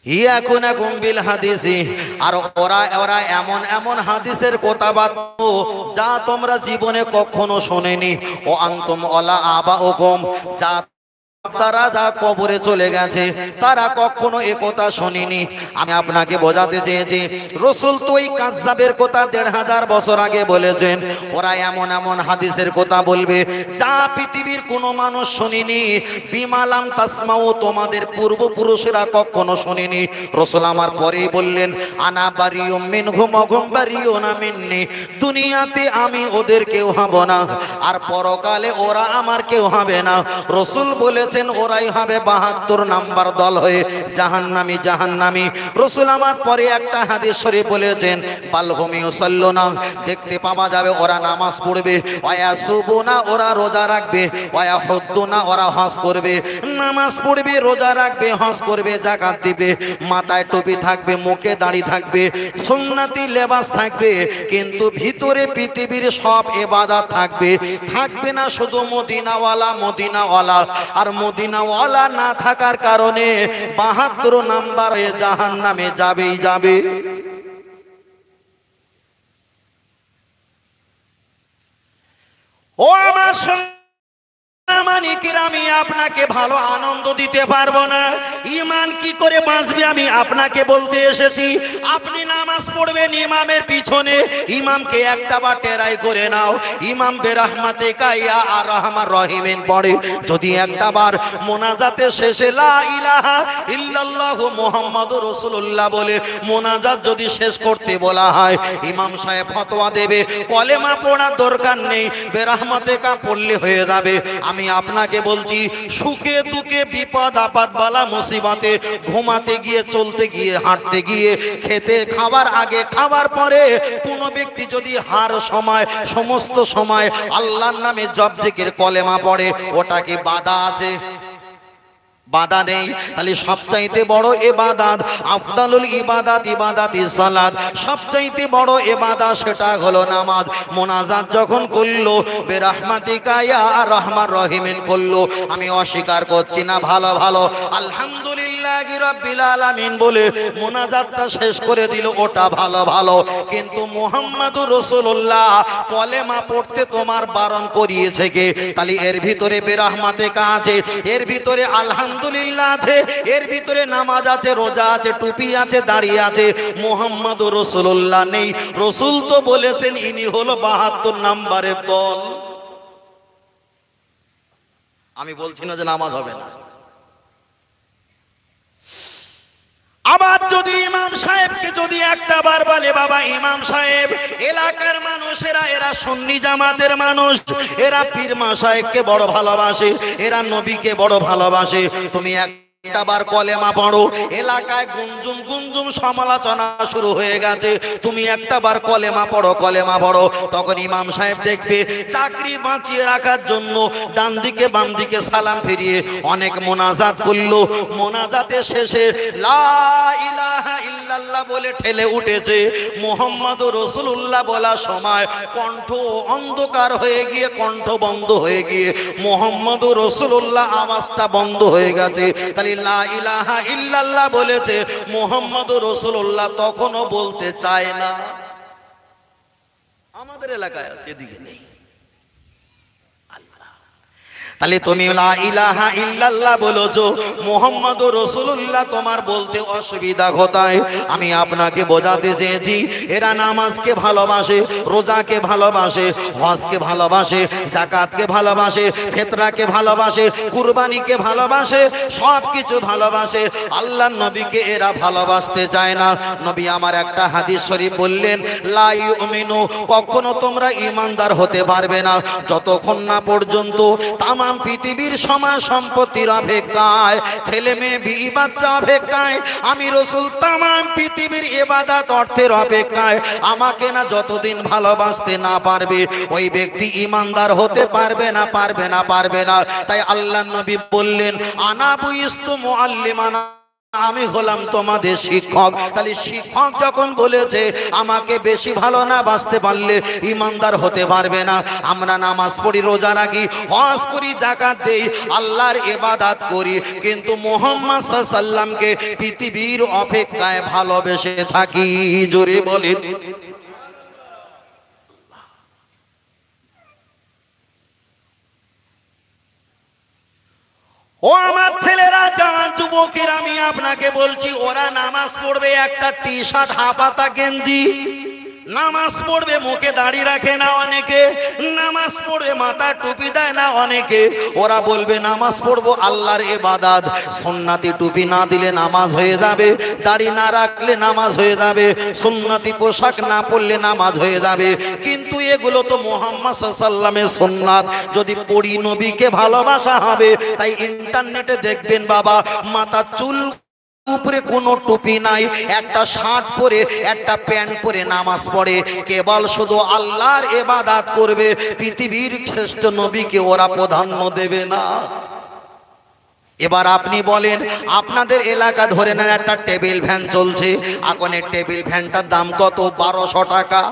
ইয়াকুনাকুম বিল হাদিসি, আর ওরা এমন এমন হাদিসের কথা বাতো যা তোমরা জীবনে কখনো শোনেনি। ও আনতুম ওয়ালা আবাউকুম, যা তারা যা কবরে চলে গেছে তারা কখনো এ কথা শোনেনি। আমি আপনাকে বোঝাতে চেয়েছি রাসূল তো এই কাজ্জাবের কথা ১৫০০ বছর আগে বলেছেন। ওরা এমন এমন হাদিসের কথা বলবে যা পৃথিবীর কোনো মানুষ শুনেনি। বিমালাম তাসমাউ, তোমাদের পূর্বপুরুষেরা কখনো শুনেনি। রাসূল আমার পরেই বললেন আনা বারিউম মিনহুম ওয়া হুম বারিউনা মিন্নি, দুনিয়াতে আমি ওদের কেউ হব না, আর পরকালে ওরা আমার কেউ হবে না। রাসূল বলে ওরাই হবে ৭২ নাম্বার দল হয়ে জাহান্নামী জাহান্নামী। রাসূল আমার পরে একটা হাদিস শরীফ বলেছেন বালহুম ইউসাল্লুনা, দেখতে পাওয়া যাবে ওরা নামাজ পড়বে, ওয়ায়াসুবুনা, ওরা রোজা রাখবে, ওয়ায়াহুদ্দুনা, ওরা হজ করবে। নামাজ পড়বে, রোজা রাখবে, হজ করবে, যাকাত দিবে, মাথায় টুপি থাকবে, মুখে দাড়ি থাকবে, সুন্নতি লেবাস থাকবে, কিন্তু ভিতরে পৃথিবীর সব ইবাদত থাকবে। থাকবে না শুধু মদিনাওয়ালা মদিনাওয়ালা, আর মদিনাওয়ালা না থাকার কারণে ৭২ নাম্বার হয়ে জাহান্নামে যাবেই যাবে। ও আমার আমি আপনাকে ভালো আনন্দ দিতে পারবো না। ঈমান কি করে বাঁচবে আমি আপনাকে বলতে এসেছি। আপনি নামাজ পড়বেন ইমামের পিছনে, ইমামকে একটা বার টেরাই করে নাও। ইমাম বেরহমাতে কাইয়া আর রহমান রহিমিন পড়ে, যদি একটা বার মোনাজাতের শেষে লা ইলাহা ইল্লাল্লাহু মুহাম্মাদুর রাসূলুল্লাহ বলে মোনাজাত যদি শেষ করতে বলা হয়, ইমাম সাহেব ফতোয়া দেবে কলেমা পড়ার দরকার নেই, বেরহমাতে কা পড়লে হয়ে যাবে। আমি আপনাকে বলছি সুখে দুঃখে বিপদ আপদ বালা মুসিবতে, ঘুমাতে গিয়ে, চলতে গিয়ে, হাঁটতে গিয়ে, খেতে খাবার আগে খাবার পরে কোনো ব্যক্তি যদি হার সময় সমস্ত সময় আল্লাহর নামে জপ জিকির কলেমা পড়ে, ওটা কি বাধা আছে? বাধা নেই। তাহলে সবচাইতে বড় ইবাদত, আফদালুল ইবাদত ইবাদাতিস সালাত, সবচাইতে বড় ইবাদত সেটা হলো নামাজ। মোনাজাত যখন করলো বেরহমাতিকা ইয়া রহমান রহিমিন করলো, আমি অস্বীকার করছি না, ভালো ভালো আলহামদুলিল্লাহি রাব্বিল আলামিন বলে মোনাজাতটা শেষ করে দিল, ওটা ভালো ভালো। কিন্তু মুহাম্মাদুর রাসূলুল্লাহ কলেমা পড়তে তোমার বারণ করিয়েছে কে? তাহলে এর ভিতরে বেরহমাতিকা আছে, এর ভিতরে আলহামদুলিল্লাহ আছে, এর ভিতরে নামাজ আছে, রোজা আছে, টুপি আছে, দাড়ি আছে। মুহাম্মাদুর রাসূলুল্লাহ নেই। রাসূল তো বলেছেন ইনি হলো ৭২ নাম্বারের দল। আমি বলছি না যে নামাজ হবে না। আবার যদি ইমাম সাহেবকে যদি একটা বার বলে বাবা ইমাম সাহেব, এলাকার মানুষেরা এরা সুন্নি জামাতের মানুষ, এরা পীর মাশায়েখকে বড় ভালোবাসে, এরা নবীকে বড় ভালোবাসে, তুমি একটা বার কলেমা পড়ো। এলাকায় গুঞ্জুম গুঞ্জুম সমালোচনা শুরু হয়ে গেছে, তুমি একটা বার কলেমা পড়ো, কলেমা পড়ো। তখন ইমাম সাহেব দেখবে চাকরি বাঁচিয়ে রাখার জন্য ডান দিকে বাম দিকে সালাম ফিরিয়ে অনেক মোনাজাত করলো, মোনাজাতের শেষে লা ইলাহা ইল্লাল্লাহ বলে ঠেলে উঠেছে, মুহাম্মাদুর রাসূলুল্লাহ বলার সময় কণ্ঠ অন্ধকার হয়ে গিয়ে, কণ্ঠ বন্ধ হয়ে গিয়ে মুহাম্মাদুর রাসূলুল্লাহ আওয়াজটা বন্ধ হয়ে গেছে। তাহলে লা ইলাহা ইল্লাল্লাহ বলেছে, মুহাম্মাদুর রাসূলুল্লাহ তখনও বলতে চায় না। আমাদের এলাকায় আছে, এদিকে নেই। তাহলে তুমি লা ইলাহা ইল্লাল্লাহ বলেছো, মুহাম্মাদুর রাসূলুল্লাহ তোমার বলতে অসুবিধা কোথায়? আমি আপনাকে বোঝাতে চেয়েছি এরা নামাজকে ভালোবাসে, রোজাকে ভালোবাসে, হজকে ভালোবাসে, যাকাতকে ভালোবাসে, ফিতরাকে ভালোবাসে, কুরবানিকে ভালোবাসে, সব কিছু ভালোবাসে। আল্লাহর নবীকে এরা ভালোবাসতে চায় না। নবী আমার একটা হাদিস শরীফ বললেন লা ইউমিনু, কখনো তোমরা ঈমানদার হতে পারবে না যতক্ষণ না পর্যন্ত তামাম পৃথিবীর সমাজ সম্পত্তির অপেক্ষায়, ছেলে মেয়ে বিবি বাচ্চা অপেক্ষায়, আমি রাসূল তামাম পৃথিবীর ইবাদত অর্থের অপেক্ষায় আমাকে না যতদিন ভালোবাসতে না পারবে, ওই ব্যক্তি ঈমানদার হতে পারবে না, পারবে না, পারবে না। তাই আল্লাহর নবী বললেন আনা বুইস্তু মুআল্লিমানা আমি হলাম তোমাদের শিক্ষক। তাহলে শিক্ষক যখন বলেছে আমাকে বেশি ভালো না বাঁচতে পারলে ইমানদার হতে পারবে না। আমরা নামাজ পড়ি, রোজা রাখি, হজ করি, যাকাত দেই, আল্লাহর ইবাদত করি, কিন্তু মুহাম্মদ সাল্লাল্লাহু আলাইহি সাল্লামকে পৃথিবীর অপেক্ষায় ভালোবেসে থাকি। জোরে বলেন। ও আমার ছেলেরা, জাওয়ান যুবকেরা, আমি আপনাকে বলছি, ওরা নামাজ পড়বে একটা টি শার্ট, হাফাতা গেঞ্জি, নামাজ পড়বে, মুখে দাড়ি রাখে না অনেকে, নামাজ পড়বে, মাথায় টুপি দেয় না অনেকে। ওরা বলবে নামাজ পড়বো আল্লাহর ইবাদত, সুন্নতি টুপি না দিলে নামাজ হয়ে যাবে, দাড়ি না রাখলে নামাজ হয়ে যাবে, সুন্নতি পোশাক না পরলে নামাজ হয়ে যাবে। কিন্তু এগুলো তো মুহাম্মদ সাল্লাল্লাহু আলাইহি সাল্লামের সুন্নাত। যদি পড়ি নবীকে ভালোবাসা হবে। তাই ইন্টারনেটে দেখবেন বাবা, মাথার চুল উপরে কোনো টুপি নাই, একটা শার্ট পরে, একটা প্যান্ট পরে নামাজ পড়ে, কেবল শুধু আল্লাহর ইবাদত করবে। পৃথিবীর শ্রেষ্ঠ নবীকে ওরা প্রাধান্য দেবে না। এবার আপনি বলেন, আপনাদের এলাকা ধরে নেন একটা টেবিল ফ্যান চলছে, এখন এই টেবিল ফ্যানটার দাম কত? 1200 টাকা।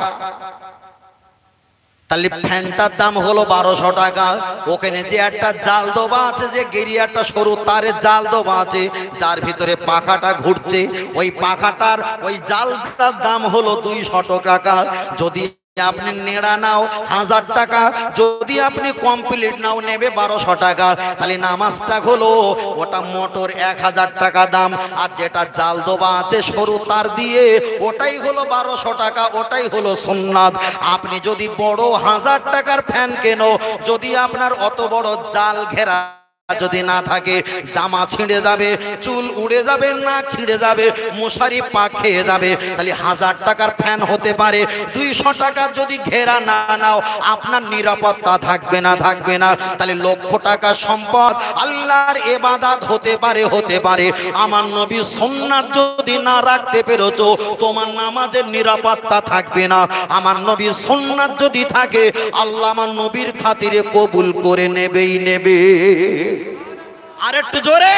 তাহলে ফ্যানটার দাম হলো 1200 টাকা। ওখানে যে একটা জাল দেওয়া আছে, যে গেরিয়াটা সরু তারের জাল দেওয়া আছে, যার ভিতরে পাখাটা ঘুরছে, ওই পাখাটার ওই জালটার দাম হলো 200 টাকা। যদি আপনি নেড়া নাও 1000 টাকা, যদি আপনি কমপ্লিট নাও নেবে 1200 টাকা। তাহলে নামাজটা হলো ওটা মোটর 1000 টাকা দাম, আর যেটা জাল দেওয়া আছে সরু তার দিয়ে, ওটাই হলো 1200 টাকা, ওটাই হলো সুন্নাত। আপনি যদি বড় 1000 টাকার ফ্যান কেনো, যদি আপনার অত বড় জাল ঘেরা যদি না থাকে, জামা ছিঁড়ে যাবে, চুল উড়ে যাবে, নাক ছিঁড়ে যাবে, মশারি পা খেয়ে যাবে। তাহলে 1000 টাকার ফ্যান হতে পারে, 200 টাকা যদি ঘেরা না নাও, আপনার নিরাপত্তা থাকবে না, থাকবে না। তাহলে লক্ষ টাকা সম্পদ আল্লাহর ইবাদত হতে পারে, হতে পারে। আমার নবী সুন্নাত যদি না রাখতে পেরেছো, তোমার নামাজের নিরাপত্তা থাকবে না। আমার নবী সুন্নাত যদি থাকে, আল্লাহ আমার নবীর খাতিরে কবুল করে নেবেই নেবে। আর একটু জোরে।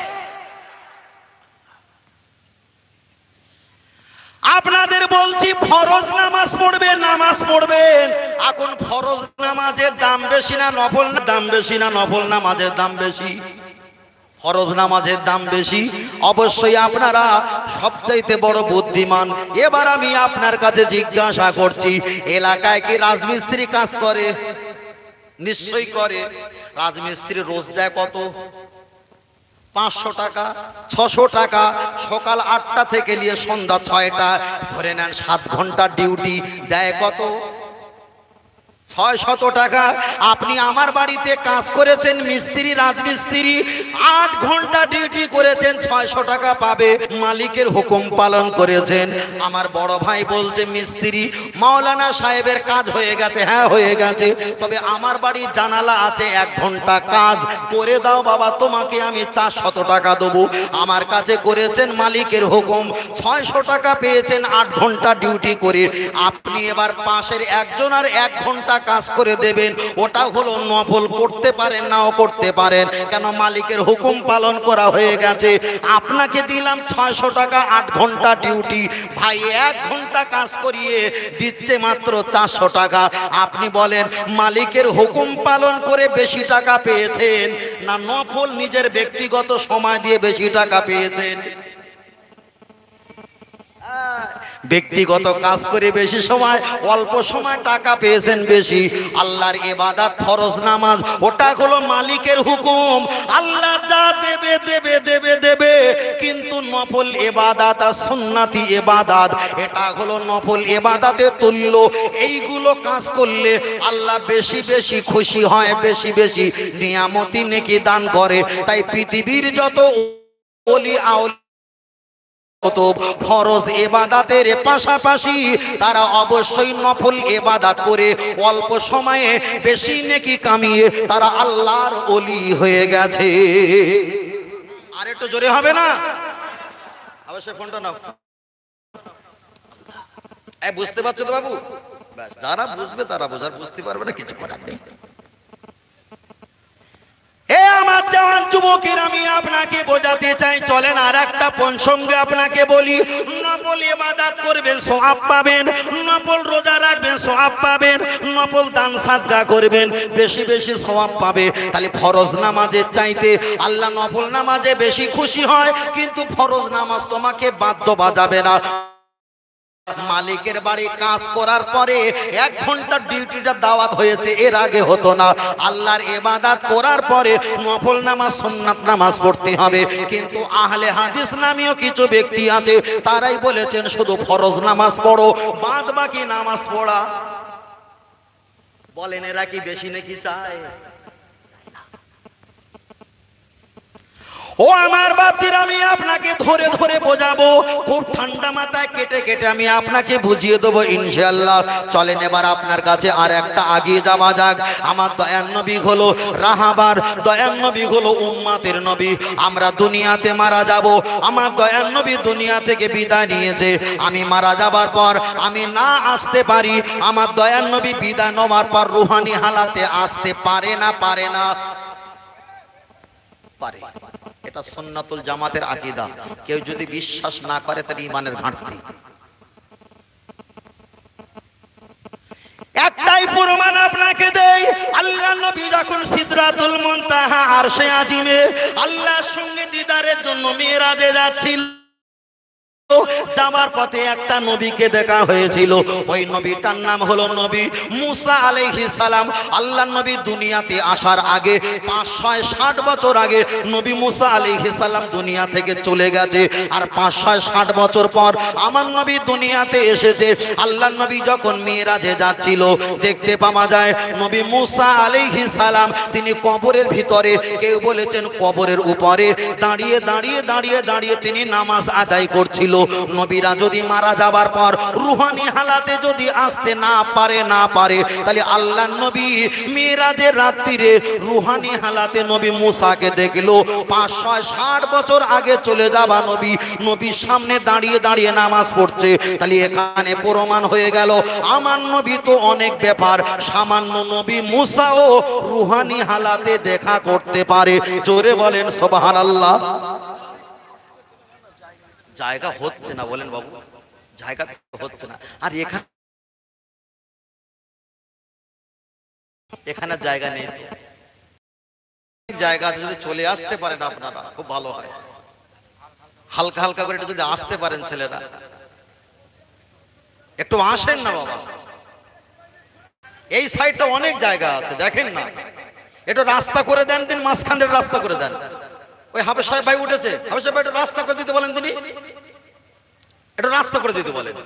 আপনাদের বলছি, ফরজ নামাজ পড়বে, নামাজ পড়বেন। এখন ফরজ নামাজের দাম বেশি না নফল দাম বেশি? না নফল নামাজের দাম বেশি? ফরজ নামাজের দাম বেশি। অবশ্যই আপনারা সবচাইতে বড় বুদ্ধিমান। এবার আমি আপনার কাছে জিজ্ঞাসা করছি, এলাকায় কি রাজমিস্ত্রি কাজ করে? নিশ্চয়ই করে। রাজমিস্ত্রি রোজ দেয় কত? 500 টাকা, 600 টাকা। সকাল 8টা থেকে নিয়ে সন্ধ্যা 6টা, ধরে নেন 7 ঘন্টা ডিউটি, দেয় কত? 600 টাকা। আপনি আমার বাড়িতে কাজ করেছেন, মিস্ত্রি, রাজমিস্ত্রি, 8 ঘন্টা ডিউটি করেছেন, 600 টাকা পাবে। মালিকের হুকুম পালন করেছেন। আমার বড় ভাই বলছে, মিস্ত্রি মাওলানা সাহেবের কাজ হয়ে গেছে। হ্যাঁ হয়ে গেছে, তবে আমার বাড়ির জানালা আছে, 1 ঘন্টা কাজ করে দাও বাবা, তোমাকে আমি 400 টাকা দেবো। আমার কাছে করেছেন, মালিকের হুকুম, 600 টাকা পেয়েছেন 8 ঘন্টা ডিউটি করে। আপনি এবার পাশের একজন আর 1 ঘন্টা কাজ করে দেবেন, ওটা হলো নফল। করতে পারেন, নাও করতে পারেন, কেন? মালিকের হুকুম পালন করা হয়ে গেছে। আপনাকে দিলাম 600 টাকা, 8 ঘন্টা ডিউটি, ভাই 1 ঘন্টা কাজ করিয়ে দিচ্ছে মাত্র 400 টাকা। আপনি বলেন, মালিকের হুকুম পালন করে বেশি টাকা পেয়েছেন, না নফল নিজের ব্যক্তিগত সময় দিয়ে বেশি টাকা পেয়েছেন? ব্যক্তিগত কাজ করে বেশি সময়, অল্প সময় টাকা পেয়েছেন বেশি। আল্লাহর ইবাদত ফরজ নামাজ, ওটা হলো মালিকের হুকুম। আল্লাহ যা দেবে দেবে দেবে দেবে, কিন্তু নফল ইবাদত আর সুন্নতি ইবাদত, এটা হলো নফল ইবাদতের তুল্য। এইগুলো কাজ করলে আল্লাহ বেশি বেশি খুশি হয়, বেশি বেশি নিয়ামতি নেকি দান করে। তাই পৃথিবীর যত ওলি আউলিয়া ফরজ ইবাদতের পাশাপাশি তারা অবশ্যই নফল ইবাদত করে অল্প সময়ে বেশি নেকি কামিয়ে তারা আল্লাহর ওলি হয়ে গেছে। আর একটু জোরে হবে না? অবশ্যই ফোনটা নাও। বুঝতে পারছো তো বাবু? ব্যাস, যারা বুঝবে তারা বোঝার, বুঝতে পারবে না কিছু করার নেই। হে আমার জওয়ান যুবকের আমি আপনাকে বোঝাতে চাই, চলেন আর একটা প্রসঙ্গে আপনাকে বলি। নফল ইবাদত করবেন সওয়াব পাবেন, নফল রোজা রাখবেন সওয়াব পাবেন, নফল দান সাদকা করবেন বেশি বেশি সওয়াব পাবে। তাহলে ফরজ নামাজের চাইতে আল্লাহ নফল নামাজে বেশি খুশি হয়, কিন্তু ফরজ নামাজ তোমাকে বাধ্য বাজাবে না। মালিকের বাড়ি কাজ করার পরে 1 ঘন্টা ডিউটিটা দাওয়াত হয়েছে, এর আগে হতো না। আল্লাহর ইবাদত করার পরে নফল নামাজ সুন্নাত নামাজ পড়তে হবে। কিন্তু আহলে হাদিস নামীয় কিছু ব্যক্তি আছে, তারাই বলেছেন শুধু ফরজ নামাজ পড়ো, বাদ বাকি নামাজ পড়া। বলেন এরা কি বেশি নাকি চায়? ও আমার বাপজিরা, আমি আপনাকে ধরে ধরে বোঝাবো, খুব ঠান্ডা মাথায় কেটে কেটে আমি আপনাকে বুঝিয়ে দেবো ইনশাআল্লাহ। চলেন এবার আপনার কাছে আর একটা আগিয়ে যাওয়া যাক। আমার দয়ার নবী হলো রাহাবার, দয়ার নবী হলো উম্মতের নবী। আমরা দুনিয়াতে মারা যাব, আমার দয়ার নবী দুনিয়া থেকে বিদায় নিয়েছে। আমি মারা যাবার পর আমি না আসতে পারি, আমার দয়ার নবী বিদায় নেওয়ার পর রুহানি হালাতে আসতে পারে না? পারে না? পারে। এটা সুন্নাতুল জামাতের আকীদা। কেউ যদি বিশ্বাস না করে তার ঈমানের ঘাটতি। একটাই প্রমাণ আপনাকে দেই, আল্লাহ নবী যখন সিদরাতুল মুনতাহা আরশে আজিমে আল্লাহর সঙ্গে দিদারের জন্য মিরাজে যাচ্ছিল, যাবার পথে একটা নবীকে দেখা হয়েছিল। ওই নবীটার নাম হলো নবী মুসা আলাইহিস সালাম। আল্লাহর নবী দুনিয়াতে আসার আগে 560 বছর আগে নবী মুসা আলাইহিস সালাম দুনিয়া থেকে চলে গেছে। আর 560 বছর পর আমার নবী দুনিয়াতে এসেছে। আল্লাহর নবী যখন মিরাজে যাচ্ছিল, দেখতে পাওয়া যায় নবী মুসা আলাইহিস সালাম তিনি কবরের ভিতরে, কেউ বলেছেন কবরের উপরে দাঁড়িয়ে দাঁড়িয়ে দাঁড়িয়ে দাঁড়িয়ে তিনি নামাজ আদায় করছিল। নবীরা যদি মারা যাবার পর রুহানি হালাতে যদি আসতে না পারে তাহলে আল্লাহর নবী মিরাজের রাত্রিরে রুহানি হালাতে নবী মুসাকে দেখলো। 560 বছর আগে চলে যাওয়া নবী, নবীর সামনে দাঁড়িয়ে দাঁড়িয়ে নামাজ পড়ছে। তাহলে এখানে প্রমাণ হয়ে গেল আমার নবী তো অনেক ব্যাপার, সামান্য নবী মুসাও রুহানি হালাতে দেখা করতে পারে। জোরে বলেন সুবহানাল্লাহ। জায়গা হচ্ছে না, বলেন বাবু, জায়গা হচ্ছে না। আর এখানে জায়গা নেই, জায়গা যদি চলে আসতে পারেন আপনারা খুব ভালো হয়। হালকা হালকা করে যদি আসতে পারেন ছেলেরা, একটু আসেন না বাবা। এই সাইডটা অনেক জায়গা আছে, দেখেন না, একটু রাস্তা করে দেন, দিন মাঝখানের রাস্তা করে দেন। ওই হাফেজ সাহেব ভাই উঠেছে, হাফেজ সাহেব একটু রাস্তা করে দিতে বলেন, তিনি একটু রাস্তা করে দিতে বলেন।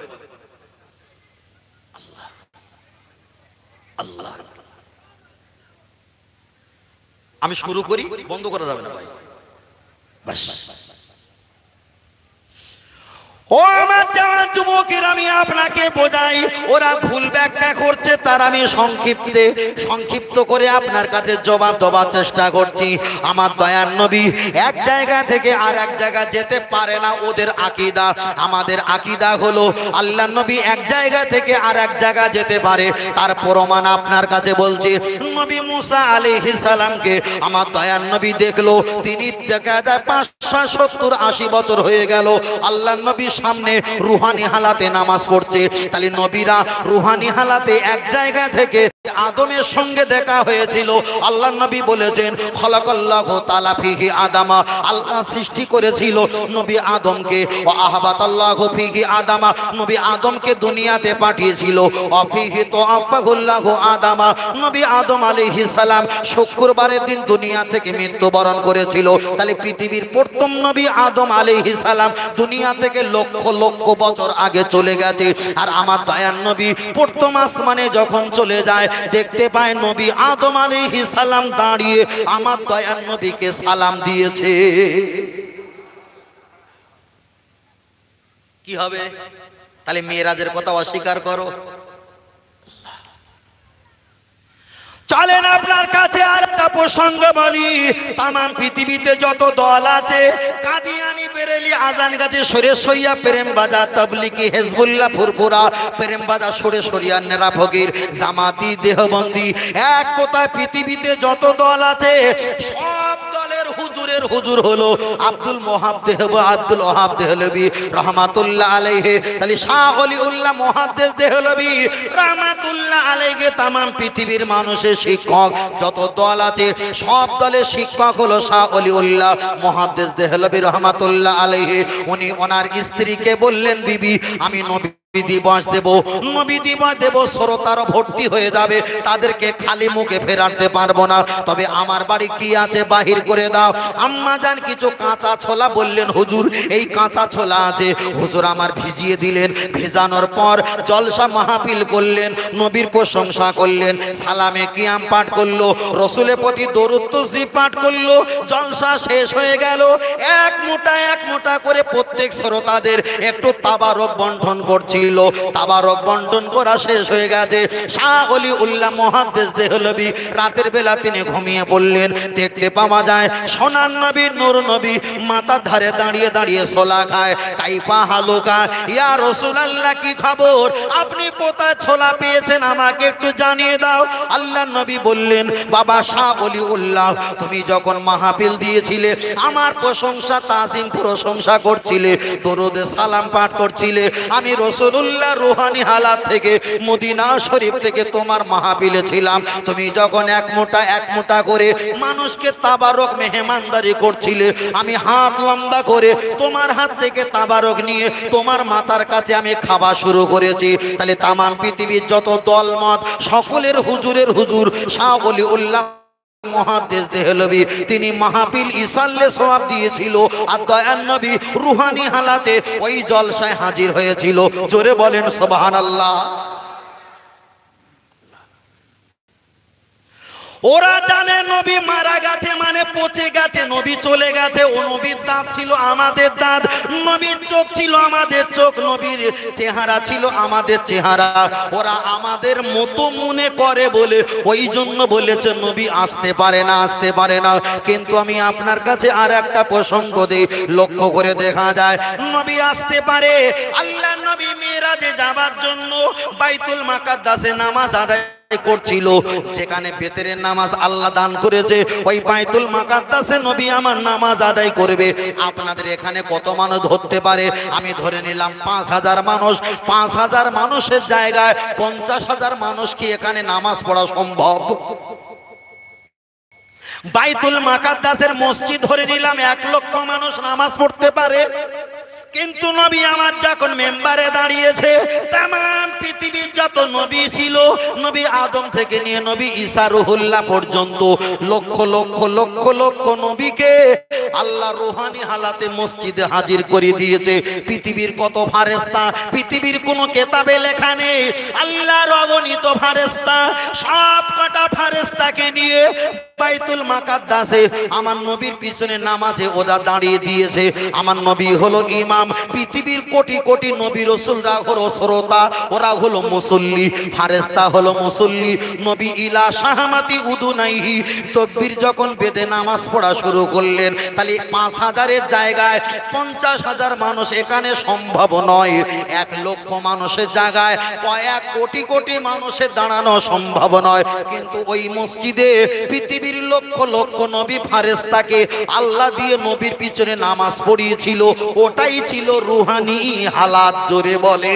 আল্লাহ আল্লাহ, আমি শুরু করি, বন্ধ করা যাবে না ভাই, বাস। ও আমার জওয়ান যুবকের, আমি আপনাকে বোঝাই, ওরা ভুল ব্যাখ্যা করছে, তার আমি সংক্ষিপ্ত করে আপনার কাছে জবাব দেওয়ার চেষ্টা করছি। আমার দয়ার নবী এক জায়গা থেকে আর এক জায়গা যেতে পারে না, ওদের আকীদা। আমাদের আকীদা হলো আল্লাহর নবী এক জায়গা থেকে আর এক জায়গা যেতে পারে। তার প্রমাণ আপনার কাছে বলছি। নবী মুসা আলাইহিস সালামকে আমার দয়ার নবী দেখলো, তিনি দেখা যায় 570-80 বছর হয়ে গেল আল্লাহর নবী সামনে রুহানি হালাতে নামাজ পড়ছে। তাহলে নবীরা রুহানি হালাতে এক জায়গা থেকে আদমের সঙ্গে দেখা হয়েছিল। আল্লাহর নবী বলেছেন খলাকাল্লাহু তাআলা ফিহি আদামা, আল্লাহ সৃষ্টি করেছিল নবী আদমকে। ওয়া আহবাতাল্লাহু ফিহি আদামা, নবী আদমকে দুনিয়াতে পাঠিয়েছিল। ওয়া ফিহি তাওয়াফাহুল্লাহু আদামা, নবী আদম আলাইহিস সালাম শুক্রবারের দিন দুনিয়া থেকে মৃত্যুবরণ করেছিল। তাহলে পৃথিবীর প্রথম নবী আদম আলাইহিস সালাম দুনিয়া থেকে লক্ষ লক্ষ বছর আগে চলে গেছে। আর আমার দয়ার নবী প্রথম আসমানে যখন চলে যায়, দেখতে পায় নবী আদম আলাইহিস সালাম দাঁড়িয়ে আমার দয়ার নবীকে সালাম দিয়েছে। কি হবে? তাহলে মিরাজের কথা অস্বীকার করো? চলেন আপনার কাছে আর একটা প্রসঙ্গ বলি। তাম পৃথিবীতে যত দল আছে, কাদিয়ানি, বেরেলি, আজান গাছে, সরেসরিয়া, প্রেম বাজার, তাবলিগি, হেজবুল্লাহ, ফুরফুরা, প্রেম বাজার, সরেসরিয়া, নেরা ফকির, জামাতি, দেহবন্দি, এক কথায় পৃথিবীতে যত দল আছে সব দলের হুজুরের হুজুর হলো আব্দুল ওহাব দেহলভী রহমাতুল্লাহ আলাইহি। তাহলে শাহ ওলিউল্লাহ মুহাদ্দিস দেহলভী রহমাতুল্লাহ আলাইহি তাম পৃথিবীর মানুষের শিক্ষক। যত দল আছে সব দলের শিক্ষক হলো শাহ ওলিউল্লাহ মুহাদ্দিস দেহলভী রহমাতুল্লাহ আলাইহি। উনি ওনার স্ত্রীকে বললেন, বিবি আমি নবী দিবস দেব, শ্রোতারও ভর্তি হয়ে যাবে, তাদেরকে খালি মুখে ফেরাতে পারবো না, তবে আমার বাড়ি কি আছে বাহির করে দাও। আম্মা জান কিছু কাঁচা ছোলা বললেন, হুজুর এই কাঁচা ছোলা আছে। হুজুর আমার ভিজিয়ে দিলেন, ভেজানোর পর জলসা মাহফিল করলেন, নবীর প্রশংসা করলেন, সালামে কিয়াম পাঠ করলো, রসুলের প্রতি দরুদ তসবিহ পাঠ করলো। জলসা শেষ হয়ে গেল, এক মোটা করে প্রত্যেক শ্রোতাদের একটু তাবারক বন্টন করছি। তাবারক বন্টন করা শেষ হয়ে গেছে। শাহ ওলিউল্লাহ মুহাদ্দিস দেহলভী রাতের বেলা তিনি ঘুমিয়ে পড়লেন। দেখতে পাওয়া যায় সোনার নবী, নূর নবী মাথার ধারে দাঁড়িয়ে ছোলা খায়। কাইফা হালুকা, ইয়া রাসূলুল্লাহ কি খবর, আপনি কোথায় ছোলা পেয়েছেন আমাকে একটু জানিয়ে দাও। আল্লাহর নবী বললেন, বাবা শাহ ওলিউল্লাহ, তুমি যখন মাহফিল দিয়েছিলে, আমার প্রশংসা তাজিম প্রশংসা করছিলে, দরুদ সালাম পাঠ করছিলে, আমি রাসূলুল্লাহ রুহানি হালাত থেকে মদিনা শরীফ থেকে তোমার মাহফিলে ছিলাম। তুমি যখন এক মোটা করে মানুষকে তাবারক মেহমানদারি করছিলে, আমি হাত লম্বা করে তোমার হাত থেকে তাবারক নিয়ে তোমার মাতার কাছে আমি খাওয়া শুরু করেছি। তাহলে তাম পৃথিবীর যত দলমত সকলের হুজুরের হুজুর শাহ ওলিউল্লাহ মুহাদ্দিস দেহলভী, তিনি মাহফিল ইসাল্লে সওয়াব দিয়েছিল, আর দয়ার নবী রুহানি হালাতে ওই জলসায় হাজির হয়েছিল। জোরে বলেন সুবহানাল্লাহ। ওরা জানে নবী মারা গেছে মানে পচে গেছে, নবী চলে গেছে। ও নবীর দাঁত ছিল আমাদের দাঁত, নবীর চোখ ছিল আমাদের চোখ, নবীর চেহারা ছিল আমাদের চেহারা। ওরা আমাদের মতো মনে করে বলে ওই জন্য বলেছে নবী আসতে পারে না। কিন্তু আমি আপনার কাছে আর একটা প্রসঙ্গ দেই, লক্ষ্য করে দেখা যায় নবী আসতে পারে। আল্লাহ নবী মিরাজে যাবার জন্য বাইতুল মুকাদ্দাসে নামাজ আদায় করছিল, যেখানে বেতের নামাজ আল্লাহ দান করেছে, ওই বাইতুল মুকাদ্দাসে নবী আমার নামাজ আদায় করবে। আপনাদের এখানে কত মানুষ ধরতে পারে? আমি ধরে নিলাম 5000 মানুষ। 5000 মানুষের জায়গায় 50,000 মানুষ কি এখানে নামাজ পড়া সম্ভব? বাইতুল মুকাদ্দাসের মসজিদ ধরে নিলাম 1 লক্ষ মানুষ নামাজ পড়তে পারে, কিন্তু নবী আমার যখন মেম্বারে দাঁড়িয়েছে, तमाम পৃথিবীর যত নবী ছিল, নবী আদম থেকে নিয়ে নবী ঈসা রুহুল্লাহ পর্যন্ত লক্ষ লক্ষ লক্ষ লক্ষ নবীকে আল্লাহ রুহানি হালাতে মসজিদে হাজির করে দিয়েছে। পৃথিবীর কত ফেরেশতা পৃথিবীর কোনো কিতাবে লেখা নেই। আল্লাহর অগণিত ফেরেশতা, সব কটা ফেরেশতাকে নিয়ে বাইতুল মুকাদ্দাসে আমার নবীর পিছনে নামাজে ওরা দাঁড়িয়ে দিয়েছে। আমার নবী হলো ইমাম, পৃথিবীর কোটি কোটি নবী রাসূলরা হলো শ্রোতা, ওরা হলো মুসল্লি, ফেরেশতা হলো মুসল্লি। নবী ইলা শাহমাতি উদুনাইহি তাকবীর যখন বেদে নামাজ পড়া শুরু করলেন, তাহলে 5000-এর জায়গায় 50,000 মানুষ এখানে সম্ভব নয়। 1 লক্ষ মানুষের জায়গায় কয়েক কোটি কোটি মানুষের দাঁড়ানো সম্ভব নয়। কিন্তু ওই মসজিদে পৃথিবীর লক্ষ লক্ষ নবী ফেরেশতাকে আল্লাহ দিয়ে নবীর পিছনে নামাজ পড়িয়েছিল, ওটাই ছিল রুহানি হালাত। জোরে বলে।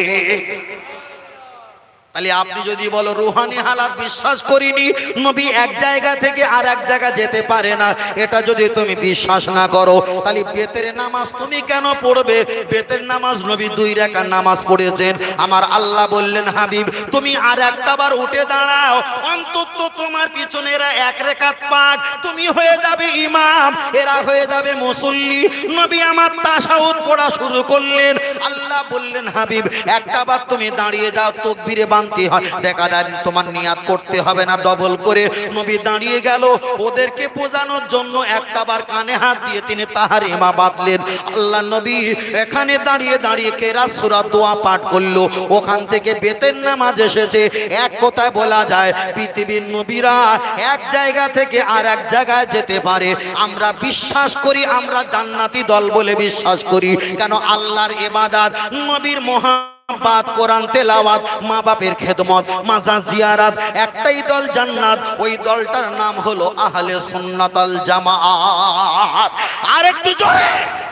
তাহলে আপনি যদি বলো রুহানি হালাত বিশ্বাস করিনি, নবী এক জায়গা থেকে আর এক জায়গা যেতে পারে না, এটা যদি তুমি বিশ্বাস না করো, তাহলে বেতের নামাজ তুমি কেন পড়বে? বেতের নামাজ নবী 2 রাকাত নামাজ পড়েছেন। আমার আল্লাহ বললেন, হাবিব তুমি আর একটা বার উঠে দাঁড়াও, অন্তত তোমার পিছনে এরা 1 রাকাত পাক, তুমি হয়ে যাবে ইমাম, এরা হয়ে যাবে মুসল্লি। নবী আমার তাশাহুদ পড়া শুরু করলেন। আল্লাহ বললেন, হাবিব একটা বার তুমি দাঁড়িয়ে যাও, তাকবীরে বানতে হয়, দেখা যায় তোমার নিয়াত করতে হবে না, ডবল করে। নবী দাঁড়িয়ে গেল ওদেরকে বোঝানোর জন্য, একটাবার কানে হাত দিয়ে তিনি তাহরিমা বাঁধলেন। আল্লাহ নবী এখানে দাঁড়িয়ে দাঁড়িয়ে কেরাত সূরা দোয়া পাঠ করলো। ওখান থেকে বেতের নামাজ এসেছে। এক কথায় বলা যায় পৃথিবীর নবীরা এক জায়গা থেকে আর এক জায়গায় যেতে পারে। আমরা বিশ্বাস করি, আমরা জান্নাতি দল বলে বিশ্বাস করি। কেন? আল্লাহর ইবাদত, নবীর মহাব্বত, কোরআন তেলাওয়াত, মা বাপের খেদমত, মাজার জিয়ারত, একটাই দল জান্নাত। ওই দলটার নাম হলো আহলে সুন্নাত ওয়াল জামাআত। আর একটু জোরে।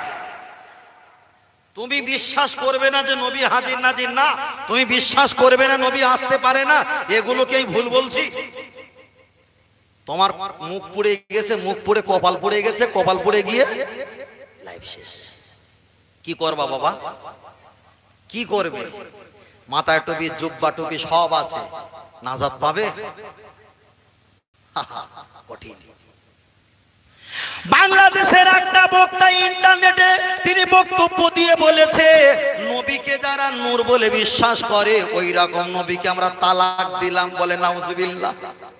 তুমি বিশ্বাস করবে না যে নবী হাজির নাজির না, তুমি বিশ্বাস করবে না নবী আসতে পারে না, এগুলোকেই ভুল বলছি। তোমার মুখ পুড়ে গেছে, মুখ পুড়ে কপাল পুড়ে গেছে, কপাল পুড়ে গিয়ে লাইফ শেষ। কি করবা বাবা? কি করবে? মাথায় টুপি, জুব্বা টুপি সব আছে, নাজাত পাবে? কঠিন। বাংলাদেশের একটা বক্তা ইন্টারনেটে তিনি বক্তব্য দিয়ে বলেছে, নবীকে যারা নূর বলে বিশ্বাস করে ওই রকম নবীকে আমরা তালাক দিলাম। বলে নাউজুবিল্লাহ।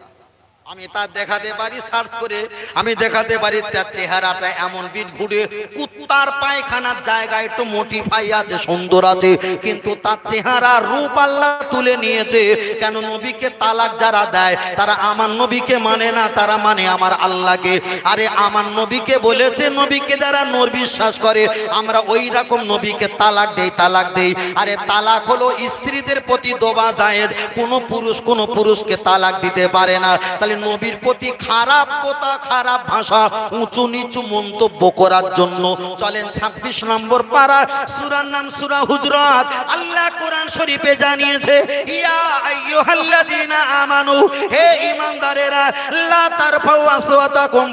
আমি তা দেখাতে পারি, সার্চ করে আমি দেখাতে পারি তার চেহারাটা এমন বিট ঘুরে, কুত্তার পায়খানার জায়গায় একটু মোটিফাই আছে, সুন্দর আছে, কিন্তু তার চেহারা রূপ আল্লাহ তুলে নিয়েছে। কেন? নবীকে তালাক যারা দেয় তারা আমার নবীকে মানে না, তারা মানে আমার আল্লাহকে। আরে আমার নবীকে বলেছে, নবীকে যারা নূর বিশ্বাস করে আমরা ওই রকম নবীকে তালাক দেই, তালাক দেই। আরে তালাক হলো স্ত্রীদের প্রতি দোয়া জায়েজ, কোনো পুরুষকে তালাক দিতে পারে না। তাহলে নবীর প্রতি খারাপ কথা, খারাপ ভাষা, উঁচু নিচু মন্তব্য করার জন্য চলেন 26 নম্বর পারা, সূরার নাম সূরা হুজরাত। আল্লাহ কোরআন শরীফে জানিয়েছে, ইয়া আইয়ুহাল্লাযীনা আমানু, হে ঈমানদারেরা, লা তারফাউ আসওয়াতাকুম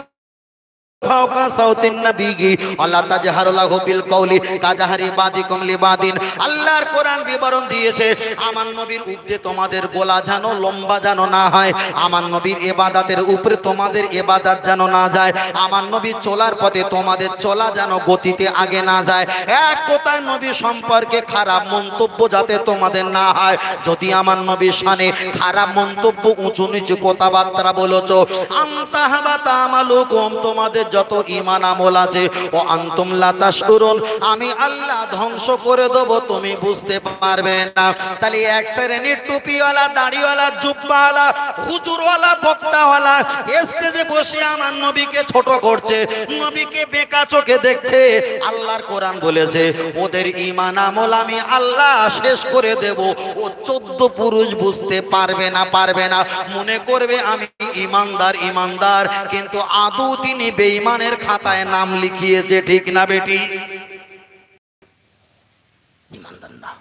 ফাওকা সাউতিন নবী আল্লাহ তাজহারু লাহু বিল কওলি কাজাহারি বাদিকুম লিবাদিন। আল্লাহর কোরআন বিবরণ দিয়েছে, আমার নবীর উপরে তোমাদের গলা যেন লম্বা যেন না হয়, আমার নবীর ইবাদতের উপরে তোমাদের ইবাদত যেন না যায়, আমার নবীর চলার পথে তোমাদের চলা যেন গতিতে আগে না যায়। এক কথায় নবী সম্পর্কে খারাপ মন্তব্য যাতে তোমাদের না হয়। যদি আমার নবীর শানে খারাপ মন্তব্য, উঁচু নিচু কথাবার্তা বলেছো, আনতাহাবাতা আমালুকুম, তোমাদের যত ঈমান আমল আছে, ও আনতুম লা তাশউরুন, আমি আল্লাহ ধ্বংস করে দেব, তুমি বুঝতে পারবে না। তাহলে এক শ্রেণীর টুপিওয়ালা, দাড়িওয়ালা, জুব্বাওয়ালা, হুজুরওয়ালা, বক্তাওয়ালা স্টেজে বসে আমার নবীকে ছোট করছে, নবীকে বেকা চোখে দেখছে। আল্লাহর কোরআন বলেছে ওদের ঈমান আমল আমি আল্লাহ শেষ করে দেব। ও 14 পুরুষ বুঝতে পারবে না, পারবে না, মনে করবে আমি ঈমানদার, ঈমানদার, কিন্তু আদৌ তিনি বেঈমানের খাতায় নাম লিখিয়েছে। ঠিক না বেটি? ঈমানদার না।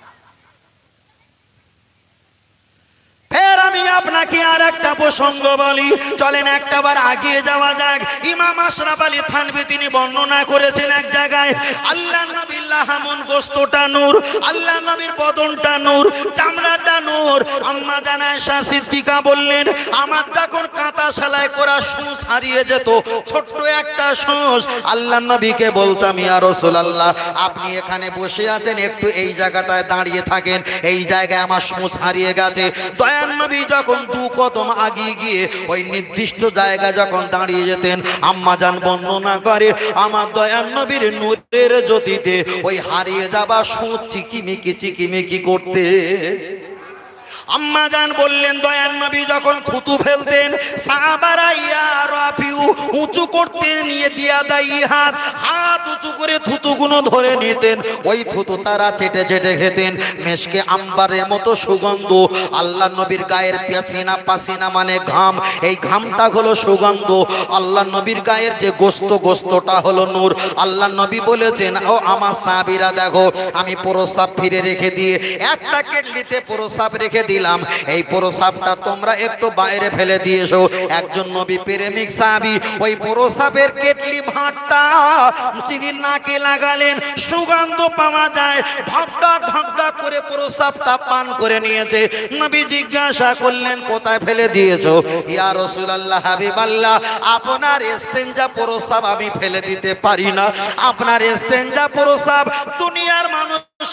ফের আমি আপনাকে আর একটা প্রসঙ্গ বলি, চলেন একটাবার আগিয়ে যাওয়া যাক। ইমাম আশরাফ আলী থানভী তিনি বর্ণনা করেছেন এক জায়গায়, আল্লাহ নবীর লাহামুন গোস্তটা নূর, আল্লাহ নবীর বদনটা নূর, চামড়াটা নূর। আম্মা জান আয়েশা সিদ্দিকা বললেন, আমার যখন কাঁথা সেলাই করা সূচ হারিয়ে যেত, ছোট্ট একটা সূচ, আল্লাহ নবীকে বলতাম, ইয়া রাসূলুল্লাহ আপনি এখানে বসে আছেন, একটু এই জায়গাটায় দাঁড়িয়ে থাকেন, এই জায়গায় আমার সূচ হারিয়ে গেছে। দয়ার নবী যখন 2 কদম আগিয়ে গিয়ে ওই নির্দিষ্ট জায়গা যখন দাঁড়িয়ে যেতেন, আম্মা জান বর্ণনা করে আমার দয়ার নবীর নূরের জ্যোতিতে ওই হারিয়ে যাওয়া সূচ চিকিমিকি চিকিমিকি করতে। আম্মা জান বললেন, দয়ার নবী যখন থুতু ফেলতেন, সাহাবারা ইয়া রাফিউ উঁচু করতে নিয়ে দিয়া দাই হাত, হাত উঁচু করে থুতুগুলো ধরে নিতেন, ওই থুতু তারা চেটে চেটে খেতেন। মেশকে আম্বারের মতো সুগন্ধ। আল্লাহ নবীর গায়ের পাসিনা, পাসিনা মানে ঘাম, এই ঘামটা হলো সুগন্ধ। আল্লাহ নবীর গায়ের যে গোস্ত, গোস্তটা হলো নূর। আল্লাহ নবী বলেছেন, ও আমার সাহাবীরা দেখো, আমি প্রসাব ফিরে রেখে দিয়ে একটা কেটলিতে প্রসাব রেখে দিলাম, এই প্রসাবটা তোমরা একটু বাইরে ফেলে দিয়েছো। একজন নবী প্রেমিক সাহাবী ওই প্রসাবের কেটলি ভাঁটটা চিনি নাকে লাগালেন, সুগন্ধ পাওয়া যায়, ঢকঢক ঢকঢক করে প্রসাবটা পান করে নিয়েছে। নবী জিজ্ঞাসা করলেন, কোথায় ফেলে দিয়েছো? ইয়া রাসূলুল্লাহ, হাবিবাল্লাহ, আপনার ইস্তেঞ্জা প্রসাব আমি ফেলে দিতে পারি না, আপনার ইস্তেঞ্জা প্রসাব দুনিয়ার মানুষের দুর্গন্ধ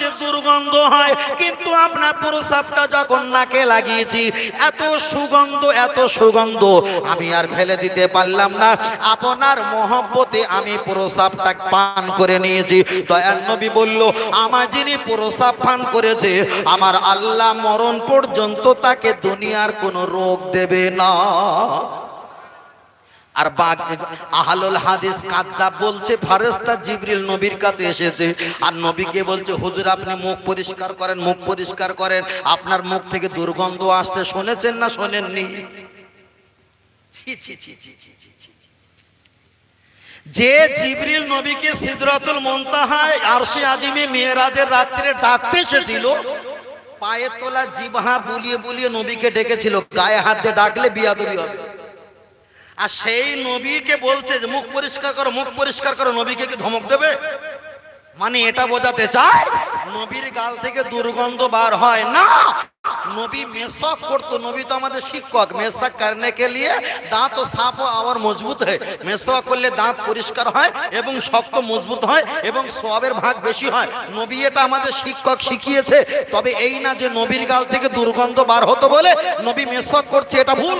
দুর্গন্ধ হয়, কিন্তু আপনার প্রস্রাবটা যখন নাকে লাগিয়েছি এত সুগন্ধ আমি আর ফেলে দিতে পারলাম না। আপনার মহব্বতে আমি প্রস্রাবটা পান করে নিয়েছি। দয়ার নবী বলল, আমার যিনি প্রস্রাব পান করেছে আমার আল্লাহ মরণ পর্যন্ত তাকে দুনিয়ার কোনো রোগ দেবে না। আর আহলুল হাদিস কাজ্জাব বলছে ফেরেশতা জিবরিল নবীর কাছে এসেছে আর নবীকে বলছে, হুজুর আপনি মুখ পরিষ্কার করেন, মুখ পরিষ্কার করেন, আপনার মুখ থেকে দুর্গন্ধ আসছে, শুনেছেন না শোনেননি? ছি ছি ছি ছি ছি ছি ছি। যে জিবরিল নবীকে সিদরাতুল মুনতাহায় আরশে আজিমে মেরাজের রাত্রে ডাকতে এসেছিল, পায়ের তোলা জিহ্বা বুলিয়ে বুলিয়ে নবীকে ডেকেছিল, গায়ে হাত দিয়ে ডাকলে বিয়াদবি হবে। আর সেই নবীকে বলছে যে মুখ পরিষ্কার করো, মুখ পরিষ্কার করো, নবীকে কি ধমক দেবে? মানে এটা বোঝাতে চায় নবীর গাল থেকে দুর্গন্ধ বার হয় না। নবী মেশক করতো, নবী তো আমাদের শিক্ষক। মেশক করনে কে লিয়ে দাঁত ও সাফ আর মজবুত হয়। মেশক করলে দাঁত পরিষ্কার হয় এবং শক্ত মজবুত হয় এবং সওয়াবের ভাগ বেশি হয়। নবী এটা আমাদের শিক্ষক শিখিয়েছে। তবে এই না যে নবীর গাল থেকে দুর্গন্ধ বার হতো বলে নবী মেশক করছে, এটা ভুল।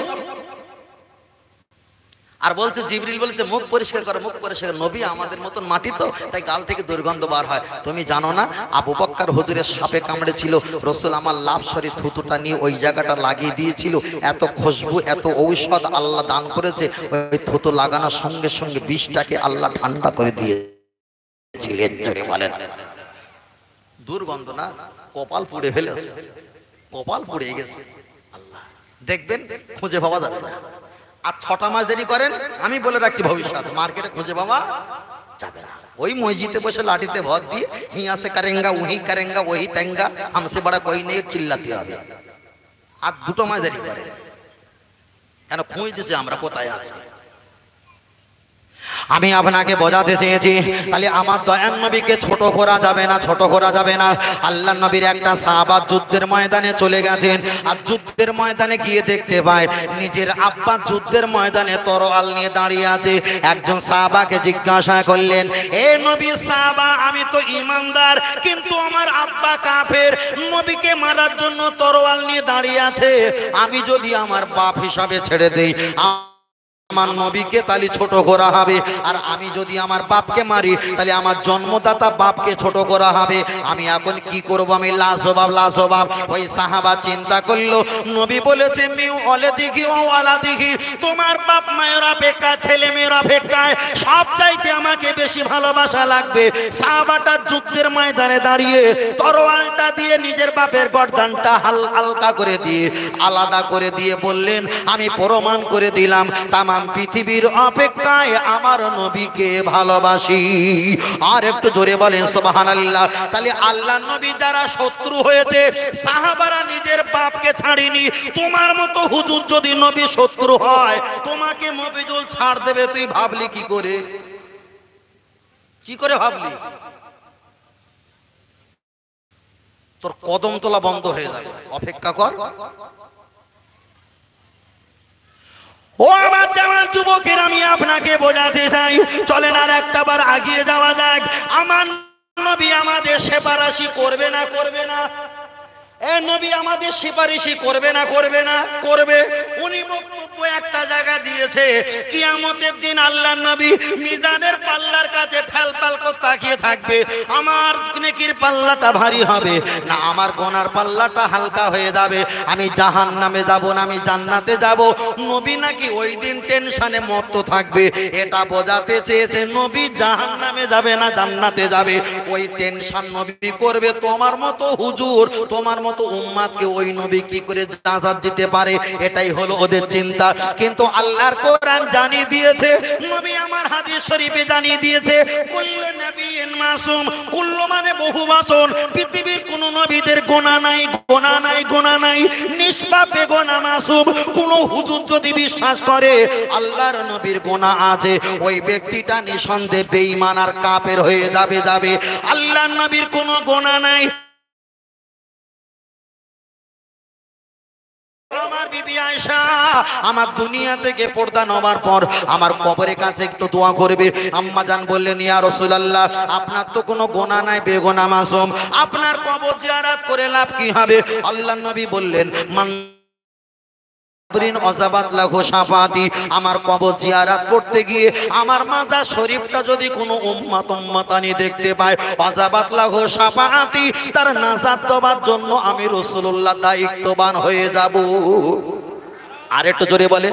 আর বলছে জিবরিল বলেছে মুখ পরিষ্কার করো, মুখ পরিষ্কার। নবী আমাদের মতন মাটি তো, তাই গাল থেকে দুর্গন্ধ বার হয়। তুমি জানো না আবু বকর হুজুরের সাপে কামড়েছিল, রাসূল আমার লাফসরি থুতুটা নিয়ে ওই জায়গাটা লাগিয়ে দিয়েছিল। এত খুশবু, এত ঔষধ আল্লাহ দান করেছে, ওই থুতু লাগানোর সঙ্গে সঙ্গে বিষটাকে আল্লাহ ঠান্ডা করে দিয়েছিলেন। জোরে বলেন। দুর্গন্ধ না, কপাল পুড়ে ফেলেছে, কপাল পুড়ে গেছে। আল্লাহ দেখবেন খুঁজে পাওয়া যাবে না। আর 6টা মাস দেরি করেন, আমি বলে রাখছি ভবিষ্যৎ মার্কেটে খুঁজে পাওয়া যাবে না। ওই মসজিদে বসে লাঠিতে ভর দিয়ে হিয়া সে করেঙ্গা ওহি তেঙ্গা হামসে বড়া কই নেই চিল্লাতে হবে। আর 2টো মাস দেরি করেন, কেন খুঁজতেছি আমরা কোথায় আছি। আমি আপনাকে বোঝাতে চেয়েছি তাহলে আমার দয়ার নবীকে ছোট করা যাবে না, ছোট করা যাবে না। আল্লাহর নবীর একটা সাহাবা যুদ্ধের ময়দানে চলে গেছেন, আর যুদ্ধের ময়দানে গিয়ে দেখতে পায় নিজের আব্বা যুদ্ধের ময়দানে তরোয়াল নিয়ে দাঁড়িয়ে আছে। একজন সাহাবাকে জিজ্ঞাসা করলেন, এ নবী সাহাবা, আমি তো ঈমানদার কিন্তু আমার আব্বা কাফের, নবীকে মারার জন্য তরোয়াল নিয়ে দাঁড়িয়ে আছে, আমি যদি আমার বাপ হিসাবে ছেড়ে দেই আমার নবীকে তাহলে ছোট করা হবে, আর আমি যদি আমার বাপকে মারি তাহলে আমার জন্মদাতা বাপকে ছোট করা হবে। আমি এখন কি করব? আমি লাজবাব। ওই সাহাবা চিন্তা করলো, নবী বলেছে মিউ ওয়ালা দিঘি ও ওয়ালা দিঘি, তোমার বাপ মায়ের অপেক্ষা ছেলে মেয়ের অপেক্ষায় সব চাইতে আমাকে বেশি ভালোবাসা লাগবে। সাহাবাটা যুদ্ধের ময়দানে দাঁড়িয়ে তরোয়ালটা দিয়ে নিজের বাপের গর্দানটা হালকা করে দিয়ে আলাদা করে দিয়ে বললেন, আমি প্রমাণ করে দিলাম তামাম পৃথিবীর অপেক্ষায় আমার নবীকে ভালোবাসি। আর একটু জোরে বলেন সুবহানাল্লাহ। তাহলে আল্লাহর নবী যারা শত্রু হয়েছে, সাহাবারা নিজের বাপকে ছাড়িনি। তোমার মতো হুজুর যদি নবী শত্রু হয়, তোমাকে মফিজুল ছাড় দেবে, তুই ভাবলি কি করে? কি করে ভাবলি? তোর কদম তোলা বন্ধ হয়ে যাবে, অপেক্ষা কর। ও আমার জামান যুবকের, আমি আপনাকে বোঝাতে চাই, চলেন আর একটা বার এগিয়ে যাওয়া যাক। আমার নবী আমাদের সেপারাশি করবে না? করবে না? এ নবী আমাদের সুপারিশি করবে না? করবে না? করবে। উনি বক্তব্য একটা জায়গা দিয়েছে, কিয়ামতের দিন আল্লাহর নবী মিজানের পাল্লার কাছে ফেলফেল করে তাকিয়ে থাকবে, আমার নেকির পাল্লাটা ভারী হবে না আমার গুনার পাল্লাটা হালকা হয়ে যাবে, আমি জাহান্নামে যাব না আমি জান্নাতে যাব। নবী নাকি ওই দিন টেনশনে মত্ত থাকবে, এটা বোঝাতে চেয়েছে নবী জাহান্নামে যাবে না জান্নাতে যাবে, ওই টেনশন নবী করবে। তোমার মতো হুজুর, তোমার মতো উম্মাদকে ওই নবী কি করে জান্নাত দিতে পারে, এটাই হলো ওদের চিন্তা। কিন্তু আল্লাহর কোরআন জানিয়ে দিয়েছে, নবী আমার হাদিস শরীফে জানিয়ে দিয়েছে, কুল্লু নবিয়্যিন মাসুম, কুল্লু মানে বহু বচন, পৃথিবীর কোন নবীদের গুনাহ নাই, গুনাহ নাই, গুনাহ নাই, নিষ্পাপ বেগুনাহ মাসুম। কোন হুজুর যদি বিশ্বাস করে আল্লাহর নবীর গুনাহ আছে, ওই ব্যক্তিটা নিঃসন্দেহে বেঈমান আর কাফের হয়ে যাবে। আল্লাহর নবীর কোনো গুনাহ নাই। আমার বিবি আয়েশা আমার দুনিয়া থেকে পর্দা নেওয়ার পর আমার কবরের কাছে একটু দোয়া করবে। আম্মা জান বললেন, ইয়া রাসূলুল্লাহ, আপনার তো কোনো গুনাহ নাই, বেগুনাহ মাসুম, আপনার কবর জিয়ারত করে লাভ কি হবে? আল্লাহর নবী বললেন, মান আমার কবর জিয়ারত করতে গিয়ে আমার মাজার শরীফটা যদি কোনো উম্মত উম্মতানি দেখতে পায়, আযাবাত লাহু শাফাআতি, তার নাজাত দেওয়ার জন্য আমি রাসূলুল্লাহ দায়িত্ববান হয়ে যাব। আর একটু জোরে বলে,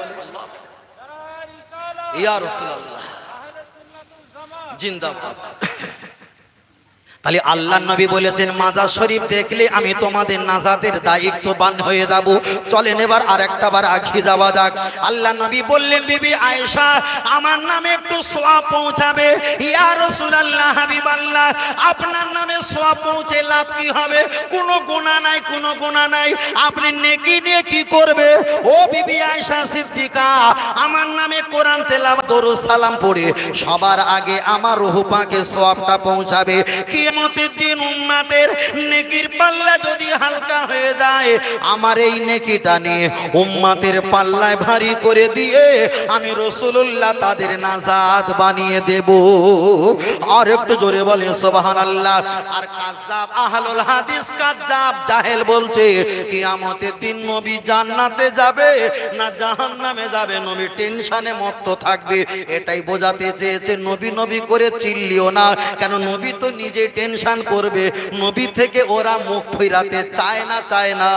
ইয়া রাসূলুল্লাহ জিন্দাবাদ। তাহলে আল্লাহর নবী বলেছেন, মাজার শরীফ দেখলে আমি তোমাদের নাজাতের দায়িত্ববান হয়ে যাব। চলেন এবার আরেকটা বার এগিয়ে যাওয়া যাক। আল্লাহর নবী বললেন, বিবি আয়েশা, আমার নামে একটু সওয়াব পৌঁছাবে। ইয়া রাসূলুল্লাহ, হাবিবাল্লাহ, আপনার নামে সওয়াব পৌঁছে লাভ কি হবে? কোনো গুনাহ নাই, কোনো গুনাহ নাই, আপনি নেকি নিয়ে কি করবে? ও বিবি আয়েশা সিদ্দিকা, আমার নামে কোরআন তেলাওয়াত দরুদ সালাম পড়ে সবার আগে আমার রূহ পাকে সওয়াবটা পৌঁছাবে। কিয়ামতের দিন উম্মতের নেকির পাল্লা যদি হালকা হয়ে যায়, আমার এই নেকিটা নিয়ে উম্মতের পাল্লায় ভারী করে দিয়ে আমি রাসূলুল্লাহ তাদের নাজাত বানিয়ে দেব। আর একটু জোরে বলে সুবহানাল্লাহ। আর কাজ্জাব আহলুল হাদিস কাজ্জাব জাহেল বলছে, কিয়ামতের দিন নবী জান্নাতে যাবে না জাহান্নামে যাবে, নবী টেনশনে মত্ত থাকবে। এটাই বোঝাতে চেয়েছে, নবী নবী করে চিল্লিও না, কেন নবী তো নিজে টেনশন করবে। নবী থেকে ওরা মুখ ফিরাতে চায় না, চায় না।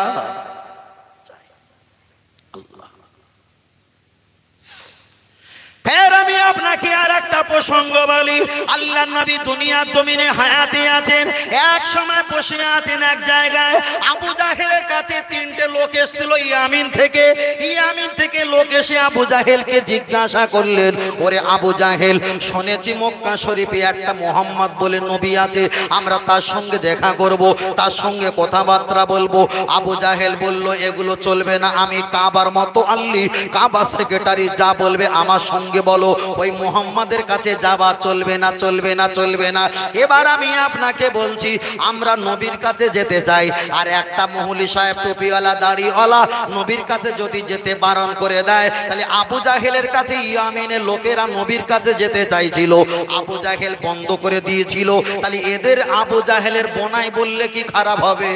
ফের আমি আপনাকে আর একটা প্রসঙ্গ বলি। আল্লাহর নবী দুনিয়ার জমিনে হায়াতে আছেন, এক সময় বসে আছেন এক জায়গায়। আবু জাহেলের কাছে তিনটে লোক এসেছিল ইয়ামিন থেকে লোক এসে আবু জাহেলকে জিজ্ঞাসা করলেন, ওরে আবু জাহেল, শুনেছি মক্কা শরীফে একটা মোহাম্মদ বলে নবী আছে, আমরা তার সঙ্গে দেখা করব, তার সঙ্গে কথাবার্তা বলবো। আবু জাহেল বলল, এগুলো চলবে না, আমি কাবার মতো আল্লি, কাবার সেক্রেটারি যা বলবে আমার সঙ্গে বলো, ওই মুহাম্মাদের কাছে যাওয়া চলবে না, চলবে না, চলবে না। এবার আমি আপনাকে বলছি, আমরা নবীর কাছে যেতে চাই, আর একটা মহলি সাহেব টুপিওয়ালা দাড়িওয়ালা নবীর কাছে যদি যেতে বারণ করে দেয়, তাহলে আবু জাহেলের কাছে ইয়ামিনের লোকেরা নবীর কাছে যেতে চাইছিল, আবু জাহেল বন্ধ করে দিয়েছিল। তাহলে এদের আবু জাহেলের বোনাই বললে কি খারাপ হবে?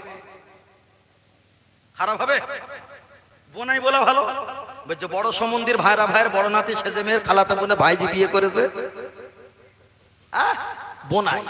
খারাপ হবে? বোনাই বলা ভালো। যে বড় সমন্দির ভাইরা ভাইয়ের বড় নাতি সেজে মেয়ের খালাতে বোনে ভাইজি বিয়ে করেছে, বোনাই।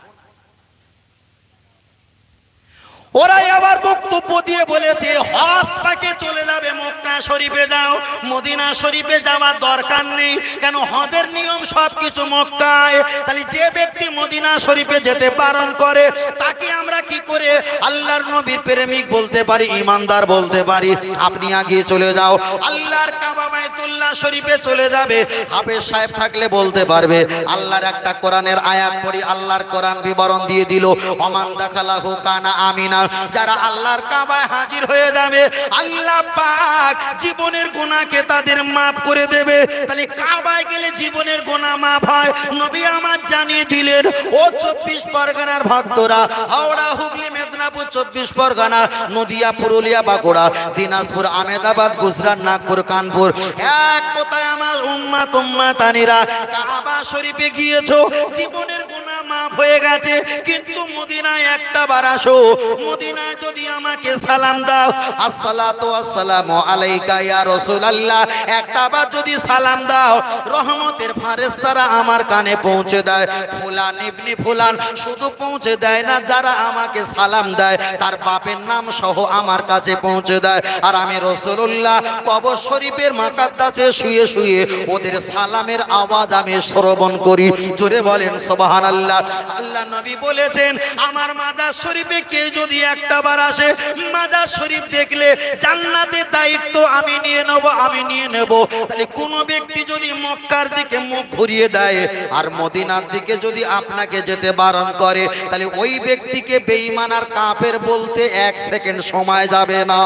ওরাই আবার বক্তব্য দিয়ে বলেছে, হজ পাকে চলে যাবে, মক্কা শরীফে যাও, মদিনা শরীফে যাওয়ার দরকার নেই, কেন হজের নিয়ম সবকিছু মক্কায়। তাহলে যে ব্যক্তি মদিনা শরীফে যেতে বারণ করে, তাকে আমরা কি করে আল্লাহর নবীর প্রেমিক বলতে পারি, ইমানদার বলতে পারি? আপনি আগে চলে যাও, আল্লাহর কাবা বাইতুল্লাহ শরীফে চলে যাবে, হাফেজ সাহেব থাকলে বলতে পারবে। আল্লাহর একটা কোরআনের আয়াত পড়ি, আল্লাহর কোরআন বিবরণ দিয়ে দিল, ওমান দাখালাহু কানা আমিনা, যারা আল্লাহর কাবায় হাজির হয়ে যাবে, আল্লাহ পাক জীবনের গুনাহকে তাদের মাফ করে দেবে। তাহলে কাবায় গেলে জীবনের গুনাহ মাফ হয়, নবী আমার জানিয়ে দিলেন। ও 24 পরগনার ভক্তরা, হাওড়া, হুগলি, মেদিনীপুর, 24 পরগনা, নদিয়া, পুরুলিয়া, বাঁকুড়া, দিনাজপুর, আহমেদাবাদ, গুজরাট, নাগপুর, কানপুর, এক কথায় আমার উম্মাতানিরা, কাবা শরীফে গিয়েছো, জীবনের গুনাহ মাফ হয়ে গেছে, কিন্তু মদিনায় একটা বার আসো, মদিনায় যদি আমাকে সালাম দাও, আসসালাতু ওয়াসসালামু আলাইকা ইয়া রাসূলুল্লাহ, একটা বার যদি সালাম দাও, রহমতের ফেরেশতারা আমার কানে পৌঁছে দেয়, ফুলান ইবনে ফুলান শুধু পৌঁছে দেয় না, যারা আমাকে সালাম দেয় তার বাপের নাম সহ আমার কাছে পৌঁছে দেয়। আর আমি রাসূলুল্লাহ কবর শরীফের মাকাদ্দাসে শুয়ে শুয়ে ওদের সালামের আওয়াজ আমি শ্রবণ করি। জোরে বলেন সুবহানাল্লাহ। আল্লাহ নবী বলেছেন, আমার মাজার শরীফে কে যদি একটা বার আসে, মাজার শরীফ দেখলে জান্নাতের দায়িত্ব আমি নিয়ে নেব, আমি নিয়ে নেব। তাহলে কোন ব্যক্তি যদি মক্কার দিকে মুখ ঘুরিয়ে দেয় আর মদিনার দিকে যদি আপনাকে যেতে বারণ করে, তাহলে ওই ব্যক্তিকে বেঈমান আর কাফের বলতে 1 সেকেন্ড সময় যাবে না।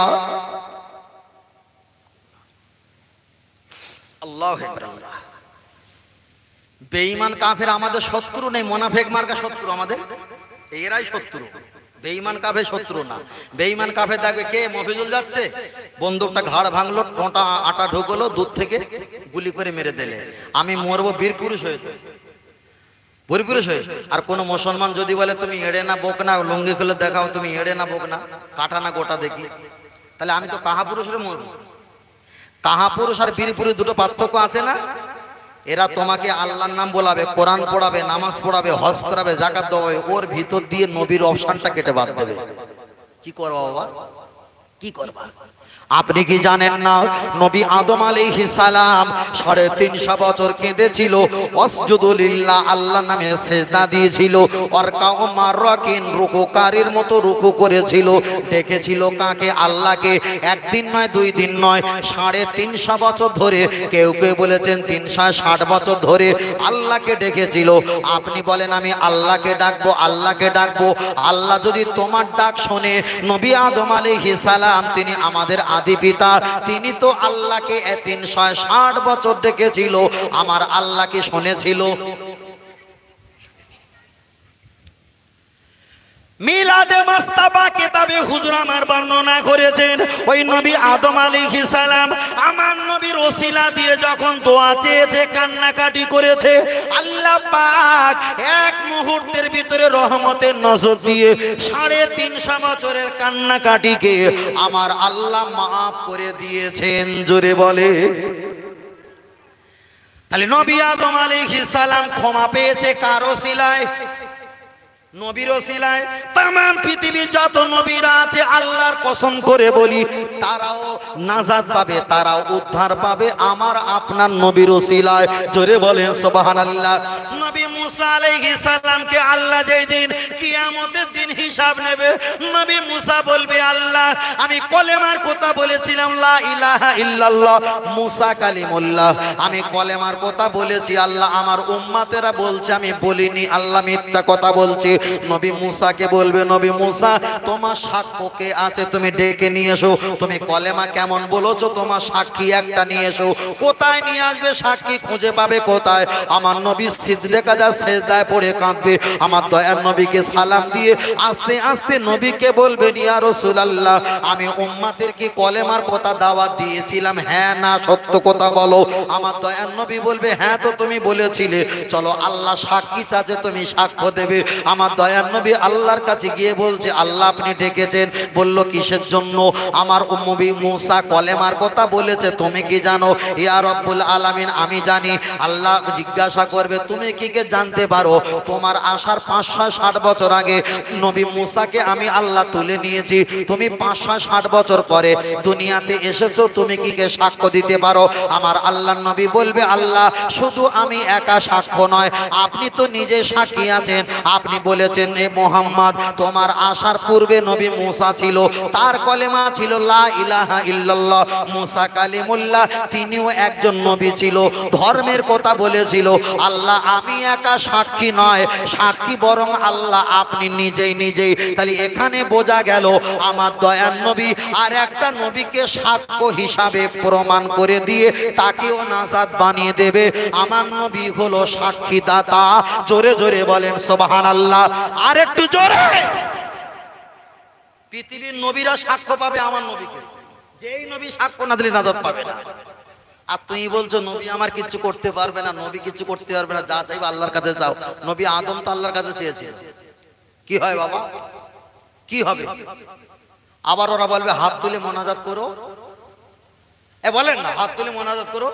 আল্লাহু আকবার। বেঈমান কাফের আমাদের শত্রু নেই, মুনাফিক মার্কা শত্রু আমাদের, এরাই শত্রু। বেঈমান কাফে শত্রু না, বেঈমান কাফে দেখবে কে মফিজুল যাচ্ছে, বন্দুকটা ঘাড় ভাঙলো, টোঁটা আটা ঢুকলো, দূর থেকে গুলি করে মেরে দিলে, আমি মরবো বীর পুরুষ হয়ে, বীর পুরুষ হয়ে। আর কোন মুসলমান যদি বলে তুমি এড়ে না বোক না, লুঙ্গি খুলে দেখাও তুমি এড়ে না বোক না, কাটা না গোটা দেখি, তাহলে আমি তো কাহা পুরুষ হয়ে মরবো। কাহা পুরুষ আর বীর পুরুষ দুটো পার্থক্য আছে না? এরা তোমাকে আল্লাহর নাম বলাবে, কোরআন পড়াবে, নামাজ পড়াবে, হজ করাবে, যাকাত দেওয়াবে, ওর ভিতর দিয়ে নবীর অপশনটা কেটে বাদ দেবে। কি করবা বাবা, কি করবা? আপনি কি জানেন না নবী আদম আলাইহিস সালাম 350 বছর কেঁদেছিল, ওয়াসজুদু লিল্লাহ, আল্লাহর নামে সিজদা দিয়েছিল, ওয়ারকাউ মাররাকিন, রুকুকারীর মতো রুকু করেছিল, ডেকেছিল কাকে? আল্লাহকে। একদিন নয়, দুই দিন নয়, 350 বছর ধরে, কেউ কেউ বলেছেন 360 বছর ধরে আল্লাহকে ডেকেছিল। আপনি বলেন আমি আল্লাহকে ডাকবো, আল্লাহকে ডাকবো, আল্লাহ যদি তোমার ডাক শোনে, নবী আদম আলাইহিস সালাম তিনি আমাদের আদি পিতা, তিনি তো আল্লাহকে 360 বছর ডেকেছিল, আমার আল্লাহকে শুনেছিল? মিলাদে মুস্তাফা কিতাবে হুজুর আমার বর্ণনা করেছেন, ওই নবী আদম আলাইহিস সালাম আমার নবীর ওসিলা দিয়ে যখন দোয়া চেয়েছে, কান্নাকাটি করেছে, আল্লাহ পাক এক মুহূর্তের ভিতরে রহমতের নজর দিয়ে 350 বছরের কান্নাকাটিকে আমার আল্লাহ মাফ করে দিয়েছেন। জোরে বলে। তাহলে নবী আদম আলাইহিস সালাম ক্ষমা পেয়েছে কার ওসিলায়? নবীর ওসিলায়। तमाम পৃথিবীর যত নবীরা আছে, আল্লাহর কসম করে বলি, তারাও নাজাত পাবে, তারাও উদ্ধার পাবে আমার আপনার নবীর ওসিলায়। জোরে বলেন সুবহানাল্লাহ। নবী মুসা আলাইহিস সালামকে আল্লাহ যেই দিন কিয়ামতের দিন হিসাব নেবে, নবী মুসা বলবে, আল্লাহ আমি কলেমার কথা বলেছিলাম, লা ইলাহা ইল্লাল্লাহ, মুসা কালিমুল্লাহ, আমি কলেমার কথা বলেছি, আল্লাহ আমার উম্মতেরা বলছে আমি বলিনি, আল্লাহ মিথ্যা কথা বলছে। নবী মুসাকে বলবে, নবী মুসা তোমার সাক্ষ্য কে আছে তুমি ডেকে নিয়ে এসো, তুমি কলেমা কেমন বলেছো তোমার সাক্ষী একটা নিয়ে এসো। কোথায় নিয়ে আসবে সাক্ষী? খুঁজে পাবে কোথায়? আমার নবী সিজদে কাজা সেজদায় পড়ে কাঁদবে, আমার দয়ার নবীকে সালাম দিয়ে আস্তে আস্তে নবীকে বলবেন, ইয়া রাসূলুল্লাহ আমি উম্মতেরকে কলেমার কথা দাওয়াত দিয়েছিলাম, হ্যাঁ না সত্য কথা বলো। আমার দয়ার নবী বলবে, হ্যাঁ তো তুমি বলেছিলে, চলো আল্লাহ সাক্ষী চাচ্ছে তুমি সাক্ষ্য দেবে। আমার দয়ার নবী আল্লাহর কাছে গিয়ে বলছে, আল্লাহ আপনি ডেকেছেন, বলল কিসের জন্য? আমার নবী মুসা কলেমার কথা বলেছে, তুমি কি জানো? ইয়া রব্বুল আলামিন আমি জানি। আল্লাহ জিজ্ঞাসা করবে, তুমি কি কে জানতে পারো? তোমার আসার 560 বছর আগে নবী মুসাকে আমি আল্লাহ তুলে নিয়েছি, তুমি 560 বছর পরে দুনিয়াতে এসেছো, তুমি কি কে সাক্ষ্য দিতে পারো? আমার আল্লাহর নবী বলবে, আল্লাহ শুধু আমি একা সাক্ষ্য নয়, আপনি তো নিজে সাক্ষী আছেন, আপনি বলেছেন এ মুহাম্মদ তোমার আসার পূর্বে নবী মুসা ছিল, তার কলেমা ছিল লা ইলাহা ইল্লাল্লাহ, মুসা কালিমুল্লাহ, তিনিও একজন নবী ছিল, ধর্মের কথা বলেছিল। আল্লাহ আমি একা সাক্ষী নয়, সাক্ষী বরং আল্লাহ আপনি নিজেই নিজেই। তাহলে এখানে বোঝা গেল আমার দয়ার নবী আর একটা নবীকে সাক্ষ্য হিসাবে প্রমাণ করে দিয়ে তাকেও নাজাত বানিয়ে দেবে। আমার নবী হলো সাক্ষীদাতা। জোরে জোরে বলেন সুবহানাল্লাহ। আর একটু জোরে। পৃথিবীর নবীরা সাক্ষ্য পাবে আমার নবীকে, যেই নবী সাক্ষ্য না দিলে নাজাত পাবে না। আর তুমি বলছো নবী আমার কিছু করতে পারবে না, নবী কিছু করতে পারবে না, যা চাইবে আল্লাহর কাছে যাও। নবী আদম তো আল্লাহর কাছে চেয়েছিল, কি হয় বাবা, কি হবে? আবার ওরা বলবে হাত তুলে মোনাজাত করো, বলেন না হাত তুলে মোনাজাত করো।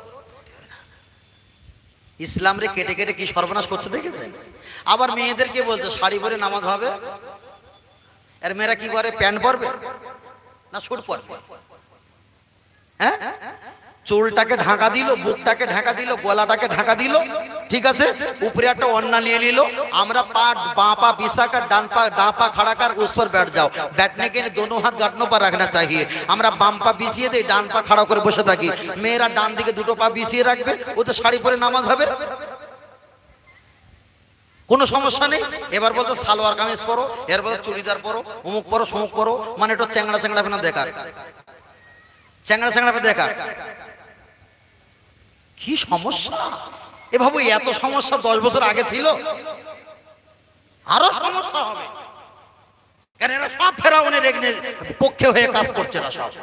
ইসলাম রে কেটে কেটে কি সর্বনাশ করছে দেখেছেন? আবার মেয়েদেরকে বলছে শাড়ি পরে নামাজ হবে, আর মেয়েরা কি করে? প্যান্ট পরবে না স্যুট পরবে? হ্যাঁ, চুলটাকে ঢাকা দিল, বুকটাকে ঢাকা দিল, গলাটাকে ঢাকা দিল, ঠিক আছে, উপরে একটা ওড়না নিয়ে নিল। আমরা बाँ पा बिछा कर डान पा खड़ा कर उस पर बैठ जाओ, बैठने के लिए दोनों हाथ घुटनों पर रखना चाहिए। আমরা বাম পা বিছিয়ে দেই, ডান পা খাড়া করে বসে থাকি, মেয়েরা ডান দিকে দুটো পা বিছিয়ে রাখবে, ও তো শাড়ি পরে নামাজ হবে, কোনো সমস্যা নেই। এবার বলতো সালোয়ার কামিজ পরো, এর বলতো চুড়িদার পরো, অমুক পরো সমুক পরো, মানে একটু চ্যাংড়া চ্যাংড়া ফেনা দেখার, চ্যাংড়া চ্যাংড়া দেখার। কি সমস্যা এ ভাবু, এত সমস্যা 10 বছর আগে ছিল, আরো সমস্যা হবে। সব ফেরাউনের পক্ষে হয়ে কাজ করছে না সব।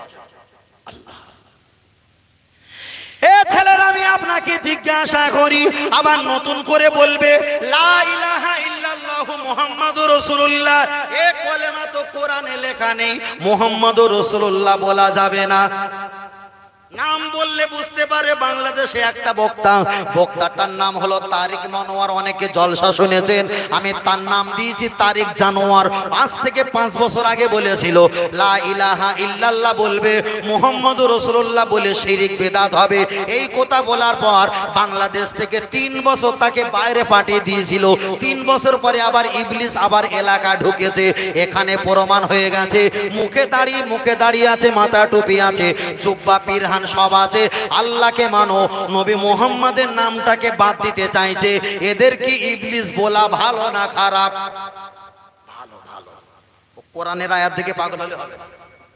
এ ছেলেরা, আমি আপনাকে জিজ্ঞাসা করি, আবার নতুন করে বলবে লা ইলাহা ইল্লাল্লাহু মুহাম্মাদুর রাসূলুল্লাহ। এ কলেমা তো কোরআনে লেখা নেই, মুহাম্মাদুর রাসূলুল্লাহ বলা যাবে না। নাম বললে বুঝতে পারে বাংলাদেশে একটা বক্তাটার নাম হলো তারিক মনোয়ার। অনেকে জলসা শুনেছেন, আমি তার নাম দিয়েছি তারিক জানোয়ার। আজ থেকে 5 বছর আগে বলেছিল লা ইলাহা ইল্লাল্লাহ বলবে, মুহাম্মাদুর রাসূলুল্লাহ বলে শিরক বিদআত হবে। এই কথা বলার পর বাংলাদেশ থেকে 3 বছর তাকে বাইরে পাঠিয়ে দিয়েছিল। 3 বছর পরে আবার ইবলিস আবার এলাকা ঢুকেছে। এখানে প্রমাণ হয়ে গেছে, মুখে দাঁড়িয়ে আছে, মাথা টুপি আছে, জুব্বা পিরহান সব আছে। আল্লাহকে মানো, নবী মুহাম্মাদের নামটাকে বাদ দিতে চাইছে। এদের কি ইবলিস বলা ভালো না খারাপ? ভালো। কোরআনের আয়াত দেখে পাগল হলে হবে না।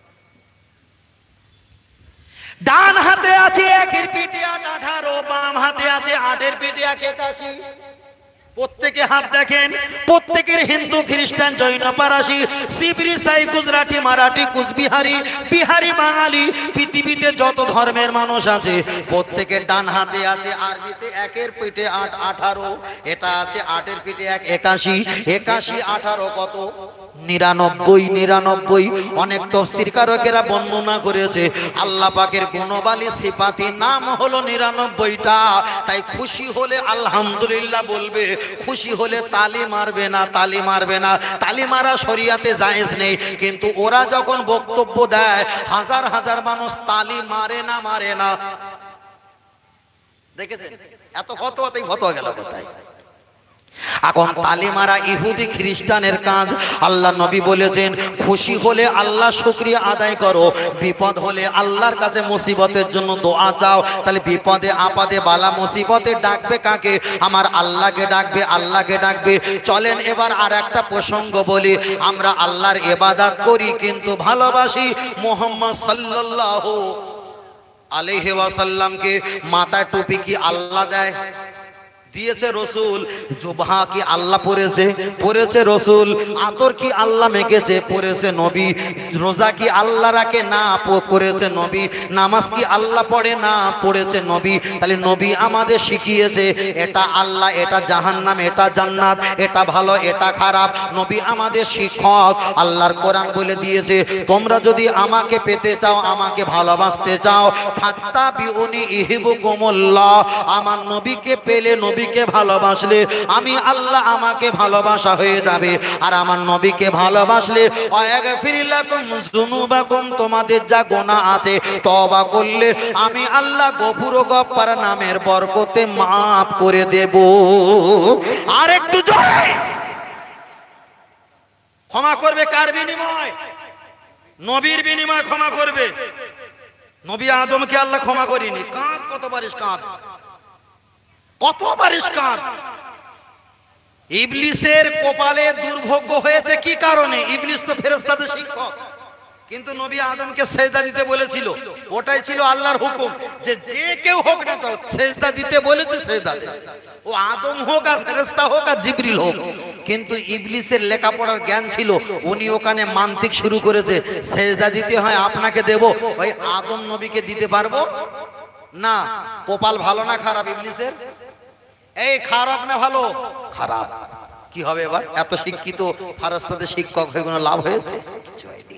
ডান হাতে আছে 1-এর পিঠে 18, বাম হাতে আছে 8-এর পিঠে 81। প্রত্যেকে হাত দেখেন, প্রত্যেকের হিন্দু, খ্রিস্টান, জৈন, পারাসি, সিবরি, সাই, গুজরাটি, মারাঠি, কুচবিহারি, বিহারি, বাঙালি, পৃথিবীতে যত ধর্মের মানুষ আছে প্রত্যেকের ডান হাতে আছে আরবিতে 1-এর পিঠে 8, 18। এটা আছে 8-এর পিঠে 1, 81। 81 18 কত? 99। অনেক তাফসীরকারকেরা বর্ণনা করেছে আল্লাহ পাকের গুণবালী সিফাতি নাম হলো 99টা। তাই খুশি হলে আলহামদুলিল্লাহ বলবে, খুশি হলে তালি মারবে না। তালি মারা শরিয়াতে জায়েজ নেই, কিন্তু ওরা যখন বক্তব্য দেয় হাজার হাজার মানুষ তালি মারে না। দেখেছেন? এত ফতোয়াতেই ফতোয়া গেল কোথায়? এখন তালি মারা ইহুদি খ্রিস্টানের কাজ। আল্লাহ নবী বলেছেন খুশি হলে আল্লাহ শুকরিয়া আদায় করো, বিপদ হলে আল্লাহর কাছে মুসিবতের জন্য দোয়া চাও। তাহলে বিপদে আপদে বালা মুসিবতে ডাকবে কাকে? আমার আল্লাহকে ডাকবে। চলেন এবার আর একটা প্রসঙ্গ বলি। আমরা আল্লাহর ইবাদত করি কিন্তু ভালোবাসি মুহাম্মদ সাল্লাল্লাহু আলাইহি ওয়াসাল্লামকে। মাথায় টুপি কি আল্লাহ দেয়? দিয়েছে রসুল। জুবহা কি আল্লাহ পড়েছে রসুল। আতর কি আল্লাহ মেখেছে? পড়েছে নবী। রোজা কি আল্লাহ রাখে? না, করেছে নবী। নামাজ কি আল্লাহ পড়ে? না, পড়েছে নবী। তাহলে নবী আমাদের শিখিয়েছে এটা আল্লাহ, এটা জাহান্নাম, এটা জান্নাত, এটা ভালো, এটা খারাপ। নবী আমাদের শিক্ষক। আল্লাহর কোরআন বলে দিয়েছে তোমরা যদি আমাকে পেতে চাও, আমাকে ভালোবাসতে চাও, ফাত্তাবিউনি ইহিবুকুমুল্লাহ। আমার নবীকে পেলে, নবীকে ভালোবাসলে আমি আল্লাহ আমাকে ভালোবাসা হয়ে যাবে। আর আমার নবীকে ভালোবাসলে ওয়াগফির লাকুম যুনুবাকুম, তোমাদের যা গুনাহ আছে তওবা করলে আমি আল্লাহ গফুর গফফার নামের বরকতে maaf করে দেব। আর একটু জোরে ক্ষমা করবে কার বিনিময়? নবীর বিনিময় ক্ষমা করবে। নবী আদমকে আল্লাহ ক্ষমা করেনি। কাঁদ, কত পারিস কাঁদ। ইবলিসের কপালে দুর্ভাগ্য হয়েছে কি কারণে? ইবলিস তো ফেরেশতাদের শিক্ষক, কিন্তু নবী আদমকে সেজদা দিতে বলেছিল। ওটাই ছিল আল্লাহর হুকুম যে যে কেউ হোক না তো সেজদা দিতে বলেছে, সেজদা দে। ও আদম হোক আর ফেরেশতা হোক আর জিবরিল হোক। কিন্তু ইবলিসের লেখাপড়ার জ্ঞান ছিল, উনি ওখানে মান্তিক শুরু করেছে সেজদা দিতে হয় আপনাকে দেব। ওই আদম নবীকে দিতে পারবো না। কপাল ভালো না খারাপ ইবলিসের? এই খারাপ না ভালো? খারাপ। কি হবে এবার? এত শিক্ষিত ফেরেশতাদের শিক্ষক হয়ে কোনো লাভ হয়েছে? কিছু হয়নি।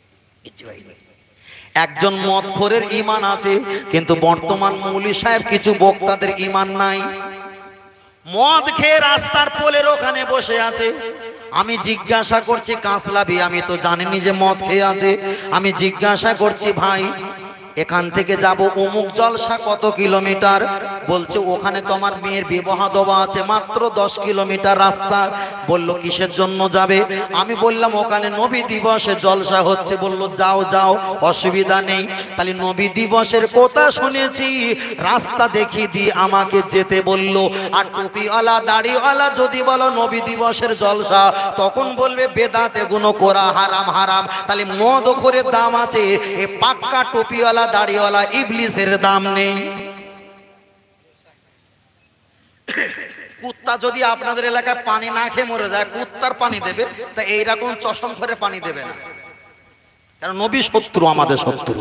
একজন মদখোরের ঈমান আছে, কিন্তু বর্তমান মৌলী সাহেব কিছু বক্তাদের ঈমান নাই। মদ খেয়ে রাস্তার পোলের ওখানে বসে আছে। আমি জিজ্ঞাসা করছি কাঁচলাবি, আমি তো জানিনি যে মদ খেয়ে আছে। আমি জিজ্ঞাসা করছি ভাই এখান থেকে যাব অমুক জলসা কত কিলোমিটার? বলছে ওখানে তো আমার মেয়ের বিবাহ দেওয়া আছে, মাত্র 10 কিলোমিটার রাস্তা। বলল কিসের জন্য যাবে? আমি বললাম ওখানে নবী দিবসে জলসা হচ্ছে। বলল যাও যাও, অসুবিধা নেই। তাহলে নবী দিবসের কথা শুনেছি, রাস্তা দেখিয়ে দিয়ে আমাকে যেতে বলল। আর টুপিওয়ালা দাড়িওয়ালা যদি বলো নবী দিবসের জলসা, তখন বলবে বেদাত, এগুলো করা হারাম হারাম। তাহলে মদ করে দাম আছে, এ পাক্কা টুপিওয়ালা দাড়িওয়ালা ইবলিসের দাম নেই। কুত্তা যদি আপনাদের এলাকায় পানি না খেয়ে মরে যায়, কুত্তার পানি দেবে, তা এইরকম চশম করে পানি দেবে না, কারণ নবী শত্রু, আমাদের শত্রু।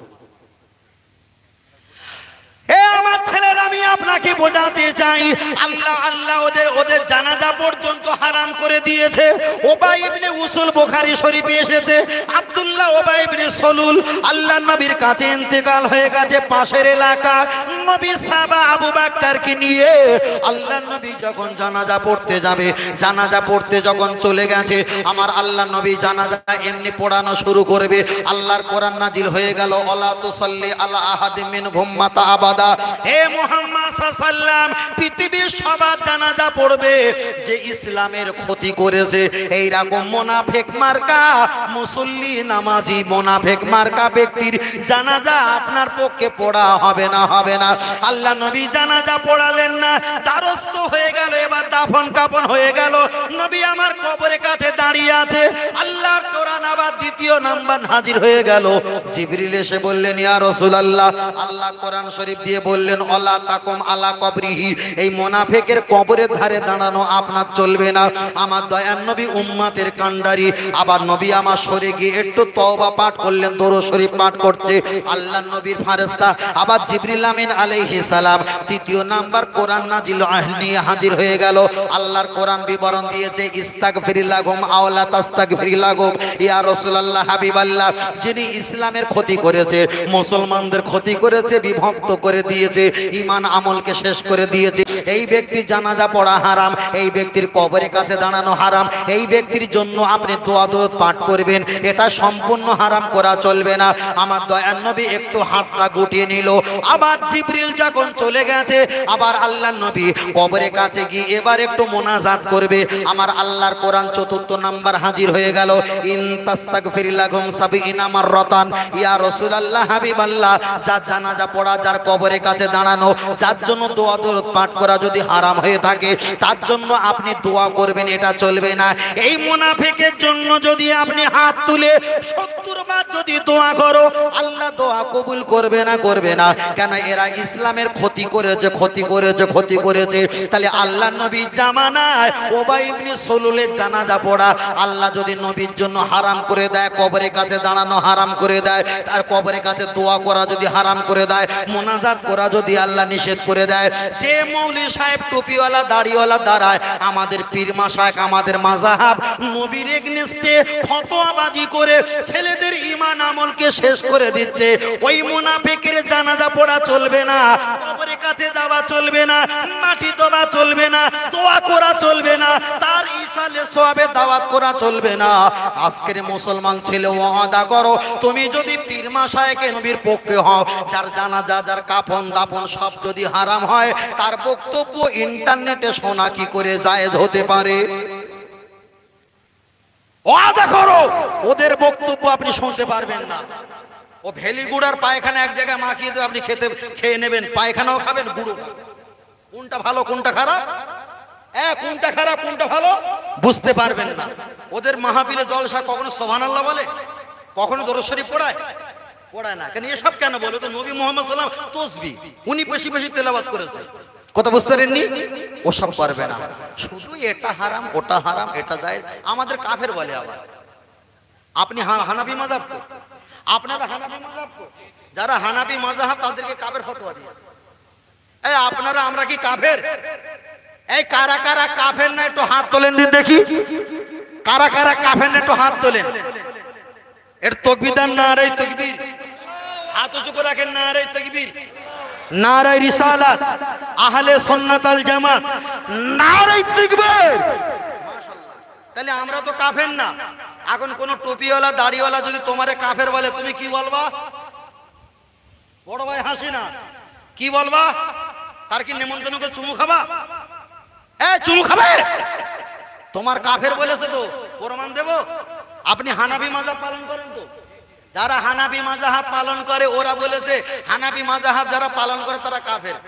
হে আমার ছেলেরা, আমি আপনাকে বোঝাতে চাই, আল্লাহ আল্লাহ ওদের জানাজা পর্যন্ত হারাম করে দিয়েছে। উবাই ইবনে উসুল বুখারী শরীফে এসেছে, আব্দুল্লাহ উবাই ইবনে সলুল আল্লাহর নবীর কাছে ইন্তেকাল হয়ে গেছে, পাশের এলাকা নবী সাহাবা আবু বকরকে নিয়ে আল্লাহর নবী যখন জানাজা পড়তে যাবে, জানাজা পড়তে যখন চলে গেছে, আমার আল্লাহর নবী জানাজা এমনি পড়ানো শুরু করবে, আল্লাহর কোরআন নাজিল হয়ে গেল, ওয়ালা তুসাল্লি আলা আহাদিম মিনহুম মাতা আবাদা। হে মুহাম্মদ সাল্লাল্লাহু আলাইহি ওয়াসাল্লাম, পৃথিবীর সবার জানাজা পড়বে যে ইসলামের ক্ষতি করেছে, এই রকম মুনাফিক মার্কা মুসল্লি নামাজি মুনাফিক মার্কা ব্যক্তির জানাজা আপনার পক্ষে পড়া হবে না, হবে না। আল্লাহ নবী জানাজা পড়ালেন না, দ্বারস্থ হয়ে গেল, এবার দাফন কাফন হয়ে গেল, নবী আমার কবরের কাছে দাঁড়িয়ে আছে, আল্লাহর কোরআন আবার দ্বিতীয় নাম্বার হাজির হয়ে গেল। জিবরিল এসে বললেন, ইয়া রাসূলুল্লাহ, আল্লাহ কোরআন শরীফ দিয়ে বললেন, ওয়ালা তাকুম আলা কবরিহি, এই মুনাফিকের কবরের ধারে দাঁড়ানো আপনার চলবে না। আমার দয়ার নবী উম্মতের কান্ডারি, আবার নবী আমার সরে গিয়ে একটু তওবা পাঠ করলেন, দরুদ শরীফ পাঠ করছে আল্লাহর নবীর ফেরেশতা, আবার জিবরিল আমিন আলাইহিস সালাম তৃতীয় নাম্বার কোরআন নাজিল নিয়ে হাজির হয়ে গেল। আল্লাহর কোরআন বিবরণ দিয়েছে, ইস্তাগফির লাহুম আও লা তাস্তাগফির লাহুম, ইয়া রাসূলুল্লাহ হাবিবাল্লাহ, যিনি ইসলামের ক্ষতি করেছে, মুসলমানদের ক্ষতি করেছে, বিভক্ত করে দিয়েছে, ঈমান আমলকে শেষ করে দিয়েছে, এই ব্যক্তির জানাজা পড়া হারাম, এই ব্যক্তির কবরের কাছে দাঁড়ানো হারাম, এই ব্যক্তির জন্য আপনি দোয়া দরুদ পাঠ করবেন, এটা সম্পূর্ণ হারাম করা চলবে না। আমার দয়ার নবী একটু হাতটা গুটিয়ে নিল, আবার জিবরিল যখন চলে গেছে, আবার আল্লাহর নবী কবরের কাছে গিয়ে এবার একটু মোনাজাত করবে, আমার আল্লাহর কোরআন চতুর্থ নাম্বার হাজির হয়ে গেল, ইন তাস্তাগফির লাহুম সাবিনা মাররাতান, ইয়া রাসূলুল্লাহ হাবিবাল্লাহ, যার জানাজা পড়া, যার কবরের কাছে দাঁড়ানো, যার জন্য দোয়া দরুদ পাঠ করা যদি হারাম হয়ে থাকে, তার জন্য আপনি দোয়া করবেন, এটা চলবে না। এই মুনাফিকের জন্য যদি আপনি হাত তুলে 70 বার যদি দোয়া করো, আল্লাহ দোয়া কবুল করবে না, করবে না। কেন? এরা ইসলামের ক্ষতি করেছে, ক্ষতি করেছে, ক্ষতি করেছে। তাহলে আল্লাহ নবীর জামানায় উবাই ইবনে সলুলের জানাজা পড়া আল্লাহ যদি নবীর জন্য হারাম করে দেয়, কবরের কাছে দাঁড়ানো হারাম করে দেয়, তার কবরের কাছে দোয়া করা যদি হারাম করে দেয়, মোনাজাত করা যদি আল্লাহ নিষেধ করে দেয়, যে মৌলী সাহেব টুপিওয়ালা দাড়িওয়ালা দাঁড়ায়, আমাদের পীর মাশায়েখ, আমাদের মাযহাব নবীর এগেইনস্টে ফতোয়াবাজি করে ছেলেদের ঈমান আমলকে শেষ করে দিচ্ছে, ওই মুনাফিকের জানাজা পড়া চলবে না, কবরের কাছে যাওয়া চলবে না, মাটি দেওয়া চলবে না, দোয়া করা চলবে না, তার ইসালে সওয়াবে দাওয়াত করা চলবে না। আজকের মুসলমান ছেলে ওয়াদা করো, তুমি যদি পীর মাশায়েখ নবীর পক্ষে হও, যার জানাজা, যার কাফন দাফন সব যদি হারাম হয়, তার বক্তব্য ইন্টারনেটে শোনা কি করে জায়েজ হতে পারে? ওয়াদা করো, ওদের বক্তব্য আপনি শুনতে পারবেন না। ও ভেলিগুড়ার পায়খানা এক জায়গায় মাখিয়ে দেবে, আপনি খেয়ে নেবেন, পায়খানাও খাবেন, গুঁড়ো। কোনটা ভালো কোনটা খারাপ, কোনটা খারাপ কোনটা ভালো বুঝতে পারবেন না। ওদের মাহফিলে জলসা কখনো সুবহানাল্লাহ বলে, কখনো দরুদ শরীফ পড়ায় না। কেন এসব কেন বলে? তো নবী মুহাম্মদ সাল্লাল্লাহু আলাইহি ওয়াসাল্লাম তসবিহ উনি বেশি বেশি তেলাওয়াত করেছে, কথা বুঝতে পারেননি? ওসব করবে না, শুধু এটা হারাম ওটা হারাম, এটা যায়। আমাদের কাফের বলে। আবার আপনি হানাফি মাযহাব, আপনারা হানাফি মাযহাব, যারা হানাফি মাযহাব তাদেরকে কাফের ফতোয়া দিয়েছে। এই আপনারা আমরা কি কাফের? এই কারা কারা কাফের না একটু হাত তোলেন দিন দেখি, কারা কারা কাফের না একটু হাত তোলেন। এর তাকবীর দেন, নারে তাকবীর, হাত উঁচু করে রাখেন, নারে তাকবীর, নারে রিসালাত, আহলে সুন্নাত আল জামাত, নারে তাকবীর। মাশাআল্লাহ। তাহলে আমরা তো কাফের না। এখন কোন টুপিওয়ালা দাড়িওয়ালা যদি তোমারে কাফের বলে, তুমি কি বলবা? বড় ভাই হাসি না, কি বলবা? তার কি নেমন্তন্ন করে চুমু খাবা? চুমু খাবে? তোমার কাফের বলেছে তো, প্রমাণ দেব। আপনি হানাফি মাযহাব পালন করেন তো? যারা হানাফি মাযহাব পালন করে ওরা বলেছে হানাফি মাযহাব যারা পালন করে তারা কাফের।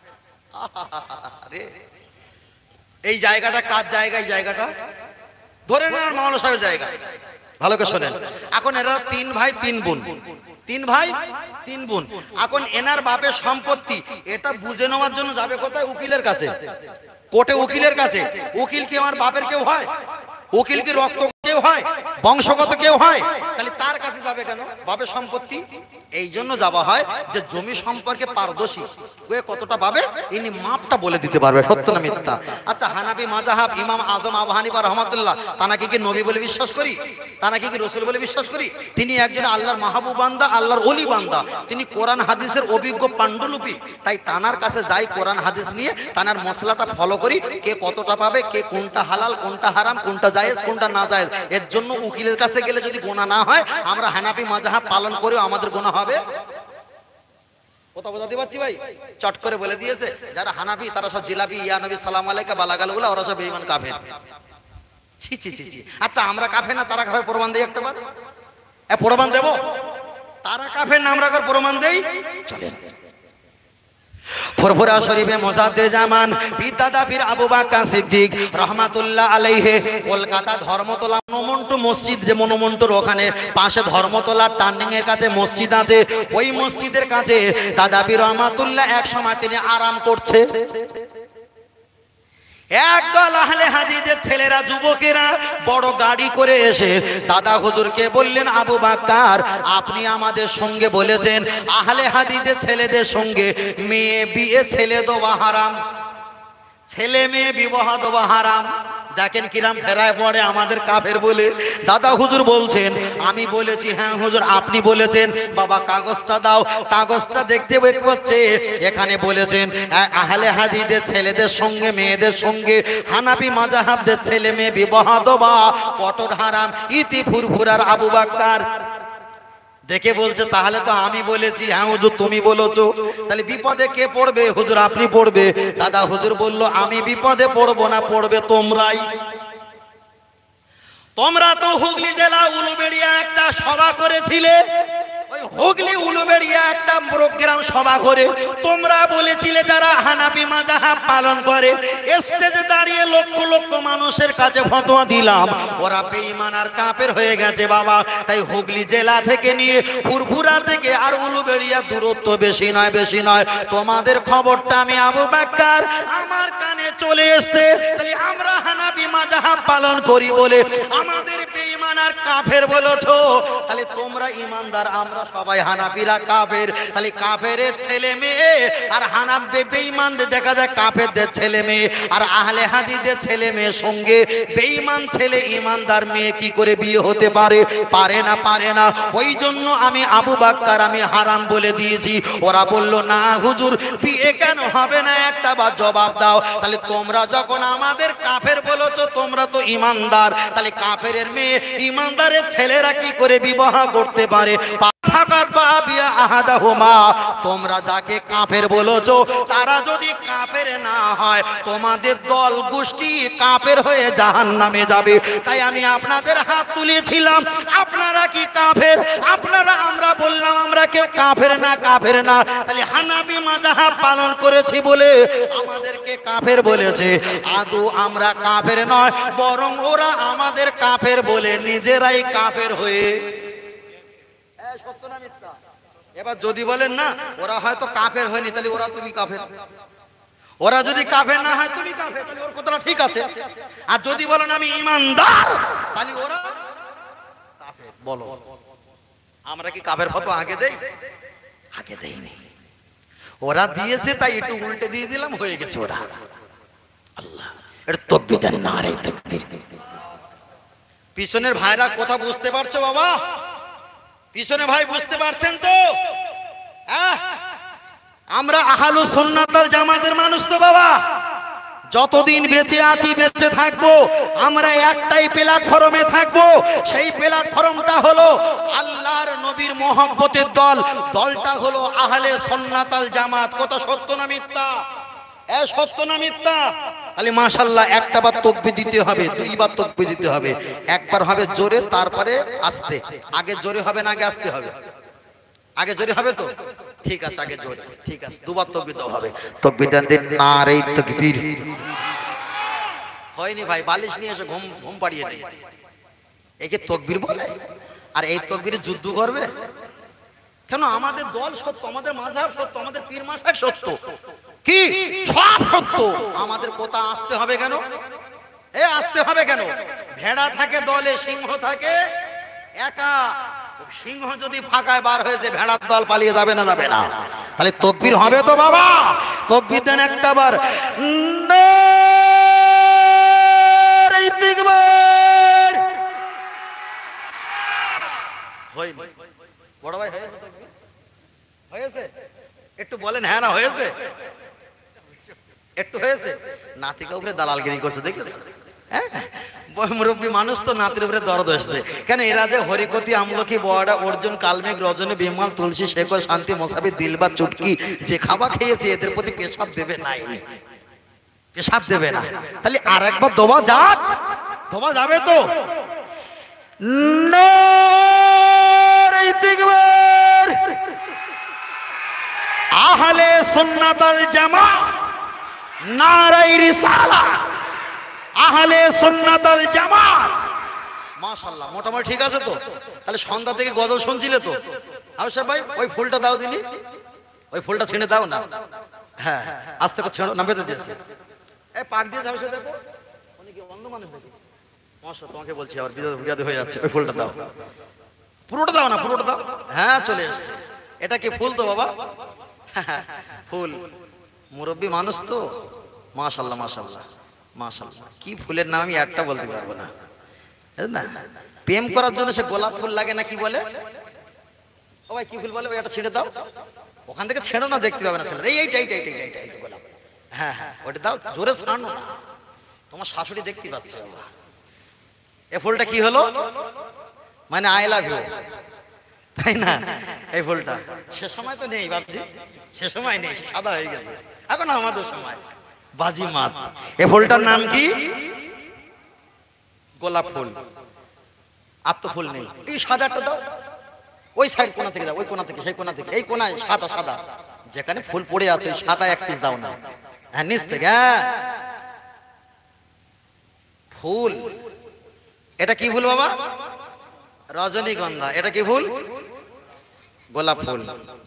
এই জায়গাটা কার জায়গা? এই জায়গাটা ধরে নেন মাওলানা সাহেবের জায়গা। ভালো করে শোনেন। এখন এরা 3 ভাই 3 বোন, 3 ভাই 3 বোন। এখন এনার বাপের সম্পত্তি এটা বুঝে নেওয়ার জন্য যাবে কোথায়? উকিলের কাছে। কোর্টে উকিলের কাছে, উকিল কি আমার বাপের কেউ হয়? উকিল কি রক্ত কেউ হয়? বংশগত কেউ হয়? তাহলে তার কাছে যাবে কেন? বাপের সম্পত্তি। এই জন্য যাওয়া হয় যে জমি সম্পর্কে পারদর্শী ওয়ে কতটা পাবে ইনি মাপটা বলে দিতে পারবে, সত্য না মিথ্যা। আচ্ছা, হানাফি মাযহাব ইমাম আজম আবু হানিফা রাহমাতুল্লাহ, তানাকে কি নবী বলে বিশ্বাস করি? তানাকে কি রাসূল বলে বিশ্বাস করি? তিনি একজন আল্লাহর মাহবুব বান্দা, আল্লাহর ওলি বান্দা, তিনি কোরআন হাদিসের অভিজ্ঞ পাণ্ডুলিপি। তাই তানার কাছে যাই, কোরআন হাদিস নিয়ে তানার মশলাটা ফলো করি, কে কতটা পাবে, কে কোনটা হালাল কোনটা হারাম, কোনটা জায়েজ কোনটা না জায়েজ। এর জন্য উকিলের কাছে গেলে যদি গুনাহ না হয়, আমরা হানাফি মাযহাব পালন করেও আমাদের গুনাহ হবে। কথা বোঝাতে পারছি ভাই? চট করে বলে দিয়েছে যারা হানাফি তারা সব জিলাপি, ইয়া নবী সালাম আলাইকা বালাগালগুলা, ওরা সব বেঈমান কাফের। ছি ছি ছি ছি। আচ্ছা, আমরা কাফের না তারা কাফের, প্রমাণ দেই একটা বার? প্রমাণ দেব? তারা কাফের না আমরা কাফের, প্রমাণ দেই। চলেন। ফুরফুরা শরীফে মোজাদ্দেদ জামান পিতা পীর আবু বকর সিদ্দিক রহমাতুল্লাহ আলাইহি, কলকাতা ধর্মতলা মনোমন্টু মসজিদ, যে মনোমন্টুর ওখানে পাশে ধর্মতলা টার্নিং এর কাছে মসজিদ আছে, ওই মসজিদের কাছে দাদা পীর রহমাতুল্লাহ এক সময় তিনি আরাম করছে। একদল আহলে হাদিসের ছেলেরা, যুবকেরা বড় গাড়ি করে এসে দাদা হুজুরকে বললেন, আবু বকর আপনি আমাদের সঙ্গে বলেছেন আহলে হাদিসের ছেলেদের সঙ্গে মেয়ে বিয়ে ছেলে দেওয়া হারাম, ছেলে মেয়ে বিবাহ দেওয়া হারাম। দেখেন কিরাম ফেরায় পড়ে আমাদের কাফের বলে। দাদা হুজুর বলছেন, আমি বলেছি হ্যাঁ হুজুর আপনি বলেছেন। বাবা কাগজটা দাও। কাগজটা দেখতে হচ্ছে এখানে বলেছেন আহলে হাদিসের ছেলেদের সঙ্গে মেয়েদের সঙ্গে হানাফি মাযহাবদের ছেলে মেয়ে বিবাহ দেওয়া কঠোর হারাম। ইতি ফুরফুরার আবু বকর দেখে বলছে, তাহলে তো আমি বলেছি। হ্যাঁ হুজুর তুমি বলেছো। তাহলে বিপদে কে পড়বে? হুজুর আপনি পড়বে। দাদা হুজুর বলল, আমি বিপদে পড়বো না, পড়বে তোমরাই। তোমরা তো হুগলি জেলা উলুবেড়িয়া একটা সভা করেছিলে, ওই হুগলি উলুবেড়িয়া একটা প্রোগ্রাম সভা করে তোমরা বলেছিলে যারা হানাফি মাযহাব পালন করে, স্টেজে দাঁড়িয়ে লক্ষ লক্ষ মানুষের কাছে ফতোয়া দিলাম ওরা বেঈমান আর কাফের হয়ে গেছে বাবা। তাই হুগলি জেলা থেকে নিয়ে ফুরফুরা থেকে আর উলুবেড়িয়া দূরত্ব বেশি নয়, বেশি নয়। তোমাদের খবরটা আমি আবু বকর আমার কানে চলে এসেছে। তাই আমরা হানাফি মাযহাব পালন করি বলে আমাদের বেঈমান আর কাফের বলেছো। তাহলে তোমরা ঈমানদার, আমরা সবাই হানাফিরা কাফের। তাহলে কাফেরের ছেলে মেয়ে আর হানাফি বেঈমানদের দেখা যায় কাফেরদের ছেলে মেয়ে আর আহলে হাদিসের ছেলে মেয়ের সঙ্গে বেঈমান ছেলে ঈমানদার মেয়ে কি করে বিয়ে হতে পারে? পারে না, পারে না। ওই জন্য আমি আবু বকর আমি হারাম বলে দিয়েছি। ওরা বলল, না হুজুর বিয়ে কেন হবে না, একটা বার জবাব দাও। তাহলে তোমরা যখন আমাদের কাফের বলেছো, তোমরা তো ঈমানদার, তাহলে কাফেরের মেয়ে ঈমানদারের ছেলেরা কি করে বিবাহ করতে পারে? তোমরা যাকে কাফের বলেছো তারা যদি কাফের না হয়, তোমাদের দল গোষ্ঠী কাফের হয়ে জাহান্নামে যাবে। তাই আমি আপনাদের হাত তুলেছিলাম, আপনারা কি কাফের? আপনারা, আমরা বললাম আমরা কেউ কাফের না, কাফের না। তাহলে হানাফি মাযহাব পালন করেছি বলে আমাদেরকে কাফের বলেছে। আদৌ আমরা কাফের নয়, বরং ওরা আমাদের কাফের বলে নিজেরাই কাফের হয়ে। সত্য না মিথ্যা? এবার যদি বলেন না ওরা হয়তো কাফের হয়নি, তাহলে ওরা তুমি কাফের। ওরা যদি কাফের না হয় তুমি কাফের, তাহলে ওর কথাটা ঠিক আছে। আর যদি বলেন আমি ঈমানদার, তাহলে ওরা কাফের। বলো আমরা কি কাফের ফতোয়া আগে দেই? আগে দেইনি। ওরা দিয়েছে তাই একটু উল্টে দিয়ে দিলাম, হয়ে গেছে ওরা। আল্লাহ এর তাকবীর দেন, নারে তাকবীর। পিছনের ভাইরা কথা বুঝতে পারছো বাবা? পিছনে ভাই বুঝতে পারছেন তো? আমরা আহলুস সুন্নাত ওয়াল জামাতের মানুষ তো বাবা। যতদিন বেঁচে আছি, বেঁচে থাকবো, আমরা একটাই প্ল্যাটফর্মে থাকবো। সেই প্ল্যাটফর্মটা হলো আল্লাহর নবীর মহব্বতের দল। দলটা হলো আহলে সুন্নাত ওয়াল জামাত। কথা সত্য না মিথ্যা? সত্য না মিথ্যা? তাহলে মাশাআল্লাহ একটা বার তাকবীর দিতে হবে, দুইবার তাকবীর দিতে হবে। একবার হবে জোরে, তারপরে আস্তে। আগে জোরে হবে না আগে আস্তে হবে? আগে জোরে হবে তো? ঠিক আছে, আগে জোরে। ঠিক আছে, দুবার তাকবীর দাও হবে। তাকবীর দেন, নারে তাকবীর। হয়নি ভাই, বালিশ নিয়ে এসে ঘুম পাড়িয়ে দেয়। একে তাকবীর বলে? আর এই তাকবীরে যুদ্ধ করবে কেন? আমাদের দল সত্য, আমাদের মাযহাব সত্য, আমাদের পীর মাশায়েখ সত্য। কি সব সত্য। আমাদের কথা আসতে হবে কেন? আসতে হবে কেন? ভেড়া থাকে দলে, সিংহ থাকে একা। সিংহ যদি ফাঁকায় বার হয়েছে, ভেড়ার দল পালিয়ে যাবে না? যাবে না। তাহলে তাকবীর হবে তো বাবা? তাকবীর দেন একটা বার। নারে তাকবীর। হয়নি বড় ভাই? হয়েছে? হয়েছে? একটু বলেন হ্যাঁ না হয়েছে? একটু হয়েছে? নাতিকে উপরে দালালগিরি করছে দেখলে? মুরব্বী মানুষ তো নাতির উপরে দরদ হয়েছে কেন? এরা যে হরিকতি, আমলকি, বড়া, অর্জুন, কালমেঘ, রজনী, বিমল, তুলসী, শেখর, শান্তি, মোসাবি, দিলবার, চুটকি যে খাবার খেয়েছে, এদের প্রতি পেশাব দেবে নাই, পেশাব দেবে না। তাহলে আর একবার দোয়া যাক, দোয়া যাবে তো? নারে তাকবীর। আহলে সুন্নাত ওয়াল জামাত, নারে রিসালাত, আহলে সুন্নাত ওয়াল জামাত। মাশাআল্লাহ, মোটামুটি ঠিক আছে তো? তাহলে সন্ধ্যা থেকে গজল শুনছিলে তো? আশরাফ ভাই ওই ফুলটা দাও দিনি, ওই ফুলটা ছিঁড়ে দাও না। হ্যাঁ আস্তে করে ছেড়ো না, বেঁধে দিয়েছে। পাক দিয়ে যাবে, দেখো উনি কি অন্ধ মানুষ নাকি? মাশাআল্লাহ, তোমাকে বলছি আবার বিদায় হয়ে যাচ্ছে। ওই ফুলটা দাও, পুরোটা দাও না, পুরোটা দাও। হ্যাঁ চলে এসছে। এটা কি ফুল তো বাবা? ফুল। মুরব্বী মানুষ তো। মাশাআল্লাহ মাশাআল্লাহ মাশাআল্লাহ। কি ফুলের নাম আমি একটা বলতে পারবো না। প্রেম করার জন্য সে গোলাপ ফুল লাগে না, কি বলে ও ভাই? কি ফুল বলে? ওই একটা ছেড়ে দাও, ওখান থেকে ছেড়ো না, দেখতে পাবে না ছেলে। এইটা এইটা এইটা এইটা এইটা গোলাপ। হ্যাঁ হ্যাঁ ওটা দাও, জোরে ছাড়ো না, তোমার শাশুড়ি দেখতে পাচ্ছে। এই ফুলটা কি হলো? মানে আই লাভ ইউ, তাই না? এই ফুলটা সে সময় তো নেই বাবজি, সে সময় নেই, সাদা হয়ে গেছে। এখন আমাদের সময় বাজি মাত। এই ফুলটার নাম কি? গোলাপ ফুল। আর তো ফুল নেই। এই সাদাটা দাও, ওই সাইড কোণা থেকে দাও, ওই কোণা থেকে, সেই কোণা থেকে, এই কোণায় সাদা সাদা যেখানে ফুল পড়ে আছে সাদা এক পিস দাও না। হ্যাঁ নিচ থেকে। হ্যাঁ ফুল। এটা কি ফুল বাবা? রজনীগন্ধা। এটা কি ফুল? গোলাপ ফুল।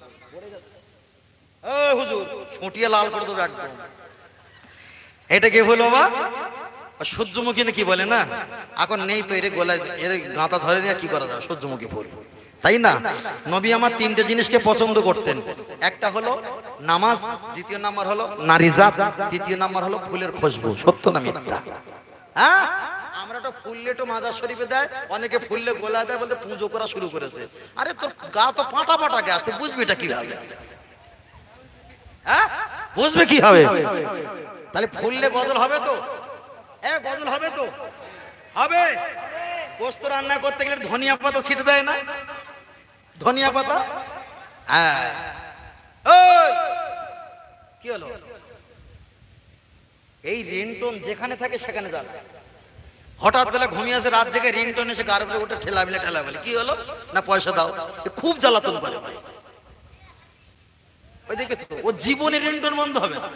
হুজুর ছুটিয়ে লাল করে দেবো একদম। এটা কি ফুল বাবা? সূর্যমুখী না কি বলে না? এখন নেই তো, এর গোলায় এর গাঁথা ধরে নিয়ে কি করা যাবে? সূর্যমুখী ফুল, তাই না? নবী আমার তিনটে জিনিসকে পছন্দ করতেন। একটা হলো নামাজ, দ্বিতীয় নাম্বার হলো নারী জাত, তৃতীয় নাম্বার হলো ফুলের খুশবু। সত্য না মিথ্যা? হ্যাঁ আমরা তো ফুললে তো মাজার শরীফে দেয়, অনেকে ফুললে গোলা দেয়, বলতে পুজো করা শুরু করেছে। আরে তোর গা তো পাটা পাটা গ্যাস, তুই বুঝবি এটা কিভাবে? হ্যাঁ বুঝবে কি হবে? তাহলে ফুললে গজল হবে তো? গজল হবে তো? হবে। গোস্ত রান্না করতে গেলে ধনিয়া পাতা ছিটে দেয় না? ধনিয়া পাতা। হ্যাঁ কি হলো? এই রিংটোন যেখানে থাকে সেখানে যাবে। হঠাৎ বেলা ঘুমিয়ে আসে, রাত জেগে রিংটোন এসে গার উপরে উঠে ঠেলা মিলে ঠেলা মিলে। কি হলো না? পয়সা দাও। খুব জ্বালাতন করে ভাই। ওই দেখেছো, ও জীবনে রিংটোন বন্ধ হবে না।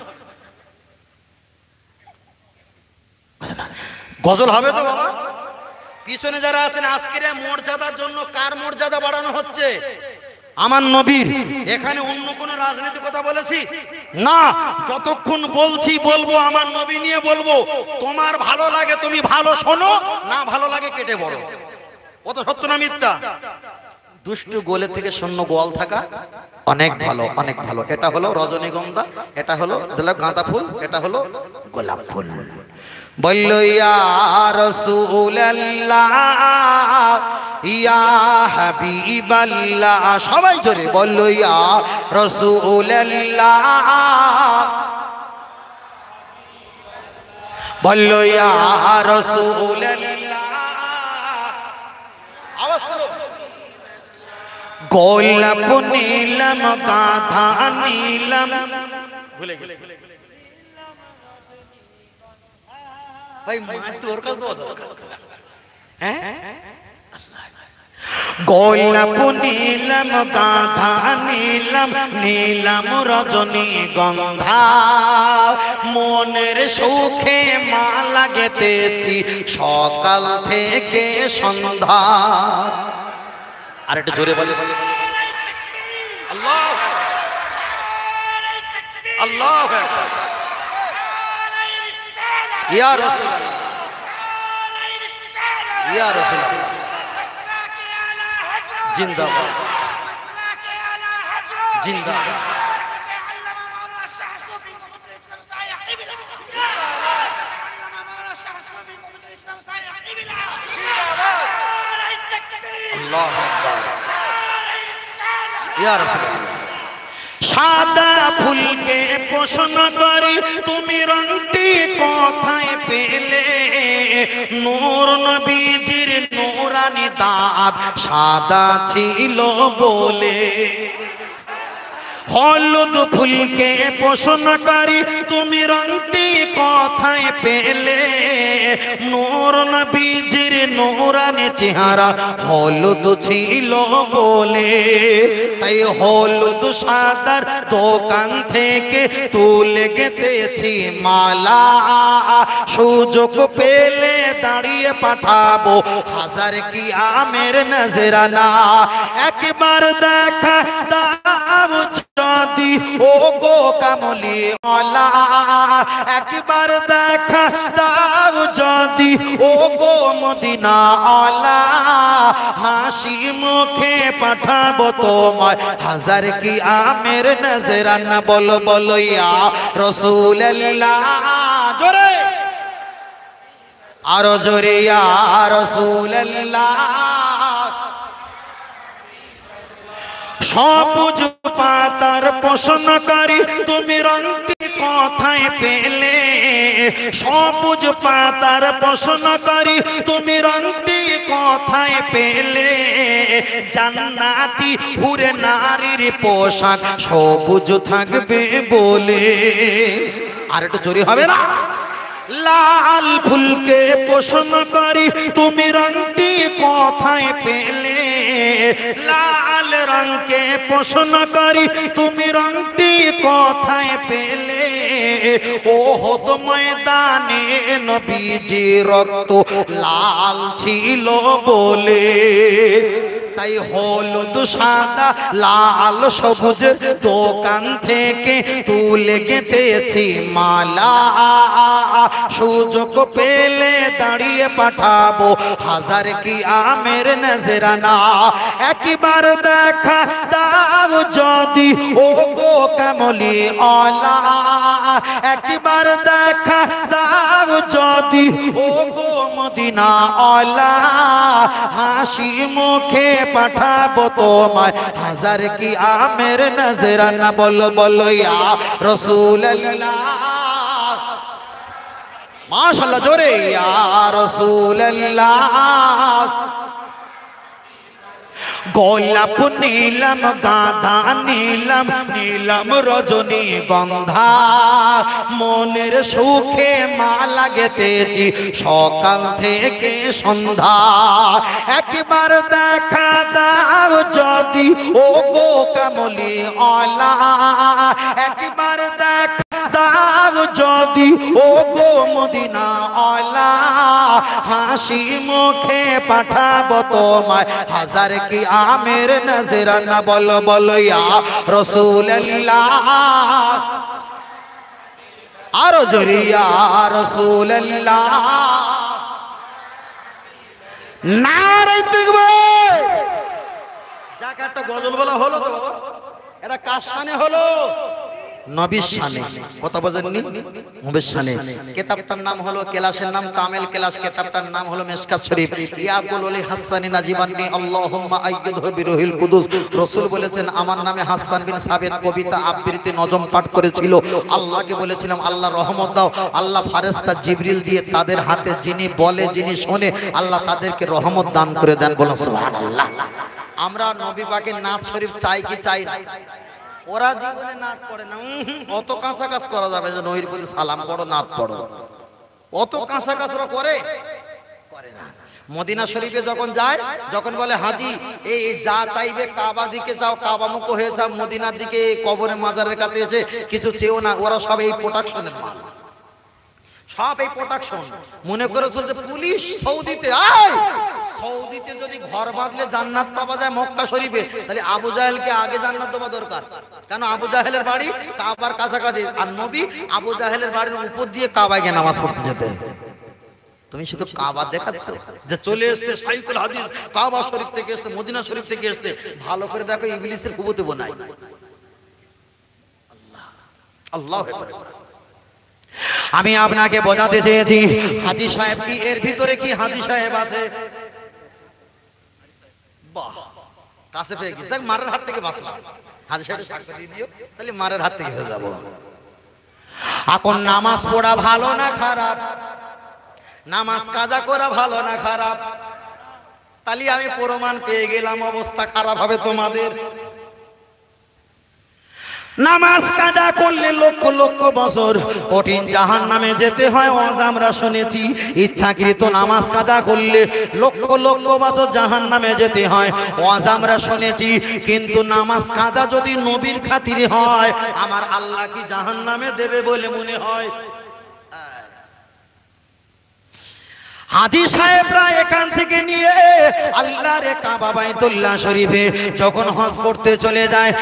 গজল হবে তো বাবা? পিছনে যারা আছেন, আজকের মর্যাদার জন্য কার মর্যাদা বাড়ানো হচ্ছে? আমার নবীর। এখানে অন্য কোন রাজনীতি কথা বলেছি না। যতক্ষণ বলছি বলবো আমার নবী নিয়ে বলবো। তোমার ভালো লাগে তুমি ভালো শোনো, না ভালো লাগে কেটে বড়। কত সত্য না মিথ্যা? দুষ্টু গোলে থেকে শূন্য গোয়াল থাকা অনেক ভালো, অনেক ভালো। এটা হলো রজনীগন্ধা, এটা হলো গাঁদা ফুল, এটা হলো গোলাপ ফুল। বললো ইয়া রাসূলুল্লাহ ইয়া হাবিবাল্লাহ, সবাই জোরে বললো ইয়া রাসূলুল্লাহ, বললো ইয়া রাসূলুল্লাহ। আওয়াজ করো। গোলাপ নীলম গাঁথা নীলম, ভুলে গেছি ভাই। মার তোর কাছে দোয়া দরকার। হ্যাঁ গোলাপ নীলম গাঁথা নীলম, নীলম রজনীগন্ধা, মনের সুখে মালা গেঁথেছি সকাল থেকে সন্ধ্যা। আর একটু জোরে বলে আল্লাহ আল্লাহু আকবার ইয়া রাসূলুল্লাহ ইয়া রাসূলুল্লাহ জিন্দাবাদ জিন্দাবাদ আল্লাহু আকবার ইয়া রাসূলুল্লাহ সাদা ফুলকে প্রশ্ন করি তুমি রংটি কোথায় পেলে নূর নবীজির নূরানি দাঁত সাদা ছিল বলে হলুদ ফুলকে প্রশ্ন করি তুমি রংটি কোথায় পেলে নূর নবীজির নূরানি চেহারা হলুদ ছিল বলে তাই হলুদ সাদার দোকান থেকে তুলে গেতেছি মালা সুযোগ পেলে দাঁড়িয়ে পাঠাবো হাজার কি আমের নজরানা একবার দেখা দাও যদি ও গো কামলি ওয়ালা একবার দেখা দাও যদি ও গো মদিনা ওয়ালা হাসি মুখে পাঠাবো তোমায় হাজার কি আমের নজরানা বলো বলো ইয়া রাসূলুল্লাহ জোরে আরো জোরে ইয়া রাসূলুল্লাহ সবুজ পাতার প্রশ্ন করি তুমি রংটি কোথায় পেলে সবুজ পাতার প্রশ্ন করি তুমি রংটি কোথায় পেলে জান্নাতি হুরে নারীর পোশাক সবুজ থাকবে বলে আর একটু জোরে হবে না লাল ফুলকে প্রশ্ন করি তুমি রংটি কোথায় পেলে লাল রঙকে প্রশ্ন করি তুমি রংটি কোথায় পেলে ওহদ ময়দানে নবীজি রক্ত লাল ছিল বলে তাই হলুদ সাদা লাল সবুজের দোকান থেকে তুলে গেতেছি মালা সুযোগ পেলে দাঁড়িয়ে পাঠাবো হাজার কি আমের নজরানা একবার দেখা দাও যদি ও গো কামলি ওয়ালা একবার দেখা দাও যদি ও গো মদিনা ওয়ালা হাসি মুখে পাঠাবো তোমায় হাজার কি আমের নজরানা বলো বলো ইয়া রাসূলুল্লাহ মাশাআল্লাহ জোরে ইয়া রাসূলুল্লাহ গোলাপ নীলম গাঁদা নীলম নীলম রজনী গন্ধা মনের সুখে মালা গেতেছি সকাল থেকে সন্ধ্যা একবার দেখা দাও যদি ও গো কামলি ওয়ালা একবার দেখা দাও যদি ও গো মদিনা ওয়ালা হাসি মুখে পাঠাবো তোমায় হাজার কি আমের নজরানা বলো বলো ইয়া রাসূলুল্লাহ আরো জোরে ইয়া রাসূলুল্লাহ নারে তাকবীর যাকে একটা গজল বলা হলো তো এটা কার শানে হলো নবীর শানে কথা বোঝেননি নবীর শানে কিতাবটার নাম হলো কেলাসের নাম কামেল কেলাস কিতাবটার নাম হলো মিশকাত শরীফ ইয়াকুল আলী হাসানি নাজিবানি আল্লাহুম্মা আইয়িদহু বিরুহিল কুদুস রাসূল বলেছেন আমার নামে হাসান বিন সাবিত কবিতা আবৃত্তি নজম পাঠ করেছিল আল্লাহকে বলেছিলাম আল্লাহ রহমত দাও আল্লাহ ফেরেশতা জিবরিল দিয়ে তাদের হাতে যিনি বলে যিনি শুনে আল্লাহ তাদেরকে রহমত দান করে দেন বলেন সুবহানাল্লাহ আমরা নবী পাকের নাত শরীফ চাই কি চাই না ওরা জীবনে নাত পড়ে না অত কাঁচা কাজ করা যাবে যে নবীর প্রতি সালাম পড়ো নাত পড়ো অত কাঁচা কাজ ওরা করে না মদিনা শরীফে যখন যায় যখন বলে হাজি এই যা চাইবে কাবা দিকে যাও কাবা মুখ হয়ে যাও মদিনার দিকে কবরের মাজারের কাছে এসে কিছু চেও না ওরা সব এই প্রোটেকশনের মাল সব এই প্রোটেকশন মনে করেছো যে পুলিশ সৌদিতে যদি ঘর ঘর বাঁধলে জান্নাত পাওয়া যায় মক্কা শরীফে, তাহলে আবু জাহেলকে আগে জান্নাত দেওয়া দরকার। কেন? আবু জাহেলের বাড়ি কাবার কাছাকাছি, আর নবী আবু জাহেলের বাড়ির উপর দিয়ে কাবায় গিয়ে নামাজ পড়তে যেতেন। তুমি শুধু কাবা দেখাচ্ছ যে চলে এসছে শাইখুল হাদিস, কাবা শরীফ থেকে এসছে, মদিনা শরীফ থেকে এসছে। ভালো করে দেখো ইবলিসের কুবুতে বোনাই। আল্লাহ আকবার। আমি আপনাকে বোঝাতে চেয়েছি হাজী সাহেব কি এর ভিতরে কি হাজী সাহেব আছে? বাহ, কাছে পেয়ে গেছে, মারের হাত থেকে বাঁচলাম। হাজী সাহেব সাক্ষী দিয়ে দিও, তাহলে মারের হাত থেকে হয়ে যাবো। এখন নামাজ পড়া ভালো না খারাপ? নামাজ কাজা করা ভালো না খারাপ? তাহলে আমি প্রমাণ পেয়ে গেলাম অবস্থা খারাপ হবে তোমাদের। নামাজ কাজা করলে লক্ষ লক্ষ বছর কঠিন জাহান্নামে যেতে হয়, ওয়াজ আমরা শুনেছি। ইচ্ছাকৃত নামাজ কাজা করলে লক্ষ লক্ষ বছর জাহান্নামে যেতে হয়, ওয়াজ আমরা শুনেছি। কিন্তু নামাজ কাজা যদি নবীর খাতিরে হয়, আমার আল্লাহ কি জাহান্নামে দেবে বলে মনে হয়? হাজী সাহেবরা এখান থেকে নিয়ে আল্লাহর কাবা বাইতুল্লাহ শরীফে যখন হজ করতে চলে যায়,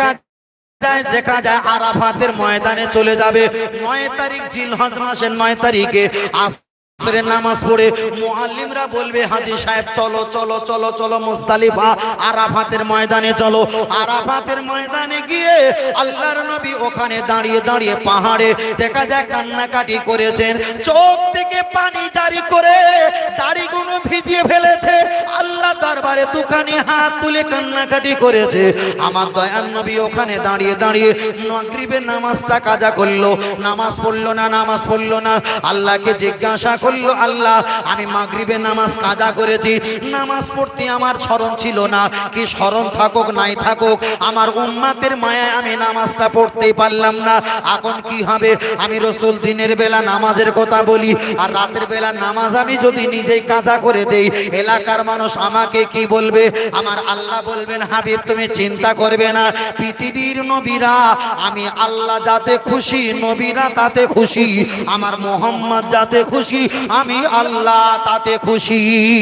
দেখা যায় আরাফাতের ময়দানে চলে যাবে। 9 তারিখ জিলহজ মাসের 9 তারিখে আসরের নামাজ পড়ে মুআল্লিমরা বলবে হাজী সাহেব চলো চলো চলো চলো মুজদালিফা আরাফাতের ময়দানে চলো। আরাফাতের ময়দানে গিয়ে আল্লাহর নবী ওখানে দাঁড়িয়ে দাঁড়িয়ে পাহাড়ে দেখা যায় কান্নাকাটি করেছেন, চোখ থেকে পানি জারি করে দাড়িগুলো ভিজিয়ে ফেলেছে। আল্লাহ দরবারে দুখানি হাত তুলে কান্নাকাটি করেছে। আমার দয়ার নবী ওখানে দাঁড়িয়ে দাঁড়িয়ে মাগরিবের নামাজটা কাজা করলো। নামাজ পড়লো না, নামাজ পড়লো না। আল্লাহকে জিজ্ঞাসা করলো, আল্লাহ আমি মাগরিবের নামাজ কাজা করেছি, নামাজ পড়তে আমার স্মরণ ছিল না। কি স্মরণ থাকুক নাই থাকুক, আমার উম্মতের মায়ায় আমি নামাজটা পড়তেই পারলাম না। এখন কি হবে? আমি রাসূল দিনের বেলা নামাজের কথা বলি, আর রাতের বেলা নামাজ আমি যদি নিজেই কাজা করে দেই, এলাকার মানুষ আমাকে কি বলবে? আমার আল্লাহ বলবেন, হাবিব তুমি চিন্তা করবে না, পৃথিবীর নবীরা আমি আল্লাহ যাতে খুশি, নবীরা তাতে খুশি, আমার মোহাম্মদ যাতে খুশি, আমি আল্লাহ তাতে খুশি।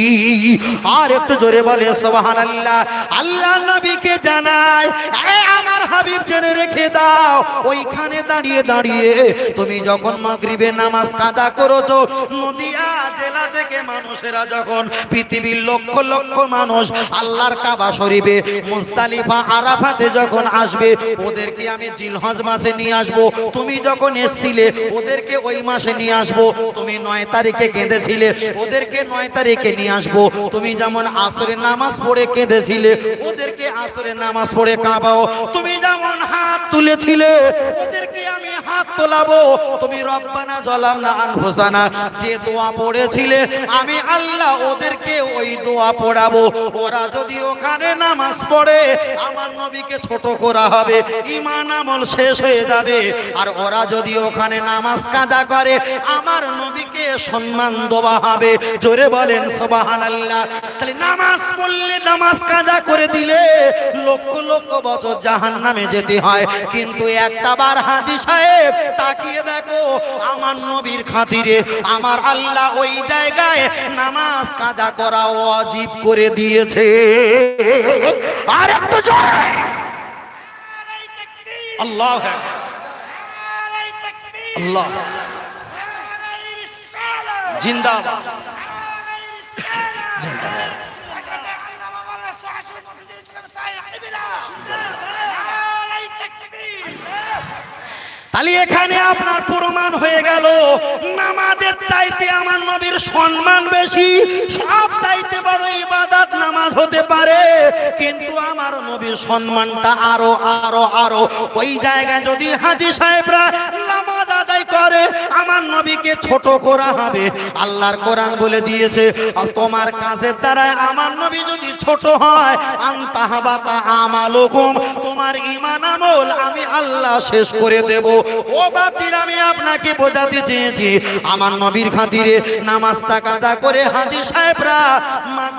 আর একটু জোরে বলে সুবহানাল্লাহ। আল্লাহ নবীকে জানায়, আমার হাবিব জেনে রেখে দাও, ওইখানে দাঁড়িয়ে দাঁড়িয়ে তুমি যখন মাগরিবের নামাজ কাজা করেছো, নদিয়া জেলা থেকে মানুষেরা যখন পৃথিবীর লক্ষ লক্ষ মানুষ আল্লাহর কাবা শরীফে মুজদালিফা আরাফাতে যখন আসবে, ওদেরকে আমি জিলহজ মাসে নিয়ে আসবো। তুমি যখন এসেছিলে ওদেরকে ওই মাসে নিয়ে আসবো। তুমি 9 তারিখে কেঁদেছিলে, ওদেরকে 9 তারিখে নিয়ে আসবো। তুমি যেমন আসরের নামাজ পড়ে কেঁদেছিলে, ওদেরকে আসরের নামাজ পড়ে কাঁবাও। তুমি যেমন হাত তুলেছিলে, ওদেরকে আমি হাত তোলাবো। তুমি রব্বানা যালামনা আনফুসানা যে দোয়া পড়েছিলে, আমি আল্লাহ ওদেরকে ওই দোয়া পড়াবো। ওরা যদি ওখানে নামাজ পড়ে, আমার নবীকে ছোট করা হবে, ঈমান আমল শেষ হয়ে যাবে। আর ওরা যদি ওখানে নামাজ কাজা করে, আমার নবীকে সম্মান দেওয়া হবে। জোরে বলেন সুবহানাল্লাহ। তাহলে নামাজ পড়লে, নামাজ কাজা করে দিলে লক্ষ লক্ষ বছর জাহান্নামে যেতে হয়। কিন্তু একটা বার হাজী সাহেব তাকিয়ে দেখো, আমার নবীর খাতিরে আমার আল্লাহ ওই জায়গায় নামাজ কাজা করা ওয়াজিব করে দিয়েছে। আর একটু জোরে আল্লাহু আকবার, আল্লাহ জিন্দাবাদ, জিন্দাবাদ। তাহলে এখানে আপনার প্রমাণ হয়ে গেল, নামাজের চাইতে আমার নবীর সম্মান বেশি। সব চাইতে বড় ইবাদত নামাজ হতে পারে, কিন্তু আমার নবীর সম্মানটা আরো আরো আরো। ওই জায়গায় যদি হাজী সাহেবরা নামাজ আদায় করে, আমার নবীকে ছোট করা হবে। আল্লাহর কোরআন বলে দিয়েছে, তোমার কাজের দ্বারা আমার নবী যদি ছোট হয়, আনতাহাবাতা আমালুকুম, তোমার ঈমান আমল আমি আল্লাহ শেষ করে দেব। ও বাতির, আমি আপনাকে বোঝাতে চেয়েছি, আমার নবীর খাতিরে নামাজটা কাজা করে হাজী সাহেবরা মাগরিবের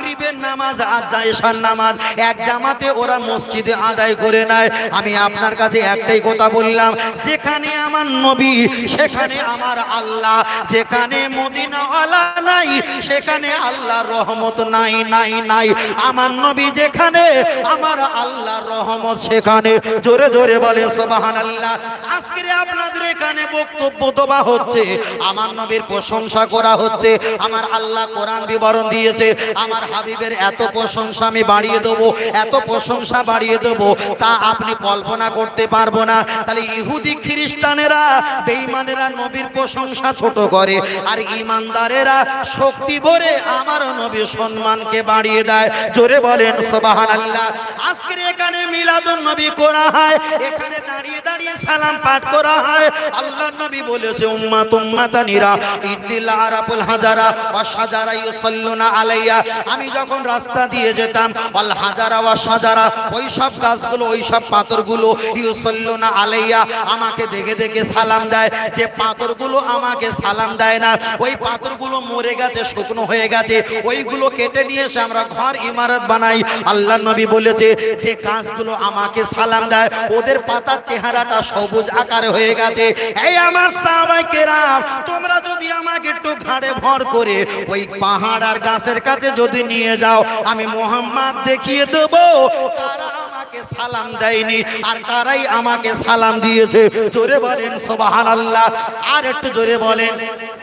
নামাজ আর জায়সার নামাজ এক জামাতে ওরা মসজিদে আদায় করে নেয়। আমি আপনার কাছে একটাই কথা বললাম, যেখানে আমার নবী সেখানে আমার আল্লাহ, যেখানে মদিনাওয়ালা নাই সেখানে আল্লাহর রহমত নাই নাই নাই। আমার নবী যেখানে আমার আল্লাহর রহমত সেখানে। জোরে জোরে বলে সুবহানাল্লাহ। আজকে আপনাদের এখানে বক্তব্য দেওয়া হচ্ছে, আমার নবীর প্রশংসা করা হচ্ছে। আমার আল্লাহ কোরআন বিবরণ দিয়েছে, আমার হাবিবের এত প্রশংসা আমি বাড়িয়ে দেবো, এত প্রশংসা বাড়িয়ে দেবো তা আপনি কল্পনা করতে পারবো না। তাহলে ইহুদি খ্রিস্টানেরা বেঈমানেরা নবীর প্রশংসা ছোট করে, আর ঈমানদারেরা শক্তি ভরে আমার নবীর সম্মানকে বাড়িয়ে দেয়। জোরে বলেন সুবহানাল্লাহ। আজকে এখানে মিলাদুন নবী করা হয়, এখানে দাঁড়িয়ে দাঁড়িয়ে সালাম পাঠ করা হয়। আল্লাহর নবী বলেছে উম্মাত উম্মাতানিরা ইদ্দিল আরাফুল হাজারা ওয়া শাজারা ইউসাল্লুনা আলাইয়া। আমি যখন রাস্তা দিয়ে যেতাম আল হাজারা ওয়া শাজারা, ওই সব গাছগুলো ওই সব পাথরগুলো ইউসাল্লুনা আলাইয়া আমাকে দেখে দেখে সালাম দেয়। যে পাথরগুলো আমাকে সালাম দেয় না, ওই পাথরগুলো মরে গেছে, শুকনো হয়ে গেছে, ওইগুলো কেটে নিয়ে এসে আমরা ঘর ইমারত বানাই। আল্লাহর নবী বলেছে যে গাছগুলো আমাকে সালাম দেয় ওদের পাতার চেহারাটা সবুজ আকারে হয়ে গেছে। এই আমার সাহাবায়ে কেরাম, তোমরা যদি আমাকে একটু ঘাড়ে ভর করে ওই পাহাড় আর গাছের কাছে যদি নিয়ে যাও, আমি মুহাম্মদ দেখিয়ে দেব কারা আমাকে সালাম দেয়নি আর কারাই আমাকে সালাম দিয়েছে। জোরে বলেন সুবহানাল্লাহ। আর একটু জোরে বলেন।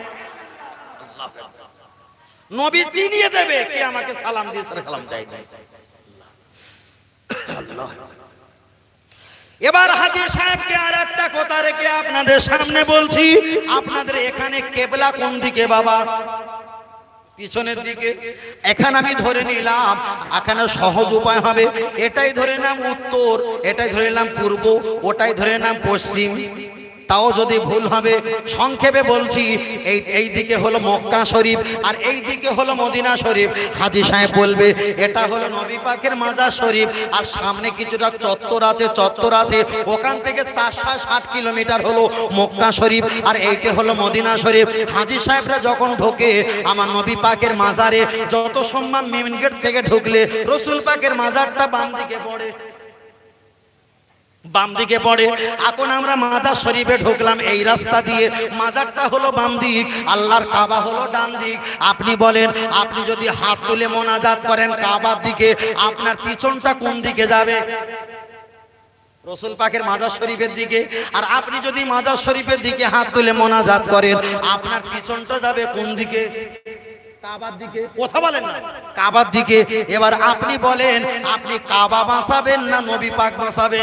নবী চিনিয়ে দেবে কে আমাকে সালাম দিয়েছে আর সালাম দেয়নি। আল্লাহ। এবার হাজী সাহেবকে আর একটা কথা রেখে আপনাদের সামনে বলছি, আপনাদের এখানে কেবলা কোন দিকে বাবা? পিছনের দিকে। এখানে আমি ধরে নিলাম, এখানে সহজ উপায় হবে, এটাই ধরে নাম উত্তর, এটাই ধরে নাম পূর্ব, ওটাই ধরে নাম পশ্চিম। তাও যদি ভুল হবে সংক্ষেপে বলছি, এই দিকে হলো মক্কা শরীফ আর এই দিকে হলো মদিনা শরীফ। হাজী সাহেব বলবে এটা হলো নবী পাকের মাজার শরীফ, আর সামনে কিছুটা চত্বর আছে, ওখান থেকে 460 কিলোমিটার হলো মক্কা শরীফ, আর এইটা হলো মদিনা শরীফ। হাজী সাহেবরা যখন ঢোকে আমার নবী পাকের মাজারে, যত সম্মান মেন গেট থেকে ঢুকলে রসুল পাকের মাজারটা বাম দিকে পড়ে, বাম দিকে পড়ে। এখন আমরা মাজার শরীফে ঢুকলাম এই রাস্তা দিয়ে, মাজারটা হলো বাম দিক, আল্লাহর কাবা হলো ডান দিক। আপনি বলেন, আপনি যদি হাত তুলে মোনাজাত করেন কাবার দিকে, আপনার পিছনটা কোন দিকে যাবে? রসুল পাকের মাজার শরীফের দিকে। আর আপনি যদি মাজার শরীফের দিকে হাত তুলে মোনাজাত করেন, আপনার পিছনটা যাবে কোন দিকে? কাবার দিকে। কথা বলেন না, কাবার দিকে। এবার আপনি বলেন, আপনি কাবা বাঁচাবেন না নবী পাক বাঁচাবেন?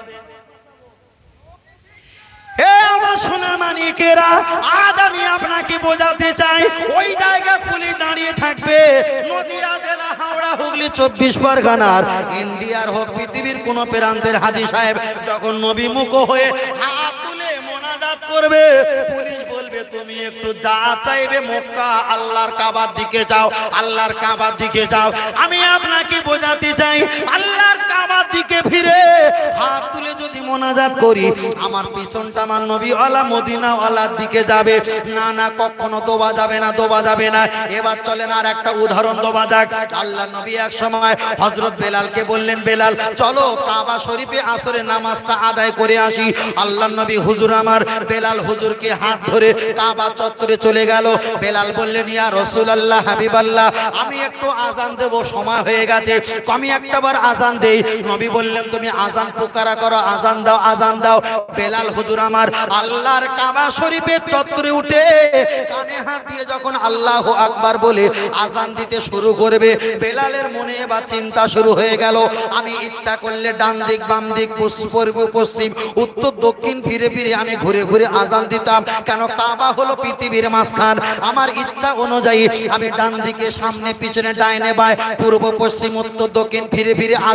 হে আমার সোনা মানিকেরা, আজ আমি আপনাকে বোঝাতে চাই, ওই জায়গা পুলিশ দাঁড়িয়ে থাকবে, নদিয়া জেলা, হাওড়া, হুগলি, 24 পরগনার, ইন্ডিয়ার হোক পৃথিবীর কোন প্রান্তের হাজী সাহেব যখন নবী মুখ হয়ে হাত তুলে মোনাজাত করবে, পুলিশ বলবে তুমি একটু যা চাইবে মক্কা আল্লাহর কাবার দিকে যাও, আল্লাহর কাবার দিকে যাও। আমি আপনাকে বোঝাতে চাই, আল্লাহর কাবার দিকে ফিরে হাত তুলে যদি মোনাজাত করি, আমার পিছনটা আমার নবীওয়ালা মদিনাওয়ালার দিকে যাবে। না না, কখনো দোবা যাবে না, দোবা যাবে না। এবার চলেন আর একটা উদাহরণ দোবা যাক। আল্লাহ নবী এক সময় হযরত বেলালকে বললেন, বেলাল চলো কাবা শরীফে আসরের নামাজটা আদায় করে আসি। আল্লাহ নবী হুজুর আমার বেলাল হুজুরকে হাত ধরে কাবা চত্বরে চলে গেল। বেলাল বললেন, ইয়া রাসূলুল্লাহ, হাবিবাল্লাহ, আমি একটু আজান দেব, সময় হয়ে গেছে, আমি একটাবার আজান দেই। নবী বললেন, তুমি আজান পুকারা করো, আজান দাও, আজান দাও। বেলাল হুজুর আমার আল্লাহর কাবা শরীফের চত্বরে উঠে কানে হাত দিয়ে যখন আল্লাহু আকবার বলে আজান দিতে শুরু করবে, বেলালের মনে এবার চিন্তা শুরু হয়ে গেল, আমি ইচ্ছা করলে ডান দিক, বাম দিক, পূর্ব, পশ্চিম, উত্তর, দক্ষিণ ফিরে ফিরে আমি ঘুরে ঘুরে আজান দিতাম। কেন? কাবা হলো পৃথিবীর মাঝখান। আমার ইচ্ছা অনুযায়ী আমি ডান দিকে, সামনে, পিছনে, ডাইনে, বাঁয়ে, পূর্ব, পশ্চিম, উত্তর, দক্ষিণ ফিরে ফিরে আজান দিতাম।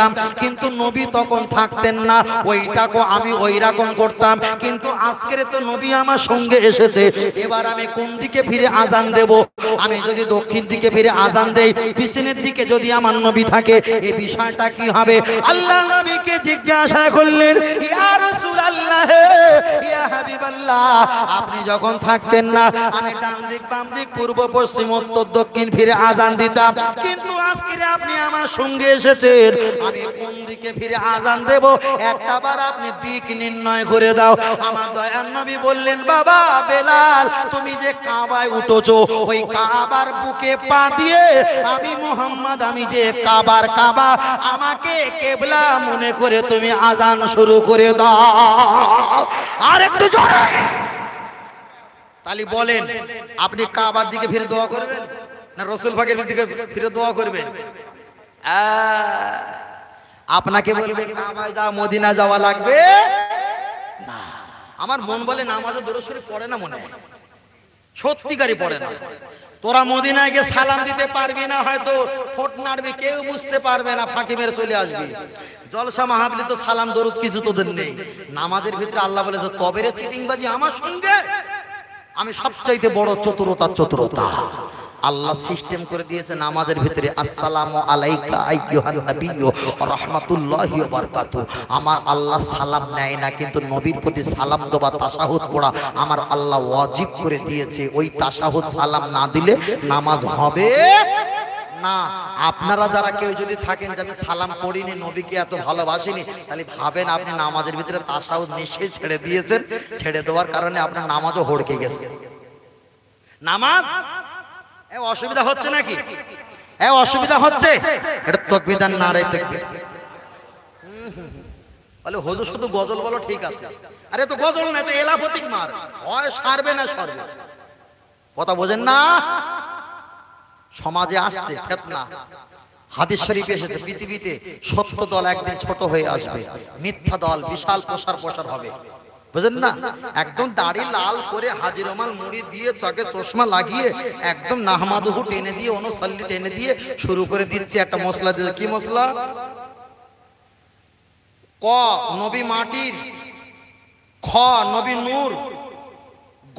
দিতাম, কিন্তু নবী তখন থাকতেন না, ওইটাকে আমি ওই রকম করতাম। কিন্তু আজকের তো নবী আমার সঙ্গে এসেছে, এবার আমি কোন দিকে ফিরে আজান দেব? আমি যদি দক্ষিণ দিকে ফিরে আজান দেই, পিছনের দিকে যদি আমার নবী থাকে, এই বিষয়টা কি হবে? আল্লাহ নবীকে জিজ্ঞাসা করলেন, ইয়া রাসূলুল্লাহ, ইয়া হাবিবাল্লাহ, আপনি যখন থাকতেন না, আমি ডান দিক বাম দিক পূর্ব পশ্চিম উত্তর দক্ষিণ ফিরে আজান দিতাম, কিন্তু আজকে আপনি আমার সঙ্গে এসেছেন, আমি কোন দিকে ফিরে আজান দেব? একটাবার আপনি দিক নির্ণয় করে দাও। আমার দয়ার নবী বললেন, বাবা বেলাল, তুমি যে কাবায় উঠেছো, ওই কাবার বুকে পা দিয়ে আমি মুহাম্মদ, আমি যে কাবার কাবা, আমাকে কেবলা মনে করে তুমি আজান শুরু করে দাও। আর একটু জোরে তালি বলেন, আপনি কাবার দিকে ফিরে দোয়া করবেন না রাসূল পাকের দিকে ফিরে দোয়া করবেন? আপনাকে বলবে কাবায় যাও, মদিনা যাওয়া লাগবে না। আমার মন বলে নামাজে দরুদ শরীফ পড়ে না, মনে হয় সত্যিকারই পড়ে না। তোরা মদিনায় গিয়ে সালাম দিতে পারবি না, হয়তো ফোট মারবি, কেউ বুঝতে পারবে না, ফাঁকি মেরে চলে আসবি। জলসা মাহফিলে তো সালাম দরুদ কিছু তোদের নেই। নামাজের ভিতরে আল্লাহ বলে, তবে রে চিটিংবাজি আমার সঙ্গে, আমি সবচাইতে বড় চতুরতা। আল্লাহ সিস্টেম করে দিয়েছে নামাজের ভিতরে, আসসালামু আলাইকা আইয়ুহান নাবিয়্যু রাহমাতুল্লাহি ওয়া বারাকাতুহু। আমার আল্লাহ সালাম নেয় না, কিন্তু নবীর প্রতি সালাম দেওয়া, তাশাহুদ পড়া আমার আল্লাহ ওয়াজিব করে দিয়েছে। ওই তাশাহুদ সালাম না দিলে নামাজ হবে না। আপনারা যারা কেউ যদি থাকেন যে আমি সালাম পড়িনি, নবীকে এত ভালোবাসিনি, তাহলে ভাবেন আপনি নামাজের ভিতরে তাশাহুদ নিশ্চয়ই ছেড়ে দিয়েছেন। ছেড়ে দেওয়ার কারণে আপনার নামাজও হড়কে গেছে। নামাজ অসুবিধা হচ্ছে নাকি? অসুবিধা হচ্ছে, এটা তাকবীর দেন, নারে তাকবীর। বলে হুজুর শুধু গজল বলো, ঠিক আছে। আরে তো গজল না, তো এলাফতিক মার, হয় সারবে না সরবে। কথা বোঝেন না? সমাজে আসছে ফিতনা। হাদিস শরীফে এসেছে, পৃথিবীতে সত্য দল একদিন ছোট হয়ে আসবে, মিথ্যা দল বিশাল প্রসার হবে। বুঝেন না? একদম দাড়ি লাল করে, হাজির রুমাল মুড়ি দিয়ে, চোখে চশমা লাগিয়ে, একদম নাহমাদুহু টেনে দিয়ে, অনুসাল্লি টেনে দিয়ে শুরু করে দিচ্ছে একটা মশলা দিয়ে। কি মশলা? ক নবী মাটির, খ নবী নূর, গ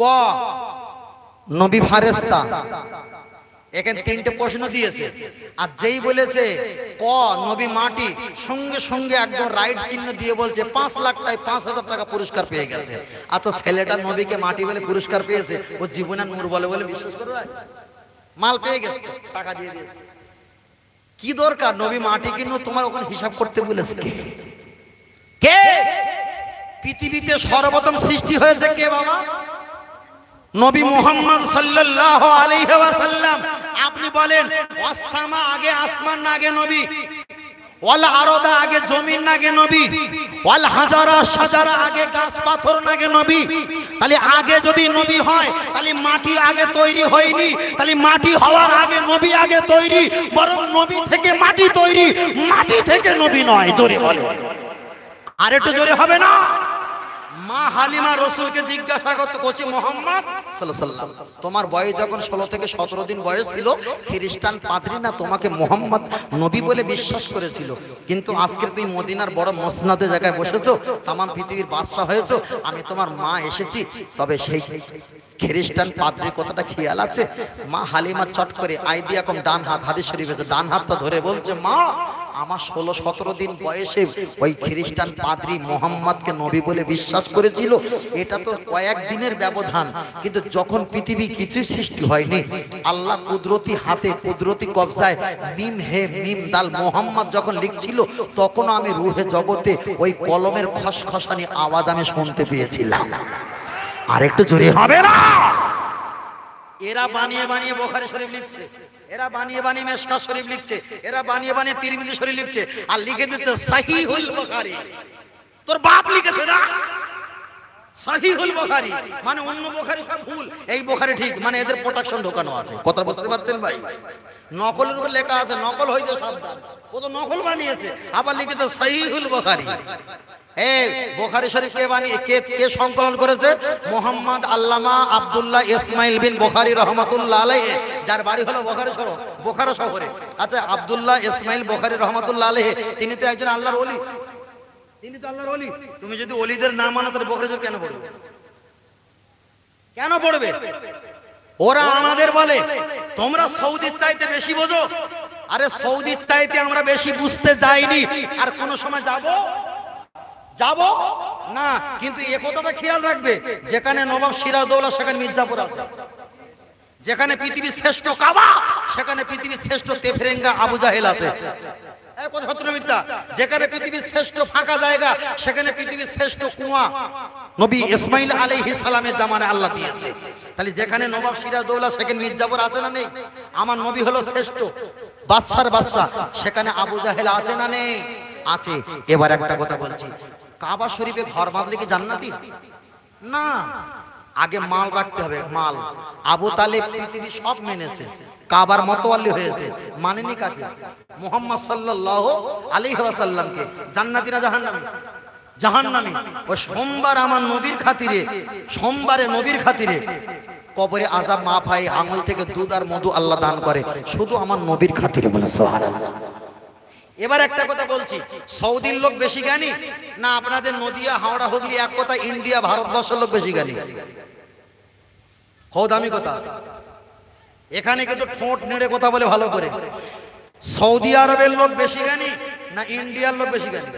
নবী ফারেস্তা। এখানে তিনটে প্রশ্ন দিয়েছে, আর যেই বলেছে ক নবী মাটি, সঙ্গে সঙ্গে একদম রাইট চিহ্ন দিয়ে বলছে 5 লাখ টাকা, 5,000 টাকা পুরস্কার পেয়ে গেছে। আচ্ছা, ছেলেটা নবীকে মাটি বলে পুরস্কার পেয়েছে, ও জীবনে নূর বলে বলে বিশ্বাস করবে? মাল পেয়ে গেছে, টাকা দিয়ে দিয়েছে। কি দরকার নবী মাটি কিনো? তোমার ওখানে হিসাব করতে বলেছে কে? পৃথিবীতে সর্বপ্রথম সৃষ্টি হয়েছে কে বাবা? নবী মুহাম্মদ সাল্লাল্লাহু আলাইহি ওয়াসাল্লাম। আপনি বলেন, ওয়াসসামা আগে আসমান না আগে নবী? ওয়াল আরদা আগে জমিন না আগে নবী? ওয়াল হাজারা শাজারা আগে গাছ পাথর না আগে নবী? তাহলে আগে যদি নবী হয়, তাহলে মাটি আগে তৈরি হয়নি, তাহলে মাটি হওয়ার আগে নবী আগে তৈরি, বরং নবী থেকে মাটি তৈরি, মাটি থেকে নবী নয়। জোরে বলে, আর একটু জোরে হবে না? মা হালিমা রাসূলকে জিজ্ঞাসা করছে, মুহাম্মদ সাল্লাল্লাহু আলাইহি ওয়াসাল্লাম, তোমার বয়স যখন 16 থেকে 17 দিন বয়স ছিল, খ্রিস্টান পাদ্রী না তোমাকে মুহাম্মদ নবী বলে বিশ্বাস করেছিল, কিন্তু আজকে তুমি মদিনার বড় মসনদে জায়গায় বসেছো, তাম পৃথিবীর বাদশা হয়েছো, আমি তোমার মা এসেছি। তবে সেই খ্রিস্টান পাদ্রীর কথাটা খেয়াল আছে? মা হালিমা চট করে আইদিয়াকুম, ডান হাত, হাদিস শরীফে ডান হাতটা ধরে বলছে, মা আমার 16-17 দিন বয়সে ওই খ্রিস্টান পাদ্রী মোহাম্মদকে নবী বলে বিশ্বাস করেছিল। এটা তো কয়েক দিনের ব্যবধান, কিন্তু যখন পৃথিবী কিছুই সৃষ্টি হয়নি, আল্লাহ কুদরতি হাতে, কুদরতি কবজায় মিম হে মিম দাল মোহাম্মদ যখন লিখছিল, তখন আমি রুহে জগতে ওই কলমের খসখসানি আওয়াজ আমি শুনতে পেয়েছিলাম। আর একটু জোরে হবে না? এরা বানিয়ে বানিয়ে বুখারী শরীফ লিখছে, এরা বানিয়ে বানিয়ে মিশকাত শরীফ লিখছে, এরা বানিয়ে বানিয়ে তিরমিজি শরীফ লিখছে, আর লিখে দিচ্ছে সহিহুল বুখারী। তোর বাপ লিখেছে না সহিহুল বুখারী, মানে অন্য বুখারী সব ভুল, এই বুখারী ঠিক, মানে এদের প্রোটেকশন ঢোকানো আছে। কথা বুঝতে পারছেন ভাই? নকলের উপর লেখা আছে, নকল হইতে সাবধান। ও তো নকল বানিয়েছে, আবার লিখেছে সহিহুল বুখারী। এই বুখারী শরীফ কে বানিয়ে কে সংকলন করেছে? মোহাম্মদ আল্লামা আব্দুল্লাহ ইসমাইল বিন বুখারী রাহমাতুল্লাহ আলাইহি, যার বাড়ি হলো বোখারা শহরে। আচ্ছা, আব্দুল্লাহ ইসমাইল বুখারী রাহমাতুল্লাহ আলাইহি তিনি তো একজন আল্লাহর ওলি, তিনি তো আল্লাহর ওলি। তুমি যদি ওলিদের নাম মানো তাহলে বুখারী শরীফ কেন পড়বে? কেন পড়বে? ওরা আমাদের বলে তোমরা সৌদির চাইতে বেশি বোঝো। আরে সৌদির চাইতে আমরা বেশি বুঝতে যাইনি, আর কোন সময় যাব না। কিন্তু এ কথাটা খেয়াল রাখবে, যেখানে নবাব সিরাজউদ্দৌলা সেখানে মির্জাপুর আছে, যেখানে পৃথিবীর শ্রেষ্ঠ কাবা সেখানে পৃথিবীর শ্রেষ্ঠ তেফরেঙ্গা আবু জাহেল আছে। যেখানে পৃথিবীর শ্রেষ্ঠ ফাঁকা জায়গা সেখানে পৃথিবীর শ্রেষ্ঠ কুয়া নবী ইসমাইল আলাইহিস সালামের জামানায় আল্লাহ দিয়েছে। তাহলে যেখানে নবাব সিরাজউদ্দৌলা সেখানে মির্জাপুর আছে না নেই? আমার নবী হলো শ্রেষ্ঠ বাদশার বাদশা, সেখানে আবু জাহেল আছে না নেই? আছে। এবার একটা কথা বলছি, কাবা শরীফে ঘর বাঁধলে কি জান্নাতি? না, আগে মাল রাখতে হবে, মাল। আবু তালেব পৃথিবী সব মেনেছে, কাবার মতওয়ালি হয়েছে, মানেনি কাকে? মুহাম্মদ সাল্লাল্লাহু আলাইহি ওয়াসাল্লামকে। জান্নাতি না জাহান্নামী? জাহান্নামী। ওই সোমবার আমার নবীর খাতিরে, সোমবারে নবীর খাতিরে কবরে আযাব মাফ হয়, আঙুল থেকে দুধ আর মধু আল্লাহ দান করে, শুধু আমার নবীর খাতিরে। বলে সুবহানাল্লাহ। এবার একটা কথা বলছি, সৌদির লোক বেশি জ্ঞানী না আপনাদের নদিয়া হাওড়া হুগলি এক কথা ইন্ডিয়া ভারতবর্ষের লোক বেশি জ্ঞানী? খোদ আমি কথা এখানে কিন্তু ঠোঁট নেড়ে কথা বলে ভালো করে, সৌদি আরবের লোক বেশি জ্ঞানী না ইন্ডিয়ার লোক বেশি জ্ঞানী?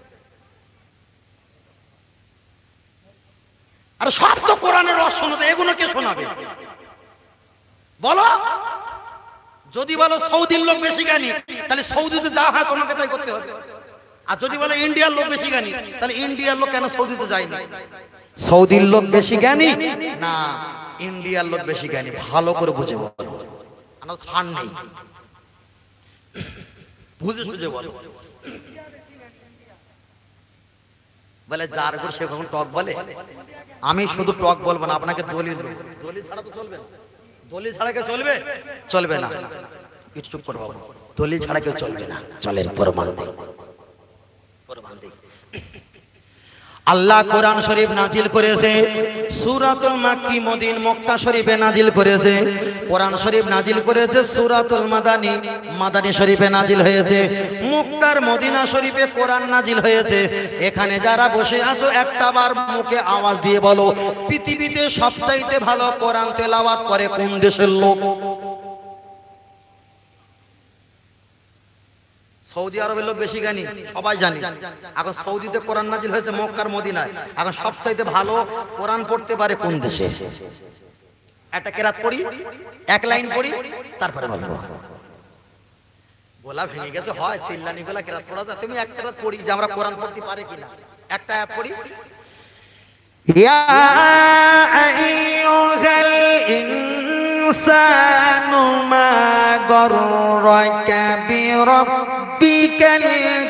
আর সব তো কোরআনের রস শোনাতে, এগুলো কে শোনাবে বলো? যদি বলো সৌদির লোক বেশি জ্ঞানী, তাহলে সৌদিতে যা হয় তোমাকে তাই করতে হবে। আর যদি বলো ইন্ডিয়ার লোক বেশি জ্ঞানী, তাহলে ইন্ডিয়ার লোক কেন সৌদিতে যায়নি? সৌদির লোক বেশি জ্ঞানী না ইন্ডিয়ার লোক বেশি জ্ঞানী? ভালো করে বুঝে বলো, আমার ছাড় নেই, বুঝে সুঝে বলো। বলে যার উপর সে কখন টক বলে। আমি শুধু টক বলবো না, আপনাকে দলিল ছাড়া তো চলবে না। দলিল ছাড়া কেউ চলবে? চলবে না। একটু চুপ করে বাবু, দলিল ছাড়া কেউ চলবে না। চলেন প্রমাণ দেই। আল্লাহ কোরআন শরীফ নাজিল করেছে, সূরাতুল মাক্কি মক্কা শরীফে নাজিল করেছে। কোরআন শরীফ নাজিল করেছে সূরাতুল মাদানী শরীফে নাজিল হয়েছে। মক্কার মদিনা শরীফে কোরআন নাজিল হয়েছে। এখানে যারা বসে আছো একটা বার মুখে আওয়াজ দিয়ে বলো, পৃথিবীতে সবচাইতে ভালো কোরআন তেলাওয়াত করে কোন দেশের লোক? সৌদি আরবের লোক বেশি জ্ঞানী, সবাই জানি। এখন সৌদিতে কোরআন নাজিল হয়েছে মক্কার মদিনায়। এখন সবচাইতে ভালো কোরআন পড়তে পারে কোন দেশে? একটা কেরাত পড়ি, এক লাইন পড়ি, তারপরে বলবো। গোলা ভেঙে গেছে হয়, চিল্লানি গোলা কেরাত পড়া যায়। তুমি এক কেরাত পড়ি যে আমরা কোরআন পড়তে পারে কিনা, একটা আয়াত পড়ি। ইয়া আইয়ুহাল ইনসানু মা গররাকা বিরাব্বিকাল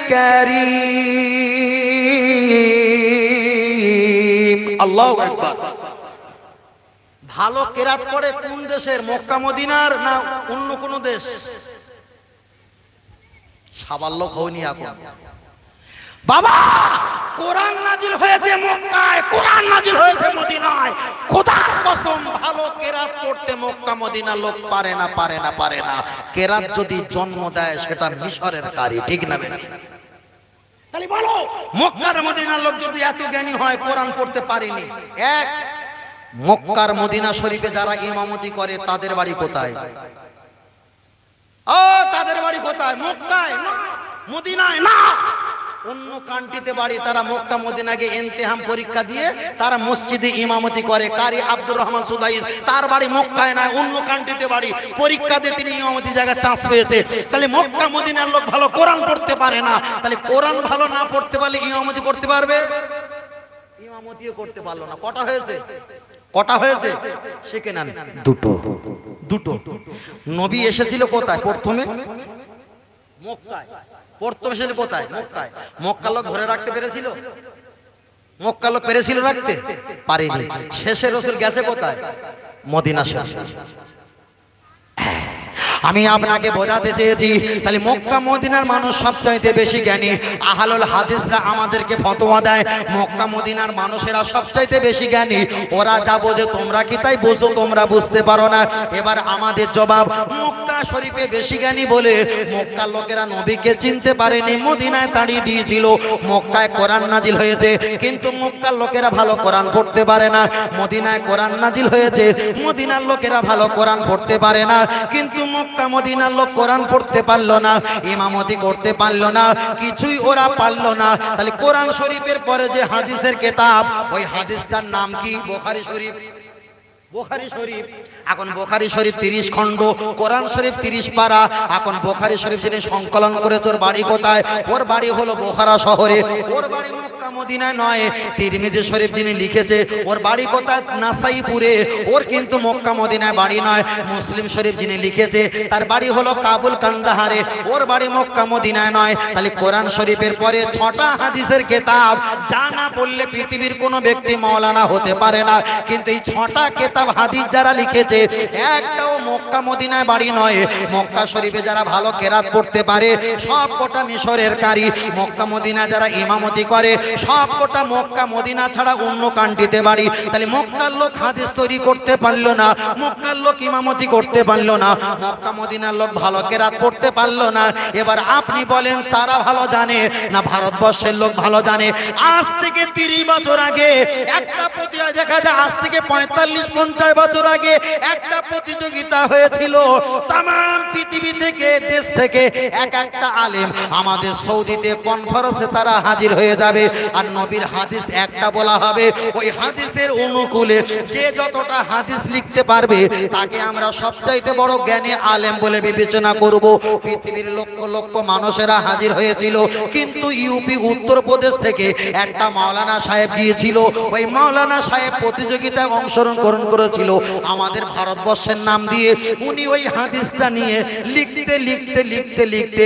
কারীম। আল্লাহু আকবার। ভালো কেরাত পড়ে কোন দেশের? মক্কা মদিনার না অন্য কোন দেশ? সাবাল লোক হয়নি এখন বাবা। কোরআন নাজিল হয়েছে মক্কায়, কোরআন নাজিল হয়েছে মদিনায়। খোদার কসম, ভালো কেরাত পড়তে মক্কা মদিনার লোক পারে না, পারে না, পারে না। কেরাত যদি জন্ম দেয় সেটা মিশরের কারি, ঠিক না? তাহলে বলো, মক্কার মদিনার লোক যদি এত জ্ঞানী হয় কোরআন পড়তে পারেনি? এক, মক্কার মদিনা শরীফে যারা ইমামতি করে তাদের বাড়ি কোথায়? ও তাদের বাড়ি কোথায়? মক্কায় না, মদিনায় না, অন্য কান্ট্রিতে বাড়ি। তারা মক্কা মদিনাকে ইমতিহান পরীক্ষা দিয়ে তারা মসজিদে ইমামতি করে। কারি আব্দুর রহমান সুদাইস, তার বাড়ি মক্কায় না, অন্য কান্ট্রিতে বাড়ি। পরীক্ষা দিয়ে তিনি ইমামতি জায়গায় চান্স পেয়েছে। তাহলে মক্কা মদিনার লোক ভালো কোরআন পড়তে পারে না। তাহলে কোরআন ভালো না পড়তে পারলে ইমামতি করতে পারবে? ইমামতিও করতে পারলো না। কটা হয়েছে? কটা হয়েছে? শিখে নেন, দুটো। নবী এসেছিল কোথায়? প্রথমে মক্কায়। প্রথমে এসেছিল কোথায়? মক্কায়। মক্কার লোক ধরে রাখতে পেরেছিল? মক্কার লোক পেরেছিল রাখতে? পারেনি। শেষে রাসূল গেছে কোথায়? Medina Sharif. আমি আপনাকে বোঝাতে চেয়েছি তাহলে মক্কা মদিনার মানুষ সবচাইতে বেশি জ্ঞানী। আহলুল হাদিসরা আমাদেরকে ফতোয়া দেয় মক্কা মদিনার মানুষেরা সবচাইতে বেশি জ্ঞানী। ওরা যা বোঝে তোমরা কি তাই বোঝো? তোমরা বুঝতে পারো না। এবার আমাদের জবাব, মক্কা শরীফে বেশি জ্ঞানী বলে মক্কার লোকেরা নবীকে চিনতে পারেনি, মদিনায় তাড়িয়ে দিয়েছিল। মক্কায় কোরআন নাজিল হয়েছে কিন্তু মক্কার লোকেরা ভালো কোরআন পড়তে পারে না। মদিনায় কোরআন নাজিল হয়েছে, মদিনার লোকেরা ভালো কোরআন পড়তে পারে না, কিন্তু মক্কা মদিনার লোক কোরআন পড়তে পারলো না, ইমামতি করতে পারলো না, কিছুই ওরা পারলো না। তাহলে কোরআন শরীফের পরে যে হাদিসের কিতাব, ওই হাদিসটার নাম কি? বুখারী শরীফ। বুখারী শরীফ। এখন বুখারী শরীফ 30 খণ্ড, কোরআন শরীফ 30 পারা। এখন বুখারী শরীফ যিনি সংকলন করেছে ওর বাড়ি কোথায়? ওর বাড়ি হলো বোখারা শহরে, ওর বাড়ি মক্কা মদিনায় নয়। তিরমিজি শরীফ যিনি লিখেছে ওর বাড়ি কোথায়? নাসাইপুরে, ওর কিন্তু মক্কা মদিনায় বাড়ি নয়। মুসলিম শরীফ যিনি লিখেছে তার বাড়ি হলো কাবুল কান্দাহারে, ওর বাড়ি মক্কা মদিনায় নয়। তাহলে কোরআন শরীফের পরে 6টা হাদিসের কিতাব, যা না পড়লে পৃথিবীর কোনো ব্যক্তি মাওলানা হতে পারে না। কিন্তু এই 6টা কিতাব হাদিস যারা লিখেছে একটাও মক্কা মদিনায় বাড়ি নয়। মক্কা শরীফে যারা ভালো কেরাত পড়তে পারে সব কটা মিশরের কারি। মক্কা মদিনা যারা ইমামতি করে সব কটা মক্কা মদিনা ছাড়া অন্য কান্ট্রিতে বাড়ি। তাহলে মক্কার লোক হাদিস তৈরি করতে পারলো না, মক্কার লোক ইমামতি করতে পারলো না, মক্কা মদিনার লোক ভালো কেরাত পড়তে পারলো না। এবার আপনি বলেন তারা ভালো জানে না ভারতবর্ষের লোক ভালো জানে? আজ থেকে 30 বছর আগে একটা প্রতিযোগিতা দেখা যায়, আজ থেকে 45-50 বছর আগে একটা প্রতিযোগিতা হয়েছিল। তাম পৃথিবী থেকে, দেশ থেকে এক একটা আলেম আমাদের সৌদিতে কনফারেন্সে তারা হাজির হয়ে যাবে। আর নবীর হাদিস একটা বলা হবে, ওই হাদিসের অনুকূলে যে যতটা হাদিস লিখতে পারবে তাকে আমরা সবচাইতে বড় জ্ঞানী আলেম বলে বিবেচনা করব। পৃথিবীর লক্ষ লক্ষ মানুষেরা হাজির হয়েছিল, কিন্তু ইউপি উত্তরপ্রদেশ থেকে একটা মাওলানা সাহেব গিয়েছিল। ওই মাওলানা সাহেব প্রতিযোগিতায় অংশগ্রহণ করেছিল আমাদের ভারতবর্ষের নাম দিয়ে। উনি ওই হাদিসটা নিয়ে লিখতে লিখতে লিখতে লিখতে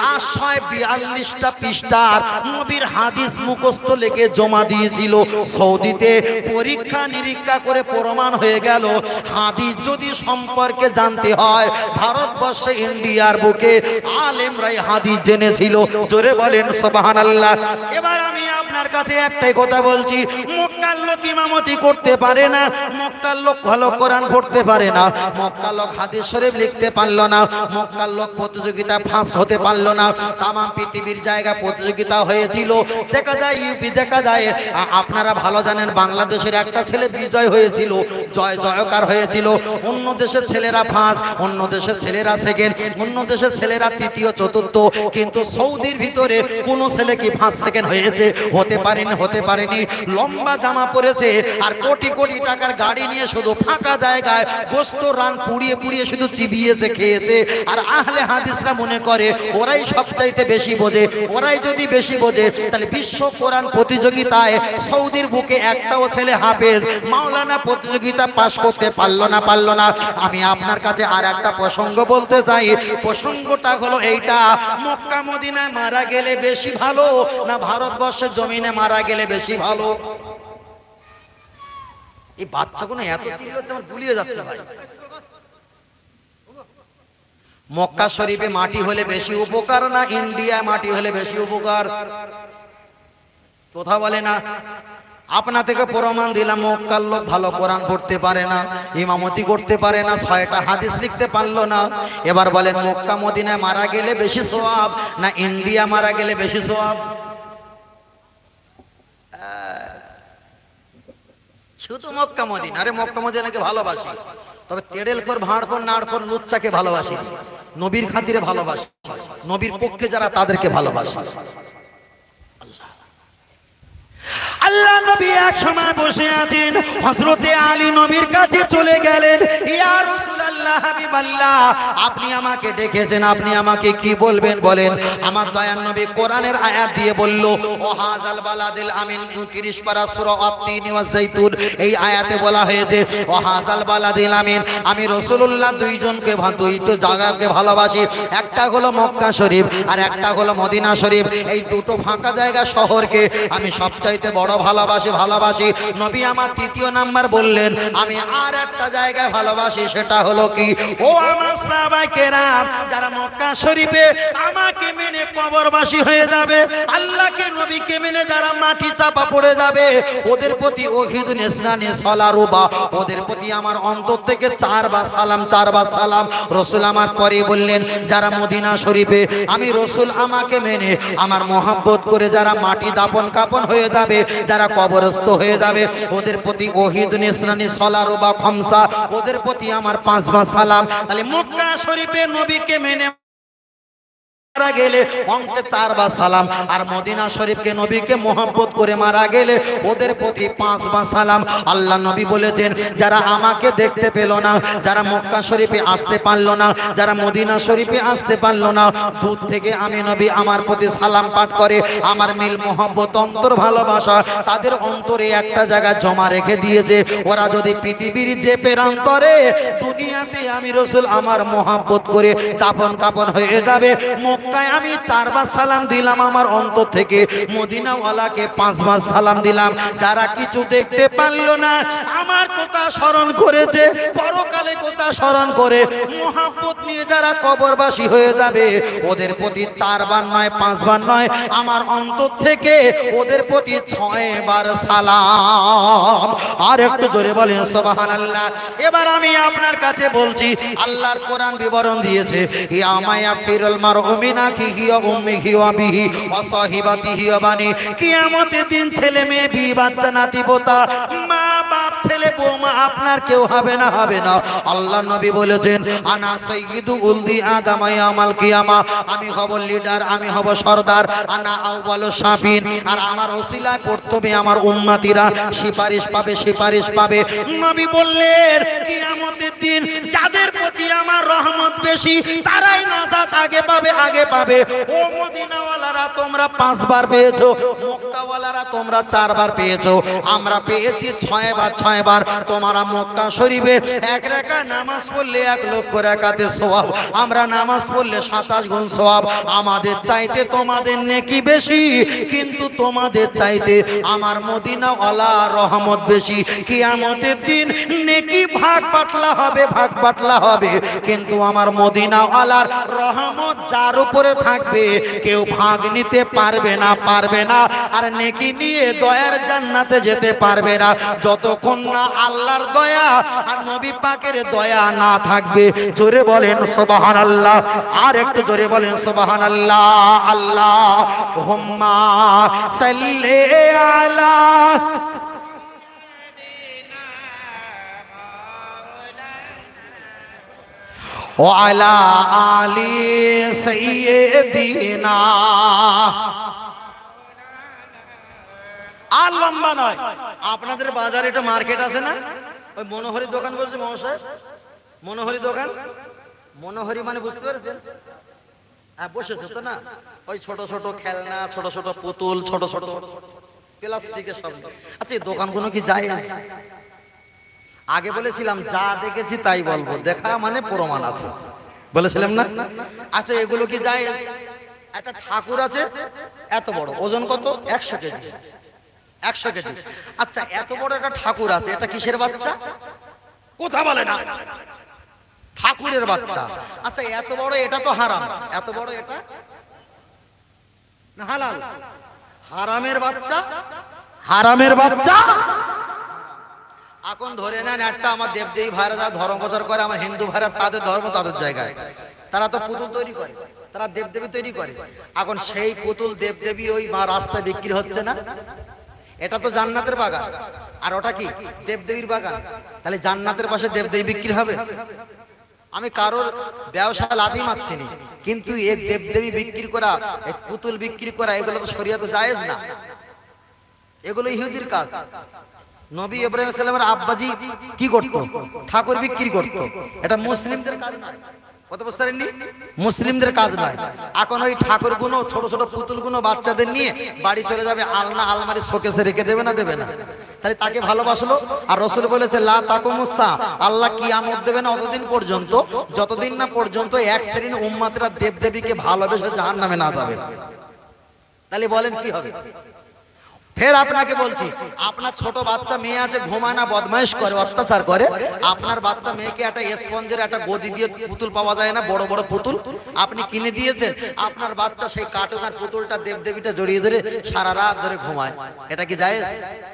442টা পৃষ্ঠার নবীর হাদিস মুখস্থ লিখে জমা দিয়েছিল সৌদিতে। পরীক্ষা নিরীক্ষা করে প্রমাণ হয়ে গেল হাদিস যদি সম্পর্কে জানতে হয় ভারতবর্ষে, ইন্ডিয়ার বুকে আলেমরাই হাদিস জেনেছিল। জোরে বলেন সুবহানাল্লাহ। এবার আমি আপনার কাছে একটাই কথা বলছি, মক্কার লোক ইমামতি করতে পারে না, মক্কার লোক ভালো কোরআন পড়তে পারে না, মক্কার লোক হাদিস শরীফ লিখতে পারলো না, মক্কার লোক প্রতিযোগিতা ফার্স্ট হতে পারলো না। তাম পৃথিবীর জায়গা প্রতিযোগিতা হয়েছিল, দেখা যায় ইউপি, দেখা যায় আপনারা ভালো জানেন বাংলাদেশের একটা ছেলে বিজয় হয়েছিল, জয়কার হয়েছিল। অন্য দেশের ছেলেরা ফার্স্ট, অন্য দেশের ছেলেরা সেকেন্ড, অন্য দেশের ছেলেরা তৃতীয় চতুর্থ, কিন্তু সৌদির ভিতরে কোন ছেলে কি ফার্স্ট সেকেন্ড হয়েছে? হতে পারেনি, হতে পারেনি। লম্বা জামা পরেছে আর কোটি কোটি টাকার গাড়ি নিয়ে শুধু ফাঁকা জায়গায় গোস্ত রান পুড়িয়ে পুড়িয়ে শুধু চিবিয়েছে, খেয়েছে। আর আহলে হাদিসরা মনে করে ওরাই সবচাইতে বেশি বোঝে। ওরাই যদি বেশি বোঝে তাহলে বিশ্ব কোরআন প্রতিযোগিতায় সৌদির বুকে একটাও ছেলে হাফেজ মাওলানা প্রতিযোগিতা পাশ করতে পারলো না। আমি আপনার কাছে আর একটা প্রসঙ্গ বলতে চাই। প্রসঙ্গটা হলো এইটা, মক্কা মদিনায় মারা গেলে বেশি ভালো না ভারতবর্ষের জমিনে মারা গেলে বেশি ভালো? এই বাচ্চাগুলো এত চিল্লাচ্ছে আমার গুলিয়ে যাচ্ছে ভাই। মক্কা শরীফে মাটি হলে বেশি উপকার না ইন্ডিয়ায় মাটি হলে বেশি উপকার? কথা বলে না। আপনা থেকে প্রমাণ দিলাম মক্কার লোক ভালো কোরআন পড়তে পারে না, ইমামতি করতে পারে না, 6টা হাদিস লিখতে পারলো না। এবার বলেন মক্কা মদিনায় মারা গেলে বেশি সওয়াব না ইন্ডিয়া মারা গেলে বেশি সওয়াব? শুধু মক্কা মদিনা। আরে মক্কা মদিনাকে ভালোবাসি, তবে তেড়েলখোর, ভাঁড়খোর, নাড়খোর, লুচ্চাকে ভালোবাসি, নবীর খাতিরে ভালোবাসি, নবীর পক্ষে যারা তাদেরকে ভালোবাসি। আল্লাহ নবী এক সময় বসে আছেন, হযরতে আলী নবীর কাছে চলে গেলেন। ইয়া রাসূলুল্লাহ, হাবিবাল্লাহ, আপনি আমাকে ডেকেছেন, আপনি আমাকে কি বলবেন বলেন। আমার দয়ার নবী কোরআনের আয়াত দিয়ে বলল, ও হাযাল বালাদিল আমিন 29 পারা সূরা আত-তিন ওয়াজ যাইতুন। এই আয়াতে বলা হয়েছে ও হাযাল বালাদিল আমিন, আমি রাসূলুল্লাহ দুইজনকে, দুইটো জায়গাকে ভালোবাসি। একটা হলো মক্কা শরীফ আর একটা হলো মদিনা শরীফ। এই দুটো ফাঁকা জায়গা শহরকে আমি সবচাইতে বড় ভালোবাসি। ভালোবাসি ভালোবাসি। নবী আমার তৃতীয় নাম্বার বললেন আমি আর একটা জায়গায় ভালোবাসি, সেটা হলো কি, ও আমার সাহাবায়ে কেরাম যারা মক্কা শরীফে আমাকে মেনে কবরবাসী হয়ে যাবে, আল্লাহকে নবীকে মেনে যারা মাটি চাপা পড়ে যাবে, ওদের প্রতি ওহিদুন ইসলানি সলারুবা, ওদের প্রতি আমার অন্তর থেকে 4 বার সালাম, 4 বার সালাম। রাসূল আমার পরে বললেন যারা মদিনা শরীফে আমি রাসূল আমাকে মেনে আমার মহব্বত করে যারা মাটি দাপন কাপন হয়ে যাবে, যারা কবরস্থ হয়ে যাবে, ওদের প্রতি ওহিদুন ইসলানি সলারুবা খামসা, ওদের প্রতি আমার 5 বার সালাম। তাহলে মক্কা শরীফে নবীকে মেনে মারা গেলে অঙ্কে 4 বার সালাম, আর মদিনা শরীফকে নবীকে মহব্বত করে মারা গেলে ওদের প্রতি 5 বার সালাম। আল্লাহ নবী বলেছেন যারা আমাকে দেখতে পেল না, যারা মক্কা শরীফে আসতে পারলো না, যারা মদিনা শরীফে আসতে পারলো না, দূর থেকে আমি নবী আমার প্রতি সালাম পাঠ করে আমার মিল মহব্বত অন্তর ভালোবাসা তাদের অন্তরে একটা জায়গা জমা রেখে দিয়েছে। ওরা যদি পৃথিবীর যে প্রান্তরে দুনিয়াতে আমি রাসূল আমার মহব্বত করে দাপন কাপন হয়ে যাবে, মক্কায় আমি 4 বার সালাম দিলাম আমার অন্তর থেকে, মদিনাওয়ালাকে 5 বার সালাম দিলাম। যারা কিছু দেখতে পারলো না আমার কথা স্মরণ করেছে, পরকালে কথা স্মরণ করে মহব্বত নিয়ে যারা কবরবাসী হয়ে যাবে, ওদের প্রতি 4 বার নয় 5 বার নয় আমার অন্তর থেকে ওদের প্রতি 6 বার সালাম। আর একটু জোরে বলেন সুবহানাল্লাহ। এবার আমি আপনার কাছে বলছি আল্লাহর কোরআন বিবরণ দিয়েছে ইয়া মায়া ফিরুল মারউমি নাকিহি ওয়া উম্মিহি ওয়া বিহি ওয়া সাহিবাতিহি ওয়া বানি, কিয়ামতের দিন ছেলে মেয়ে বি বাচ্চা নাতি পোতা মা বাপ ছেলে বৌমা আপনার কেউ হবে না, হবে না। আল্লাহ নবী বলেছেন আনা সাইয়্যিদু উলদি আদম ইয়াউমাল কিয়ামা, আমি হব লিডার, আমি হব সরদার, আনা আউয়ালু শাফিন, আর আমার ওসিলায় প্রথমে আমার উম্মতিরা সুপারিশ পাবে, সুপারিশ পাবে। নবী বললেন কিয়ামতের দিন যাদের প্রতি আমার রহমত বেশি তারাই নাজাত আগে পাবে, আগে পাবে। ও মদিনাওয়ালারা তোমরা 5 বার পেয়েছো, মক্কাওয়ালারা তোমরা 4 বার পেয়েছো, আমরা পেয়েছি 6 বার, 6 বার। তোমরা মক্কা শরীফে 1 রাকাত নামাজ পড়লে 1 লক্ষ রাকাতের সওয়াব, আমরা নামাজ পড়লে 27 গুণ সওয়াব। আমাদের চাইতে তোমাদের নেকি বেশি, কিন্তু তোমাদের চাইতে আমার মদিনাওয়ালার রহমত বেশি। কিয়ামতের দিন নেকি ভাগ বাটলা হবে, ভাগ বাটলা হবে, কিন্তু আমার মদিনাওয়ালার রহমত যার উপরে থাকবে কেউ ভাগ নিতে পারবে না, পারবে না। আর নেকি নিয়ে দয়ার জান্নাতে যেতে পারবে না যতক্ষণ না আল্লাহর দয়া আর নবী পাকের দয়া না থাকবে। জোরে বলেন সুবহানাল্লাহ, আর একটু জোরে বলেন সুবহানাল্লাহ। আল্লাহুম্মা সাল্লি আলা ওয়ালা আলি সাইয়্যিদিনা। আর লম্বা নয়, আপনাদের বাজারে একটা মার্কেট আছে না, ওই মনোহরি দোকান বলছে মহাশয়, মনোহরি দোকান, মনোহরি মানে বুঝতে পেরেছেন? হ্যাঁ বসেছে তো না, ওই ছোট ছোট খেলনা, ছোট ছোট পুতুল, ছোট ছোট প্লাস্টিকের সব। আচ্ছা এই দোকানগুলো কি যায়? আগে বলেছিলাম যা দেখেছি তাই বলবো, দেখা মানে প্রমাণ আছে, বলেছিলাম না? আচ্ছা এগুলো কি যায়? একটা ঠাকুর আছে এত বড়, ওজন কত? 100 কেজি, 100 কেজি। আচ্ছা এত বড় একটা ঠাকুর আছে, এটা কিসের বাচ্চা? কথা বলে না, ঠাকুরের বাচ্চা। আচ্ছা এত বড়, এটা তো হারাম, এত বড় এটা না হালাল? হারামের বাচ্চা, হারামের বাচ্চা। এখন ধরে নেন একটা আমার দেবদেবী ভাইরা যারা ধর্ম প্রচার করে, আমার হিন্দু ভাইরা তাদের ধর্ম তাদের জায়গায়, তারা তো পুতুল তৈরি করে, তারা দেবদেবী তৈরি করে। এখন সেই পুতুল দেবদেবী ওই রাস্তায় বিক্রি হচ্ছে না? এটা তো জান্নাতের বাগান, আর ওটা কি দেবদেবীর বাগান। তাহলে জান্নাতের পাশে দেবদেবী বিক্রি হবে? আমি কারোর ব্যবসা লাথি মারছি না, কিন্তু এই দেবদেবী বিক্রি করা, এই পুতুল বিক্রি করা, এগুলো তো শরীয়তে জায়েজ না, এগুলো ইহুদির কাজ। নবী ইব্রাহিম সাল্লামের আব্বাজি কি করতো? ঠাকুর বিক্রি করতো। এটা মুসলিমদের কাজ নয়, কত বছরেননি? মুসলিমদের কাজ নয়। এখন ওই ঠাকুর গুলো, ছোট ছোট পুতুল গুলো বাচ্চাদের নিয়ে বাড়ি চলে যাবে, আলনা আলমারি শোকেসে রেখে দেবে না, দেবে না? তাহলে তাকে ভালোবাসলো। আর রাসূল বলেছে লা তাকুমুসা, আল্লাহ কিয়ামত দেবে না অতদিন পর্যন্ত যতদিন না পর্যন্ত এক শ্রেণীর উম্মতরা দেবদেবীকে ভালোবেসে জাহান্নামে না যাবে। তাহলে বলেন কি হবে? ফের আপনাকে বলছি, আপনার ছোট বাচ্চা মেয়ে আছে, ঘুমায় না, বদমাইশ করে, অত্যাচার করে, আপনার বাচ্চা মেয়েকে একটা স্পঞ্জের একটা গদি দিয়ে পুতুল পাওয়া যায় না, বড় বড় পুতুল আপনি কিনে দিয়েছেন, আপনার বাচ্চা সেই কার্টুন আর পুতুলটা দেবদেবীটা জড়িয়ে ধরে সারা রাত ধরে ঘুমায়, এটা কি জায়েজ?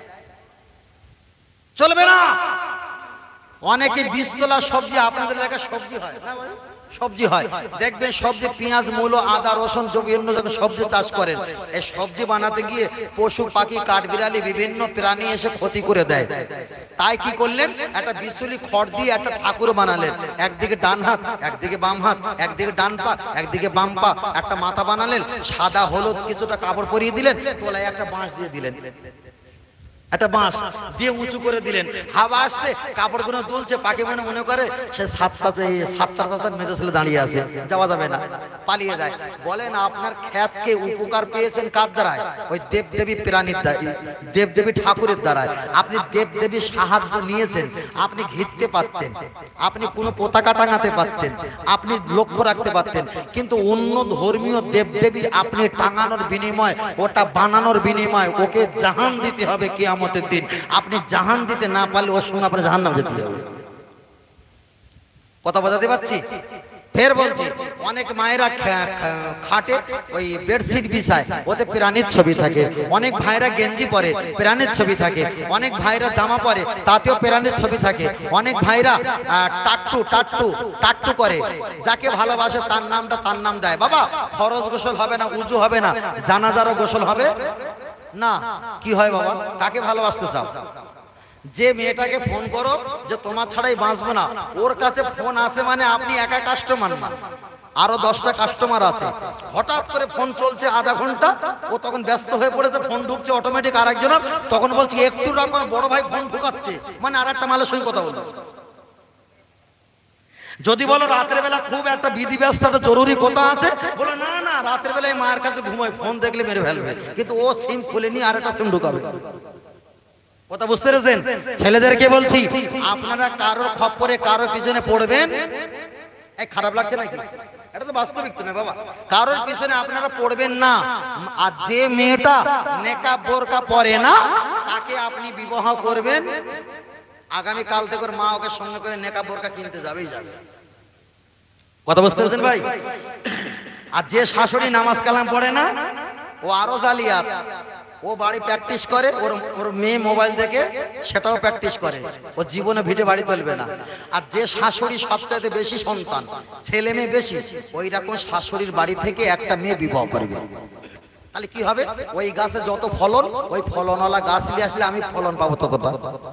চলবে না। অনেকে বীজতলা সবজি, আপনাদের এলাকায় সবজি হয় না? সবজি হয়, দেখবেন সবজি পেঁয়াজ মূলো আদা রসুন বিভিন্ন যখন সবজি চাষ করেন, এই সবজি বানাতে গিয়ে পশু পাখি কাঠবিড়ালি বিভিন্ন প্রাণী এসে ক্ষতি করে দেয়। তাই কি করলেন, একটা বিচুলি খড় দিয়ে একটা ঠাকুর বানালেন, একদিকে ডান হাত একদিকে বাম হাত, একদিকে ডান পা একদিকে বাম পা, একটা মাথা বানালেন, সাদা হলুদ কিছুটা কাপড় পরিয়ে দিলেন, তোলায় একটা বাঁশ দিয়ে দিলেন, একটা বাঁশ দিয়ে উঁচু করে দিলেন, হাওয়া আসছে, কাপড়গুলো দুলছে, পাখি মনে মনে করে সে সাতটা মেজে ছেলে দাঁড়িয়ে আছে, যাওয়া যাবে না, পালিয়ে যায়। বলেন আপনার খ্যাতকে উপকার পেয়েছেন কার দ্বারায়? ওই দেবদেবী প্রাণীর দ্বারা, দেবদেবী ঠাকুরের দ্বারায়। আপনি দেবদেবীর সাহায্য নিয়েছেন, আপনি ঘিরতে পারতেন, আপনি কোনো পতাকা টাঙাতে পারতেন, আপনি লক্ষ্য রাখতে পারতেন, কিন্তু অন্য ধর্মীয় দেবদেবী আপনি টাঙানোর বিনিময়, ওটা বানানোর বিনিময় ওকে জাহান দিতে হবে কিয়ামতের দিন। আপনি জাহান দিতে না পারলে ওর সঙ্গে আপনার জাহান্নাম যেতে হবে। কথা বোঝাতে পারছি? ফের বলছি, অনেক মায়েরা খাটে ওই বেডশিট বিছায়, ওতে প্রাণীর ছবি থাকে, অনেক ভাইরা গেঞ্জি পরে প্রাণীর ছবি থাকে, অনেক ভাইরা জামা পরে তাতেও প্রাণীর ছবি থাকে, অনেক ভাইরা টাট্টু করে, যাকে ভালোবাসে তার নামটা তার নাম দেয়। বাবা ফরজ গোসল হবে না, উজু হবে না, জানাজারও গোসল হবে না। কি হয় বাবা? কাকে ভালোবাসতে চাও? যে মেয়েটাকে ফোন করো যে তোমার ছাড়াই বাঁচবো না, ওর কাছে ফোন আসে মানে আপনি একা কাস্টমার না, আরো 10টা কাস্টমার আছে। হঠাৎ করে ফোন চলছে আধা ঘন্টা, ও তখন ব্যস্ত হয়ে পড়েছে, ফোন ঢুকছে অটোমেটিক আরেকজনের, তখন বলছি একটু রকম বড় ভাই ফোন ঢুকাচ্ছে, মানে আর একটা মালের সঙ্গে কথা বলবো। যদি বলো রাতের বেলা খুব একটা বিধি ব্যস্ত একটা জরুরি কথা আছে, বলো না না রাতের বেলায় মায়ের কাছে ঘুমায়, ফোন দেখলে মেরে ফেলবে, কিন্তু ও সিম খুলে নিয়ে আর একটা সিম ঢুকাবে। কথা বুঝতে পেরেছেন? ছেলেদেরকে বলছি, আপনারা কারো খপ্পরে কারো পিছনে পড়বেন, এই খারাপ লাগছে নাকি? এটা তো বাস্তবিক তো না বাবা, কারোর পিছনে আপনারা পড়বেন না। আর যে মেয়েটা নেকাব বোরকা পরে না তাকে আপনি বিবাহ করবেন, আগামী কাল থেকে মা ওকে সঙ্গে করে নেকাব বোরকা কিনতে যাবেই যাবে। কথা বুঝতে পেরেছেন ভাই? আর যে শাশুড়ি নামাজ কালাম পড়ে না, ও আরো জালিয়াত, ও বাড়ি প্র্যাকটিস করে, ওর মেয়ে মোবাইল দেখে সেটাও প্র্যাকটিস করে, ও জীবনে ভিটে বাড়ি তুলবে না। আর যে শাশুড়ি সবচাইতে বেশি সন্তান, ছেলে মেয়ে বেশি, ওই রকম শাশুড়ির বাড়ি থেকে একটা মেয়ে বিবাহ করবে, তাহলে কি হবে? ওই গাছে যত ফলন, ওই ফলনওয়ালা গাছ নিয়ে আসলে আমি ফলন পাবো ততটা।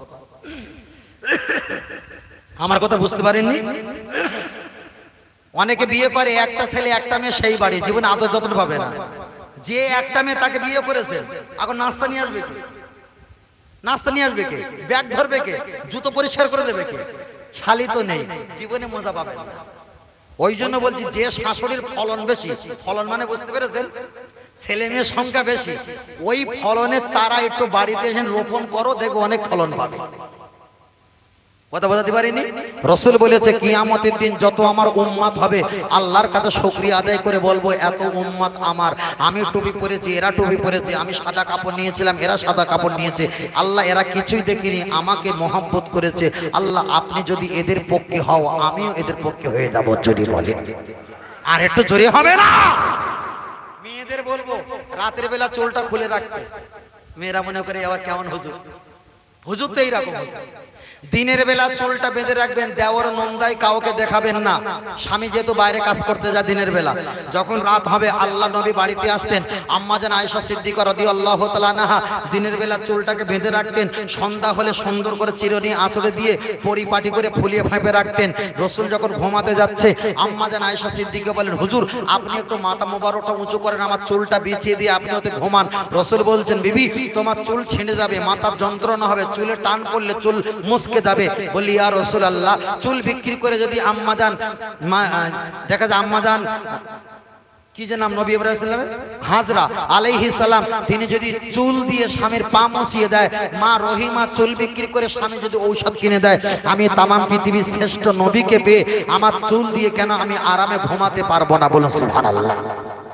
আমার কথা বুঝতে পারেননি? অনেকে বিয়ে করে একটা ছেলে একটা মেয়ে, সেই বাড়ি জীবনে আদর যত্ন পাবে না। যে একটা মেয়ে তাকে বিয়ে করেছে, এখন নাস্তা নিয়ে আসবে কে? নাস্তা নিয়ে আসবে কে? ব্যাগ ধরবে কে? জুতো পরিষ্কার করে দেবে কে? শালি তো নেই, জীবনে মজা পাবে না। ওই জন্য বলছি, যে শাশুড়ির ফলন বেশি, ফলন মানে বুঝতে পেরেছেন, ছেলে মেয়ের সংখ্যা বেশি, ওই ফলনের চারা একটু বাড়িতে এসে রোপণ করো, দেখো অনেক ফলন পাবে। কথা বোঝাতে পারিনি? রাসূল বলেছে কিয়ামতের দিন যত আমার উম্মত হবে, আল্লাহর কাছে শুকরিয়া আদায় করে বলবো, এত উম্মত আমার, আমি টুপি পরেছি এরা টুপি পরেছে, আমি সাদা কাপড় নিয়েছিলাম এরা সাদা কাপড় নিয়েছে, আল্লাহ এরা কিছুই দেখিনি, আমাকে মহব্বত করেছে, আল্লাহ আপনি যদি এদের পক্ষে হও আমিও এদের পক্ষে হয়ে যাবো। জোরে বলেন, আর একটু জোরে হবে না? মেয়েদের বলবো রাতের বেলা চুলটা খুলে রাখতে। মেয়েরা মনে করে আবার কেমন হুজুর, হুজুর তো এইরকম। দিনের বেলা চুলটা বেঁধে রাখবেন, দেওয়ার নন্দায় কাউকে দেখাবেন না। স্বামী যেহেতু বাইরে কাজ করতে যায় দিনের বেলা, যখন রাত হবে আল্লাহ নবী বাড়িতে আসতেন, আম্মা জান আয়েশা সিদ্দিকা রাদিয়াল্লাহু তাআলা আনহা দিনের বেলা চুলটাকে বেঁধে রাখতেন, সন্ধ্যা হলে সুন্দর করে চিরুনি আঁচড়ে দিয়ে পরিপাটি করে ফুলিয়ে ফাঁপে রাখতেন। রাসূল যখন ঘুমাতে যাচ্ছে, আম্মা জান আয়েশা সিদ্দিকা বলেন, হুজুর আপনি একটু মাথা মোবারকটা উঁচু করেন, আমার চুলটা বিছিয়ে দিয়ে আপনি ওতে ঘুমান। রাসূল বলছেন, বিবি তোমার চুল ছিঁড়ে যাবে, মাথার যন্ত্রণা হবে, চুলে টান পড়লে চুল মুসকে যাবে। বলি ইয়া রাসূলুল্লাহ, চুল বিক্রি করে যদি আম্মা জান, দেখা যায় আম্মা জান কি যে নাম নবী ইব্রাহিম সাল্লামের, হাজরা আলাইহিস সালাম, তিনি যদি চুল দিয়ে স্বামীর পা মুছিয়ে দেয়, মা রহিমা চুল বিক্রি করে স্বামী যদি ঔষধ কিনে দেয়, আমি তামাম পৃথিবীর শ্রেষ্ঠ নবীকে পেয়ে আমার চুল দিয়ে কেন আমি আরামে ঘুমাতে পারবো না? বলুন সুবহানাল্লাহ।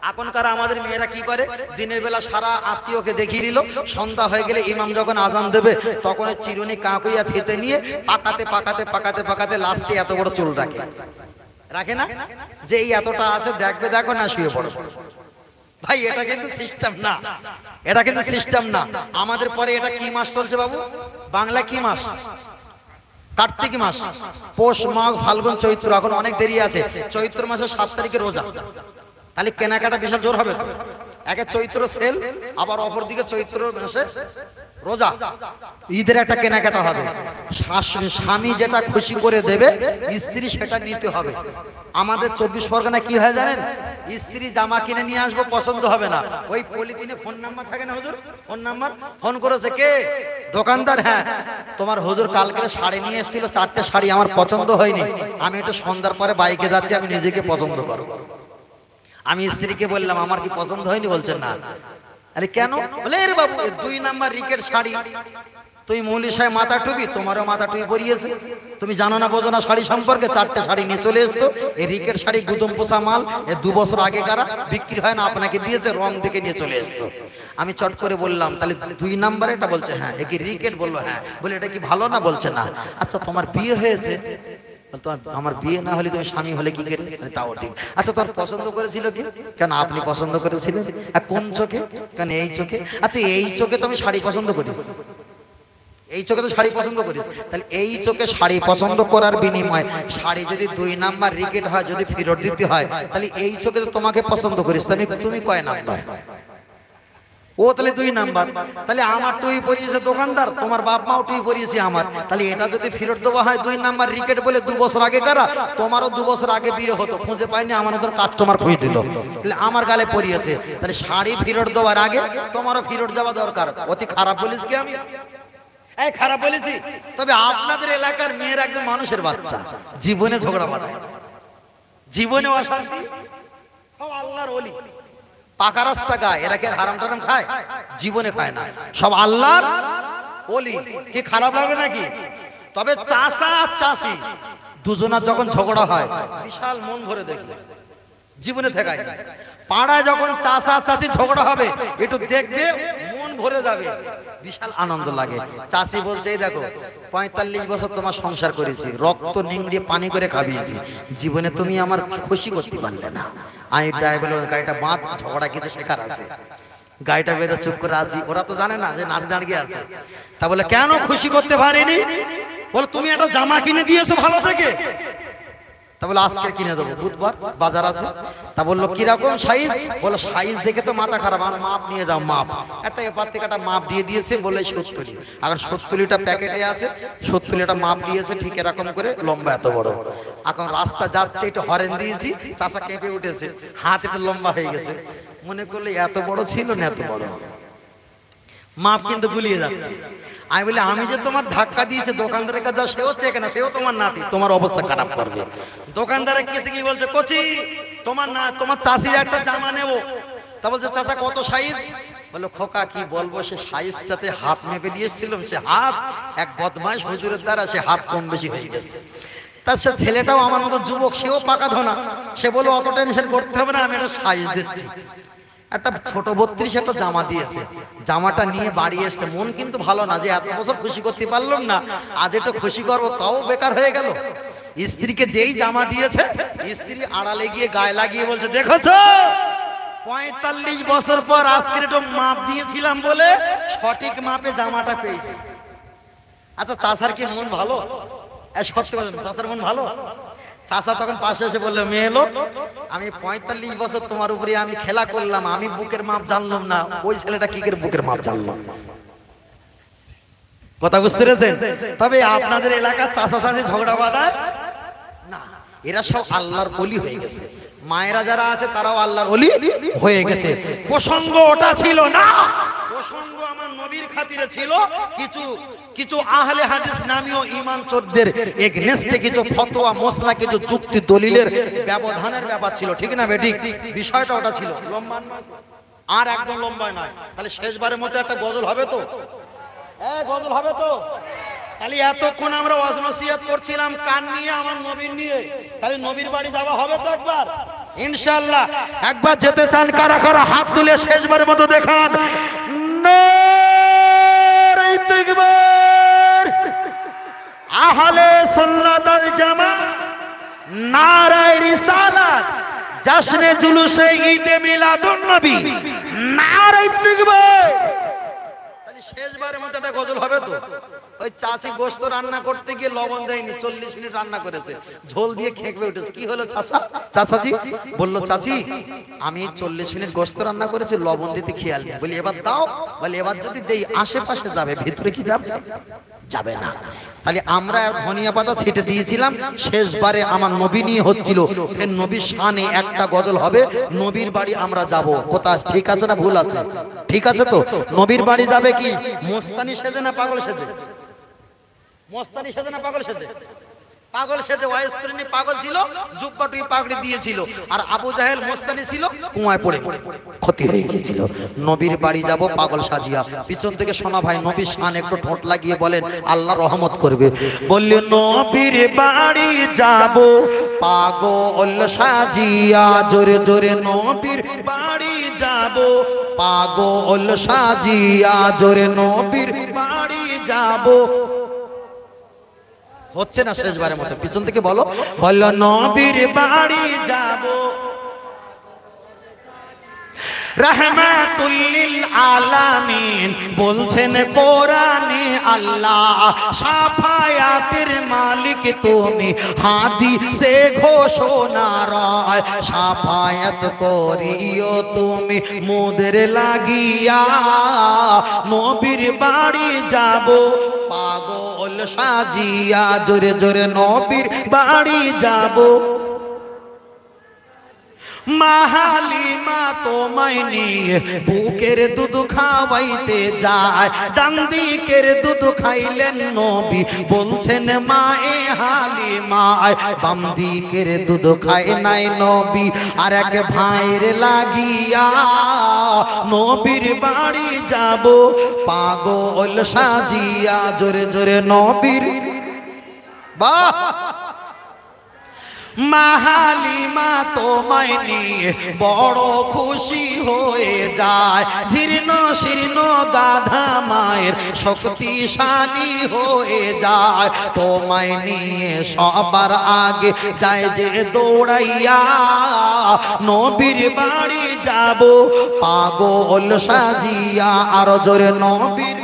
এখনকার আমাদের মেয়েরা কি করে, দিনের বেলা সারা আত্মীয়কে দেখিয়ে দিল, সন্ধ্যা হয়ে গেলে ইমাম যখন আজান দেবে তখন চিরুনি কাঁকুইয়া ফিতে নিয়ে পাকাতে পাকাতে পাকাতে পাকাতে লাস্টে এত বড় চুল রাখে না, যে এই এতটা আছে দেখবে, দেখো না শুয়ে পড়ো। ভাই এটা কিন্তু সিস্টেম না, এটা কিন্তু সিস্টেম না। আমাদের পরে এটা কি মাস চলছে বাবু, বাংলা কি মাস? কার্তিক মাস, পৌষ মাঘ ফাল্গুন চৈত্র, এখন অনেক দেরি আছে। চৈত্র মাসের 7 তারিখে রোজা, তাহলে কেনাকাটা বিশাল জোর হবে তো। একে চৈত্র সেল, আবার অপর দিকে চৈত্র মাসে রোজা, ঈদের একটা কেনাকাটা হবে। স্বামী যেটা খুশি করে দেবে স্ত্রী সেটা নিতে হবে। আমাদের 24 পরগনা কি হয় জানেন, স্ত্রী জামা কিনে নিয়ে আসবো, পছন্দ হবে না, ওই পলিথিনে ফোন নাম্বার থাকে না, হুজুর ফোন নাম্বার, ফোন করেছে কে, দোকানদার, হ্যাঁ তোমার হুজুর কালকে শাড়ি নিয়ে এসেছিল, 4টে শাড়ি আমার পছন্দ হয়নি, আমি একটু সন্ধ্যার পরে বাইকে যাচ্ছি, আমি নিজেকে পছন্দ করব। আমি স্ত্রীকে বললাম আমার কি পছন্দ হয়নি, বলছেন না। আরে কেন, বলে এর বাবু 2 নাম্বার রিকেট শাড়ি, তুই মৌলি সাহেব মাথা টুপি, তোমারও মাথা টুপি পরিয়েছে, তুমি জানো না বোঝো না শাড়ি সম্পর্কে, 4টে শাড়ি নিয়ে চলে এসছো, এই রিকেট শাড়ি গুদম পোষা মাল, 2 বছর আগে কারা বিক্রি হয় না, আপনাকে দিয়েছে, রং দেখে নিয়ে চলে এসছো। আমি চট করে বললাম তাহলে 2 নাম্বার এটা, বলছে হ্যাঁ। এ কি রিকেট, বললো হ্যাঁ। বলে এটা কি ভালো না, বলছে না। আচ্ছা তোমার বিয়ে হয়েছে, আমার বিয়ে না হলে তুমি স্বামী হলে কি করে, তাও ঠিক। আচ্ছা তোর পছন্দ করেছিল কি, কেন আপনি পছন্দ করেছিলেন, কোন চোখে, কেন এই চোখে, আচ্ছা এই চোখে তো আমি শাড়ি পছন্দ করিস, এই চোখে তো শাড়ি পছন্দ করিস, তাহলে এই চোখে শাড়ি পছন্দ করার বিনিময়ে শাড়ি যদি 2 নাম্বার রিকেট হয়, যদি ফেরত দিতে হয়, তাহলে এই চোখে তো তোমাকে পছন্দ করিস, তুমি কয় নাম্বার, ও তাহলে 2 নাম্বার। তাহলে আমার টুই পরিয়েছে দোকানদার, তোমার বাপ মাও টুই পরিয়েছে আমার, তাহলে এটা যদি ফেরত দেওয়া হয় 2 নাম্বার রিকেট বলে 2 বছর আগে কারা, তোমারও 2 বছর আগে বিয়ে হতো, খুঁজে পাইনি, আমার মতন কাস্টমার খুঁজে দিল, তাহলে আমার গালে পরিয়েছে, তাহলে শাড়ি ফেরত দেওয়ার আগে তোমারও ফেরত যাওয়া দরকার। অতি খারাপ বলিস কি আমি, এই খারাপ বলেছি? তবে আপনাদের এলাকার মেয়ের একজন মানুষের বাচ্চা, জীবনে ঝগড়া বাঁধায়, জীবনে অশান্তি, সব আল্লাহর ওলি, পাকা রাস্তা গায়, এরা কি হারাম টারাম খায়, জীবনে খায় না, সব আল্লাহর ওলি। কি খারাপ লাগে নাকি? তবে চাষা আর চাষি দুজনার যখন ঝগড়া হয় বিশাল মন ভরে দেখবে, জীবনে থেকায়। পাড়ায় যখন চাষা চাষি ঝগড়া হবে একটু দেখবে, মন ভরে যাবে, বিশাল আনন্দ লাগে। চাষি বলছে এই দেখো 45 বছর তোমার সংসার করেছি, রক্ত নিংড়িয়ে পানি করে খাবিয়েছি, জীবনে তুমি আমার খুশি করতে পারলে না। আমি ড্রাইভার গাড়িটা বাঁধ, ঝগড়া কিছু শেখার আছে, গাড়িটা বেঁধে চুপ করে আছি, ওরা তো জানে না যে নাড়ি দাঁড়িয়ে আছে। তা বলে কেন খুশি করতে পারিনি, বলে তুমি একটা জামা কিনে দিয়েছো ভালো থেকে, তা বলে আজকে কিনে দেবো, বুধবার বাজার আছে। তা বললো কিরকম সাইজ, বলো সাইজ দেখে তো মাথা খারাপ, আর মাপ নিয়ে যাও, মাপ একটা এপার থেকে একটা মাপ দিয়ে দিয়েছে, বলে 70, এখন 70টা প্যাকেটে আছে, 70টা মাপ দিয়েছে ঠিক এরকম করে, লম্বা এত বড়। এখন রাস্তা যাচ্ছে একটু হরেন দিয়েছি, চাচা কেঁপে উঠেছে, হাত একটু লম্বা হয়ে গেছে, মনে করলে এত বড় ছিল না, এত বড় মাপ কিন্তু গুলিয়ে যাচ্ছে। আমি বলি আমি যে তোমার ধাক্কা দিয়েছে, দোকানদারের কাছে সেও চেকে না, সেও তোমার নাতি, তোমার অবস্থা খারাপ করবে। দোকানদারের কেসে কি বলছে, কচি তোমার না, তোমার চাষির একটা জামা নেবো। তা বলছে চাচা কত সাইজ, বললো খোকা কি বলবো, সে সাইজটাতে হাত মেপে দিয়েছিলাম, সে হাত এক বদমাইশ হুজুরের দ্বারা সে হাত কম বেশি হয়ে গেছে। তার সে ছেলেটাও আমার মতো যুবক, সেও পাকা ধোনা, সে বললো অত টেনশন করতে হবে না, আমি একটা সাইজ দিচ্ছি। একটা ছোট 32 একটা জামা দিয়েছে, জামাটা নিয়ে বাড়ি এসছে, মন কিন্তু ভালো না, যে এত বছর খুশি করতে পারলাম না, আজ একটু খুশি করবো, তাও বেকার হয়ে গেল। স্ত্রীকে যেই জামা দিয়েছে, স্ত্রী আড়ালে গিয়ে গায়ে লাগিয়ে বলছে দেখেছো 45 বছর পর আজকে একটু মাপ দিয়েছিলাম বলে সঠিক মাপে জামাটা পেয়েছি। আচ্ছা চাচার কি মন ভালো, সত্যি কথা চাচার মন ভালো? চাচা তখন পাশে এসে বললো মেয়ে লোক, আমি 45 বছর তোমার উপরে আমি খেলা করলাম, আমি বুকের মাপ জানলাম না, ওই ছেলেটা কি করে বুকের মাপ জানলাম। কথা বুঝতে পেরেছেন? তবে আপনাদের এলাকার চাচা চাচি ঝগড়া বাঁধায় না, এরা সব আল্লাহর ওলি হয়ে গেছে। মায়েরা যারা আছে তারাও আল্লাহর ওলি হয়ে গেছে। প্রসঙ্গ ওটা ছিল না, প্রসঙ্গ আমার নবীর খাতিরে ছিল। কিছু আহলে হাদিস নামীয় ঈমান চোরদের এগেইনস্টে কিছু ফতোয়া মসলা, কিছু যুক্তি দলিলের ব্যবধানের ব্যাপার ছিল, ঠিক না বেঠিক? বিষয়টা ওটা ছিল, লম্বা আর একদম লম্বা নয়। তাহলে শেষবারের মতো একটা গজল হবে তো, গজল হবে তো? তাহলে এতক্ষণ আমরা ওয়াজ নসিহত করছিলাম কান নিয়ে, আমার নবীর নিয়ে, তাহলে নবীর বাড়ি যাওয়া হবে তো একবার? ইনশাআল্লাহ। একবার যেতে চান কারা কারা হাত তুলে শেষবারের মতো দেখান। নারে তাকবীর, আহলে সুন্নাত ওয়াল জামাত, নারে রিসালাত, জশ্নে জুলুসে ঈদে মিলাদুন নবী, নারে তাকবীর। তাহলে শেষবারের মতো একটা গজল হবে তো। ওই চাচি গোশত রান্না করতে গিয়ে লবণ দেয়নি, 40 মিনিট রান্না করেছে, ঝোল দিয়ে খেকবে উঠেছে। কি হলো চাচা? চাচাজি বলল, চাচি আমি 40 মিনিট গোশত রান্না করেছি, লবণ দিতে খেয়াল নেই। বলি এবার দাও। বলি এবার যদি দেই আশেপাশে যাবে, ভিতরে কি যাবে? যাবে না। তাহলে আমরা ধনিয়া পাতা ছিটে দিয়েছিলাম। শেষবারে আমার নবী নিয়ে হচ্ছিল, এর নবীর শানে একটা গজল হবে। নবীর বাড়ি আমরা যাব। কোথায়? ঠিক আছে না ভুল আছে? ঠিক আছে তো। নবীর বাড়ি যাবে কি মস্তানি সেজে না পাগল সেজে? মস্তানি সেজে না পাগল সেজে? পাগল সেজে। ওয়াইস করিনি পাগল ছিল, জুব্বা টুই পাগড়ি দিয়েছিল। আর আবু জাহেল মস্তানি ছিল, কুয়ায় পড়ে ক্ষতি হয়ে গিয়েছিল। নবীর বাড়ি যাব পাগল সাজিয়া। পিছন থেকে শোনা ভাই নবীর শান একটু ঠোঁট লাগিয়ে বলেন, আল্লাহ রহমত করবে। বললে নবীর বাড়ি যাব পাগল সাজিয়া, জোরে জোরে নবীর বাড়ি যাব পাগল সাজিয়া, জোরে নবীর বাড়ি যাব। হচ্ছে না শেষবারের মতো? পিছন থেকে বলো, বলো নবীর বাড়ি যাব রাহমাতুল লিল আলামিন। বলছেন কোরআনে আল্লাহ, শাফায়াতের মালিক তুমি, হাদিসে ঘোষণা রায়, শাফায়াত করিও তুমি মোদের লাগিয়া। নবীর বাড়ি যাব পাগল সাজিয়া, জোরে জোরে নবীর বাড়ি যাব। মাহালিমা তোমায় নিয়ে বুকের দুধ খাওয়াইতে যায়, ডান দিকের দুধ খাইলেন নবী, বলছেন মায়ে হালিমায়, বাম দিকের দুধ খায় নাই নবী, আর এক ভাইয়ের লাগিয়া। নবীর বাড়ি যাব পাগল সাজিয়া, জোরে জোরে নবীর। বাহ! মাহালিমা তোমায় নিয়ে বড় খুশি হয়ে যায়, জীর্ণ শীর্ণ গাধা মায়ের শক্তিশালী হয়ে যায়। তোমায় নিয়ে সবার আগে যায় যে দৌড়াইয়া, নবীর বাড়ি যাব পাগল সাজিয়া, আরো জোরে নবীর।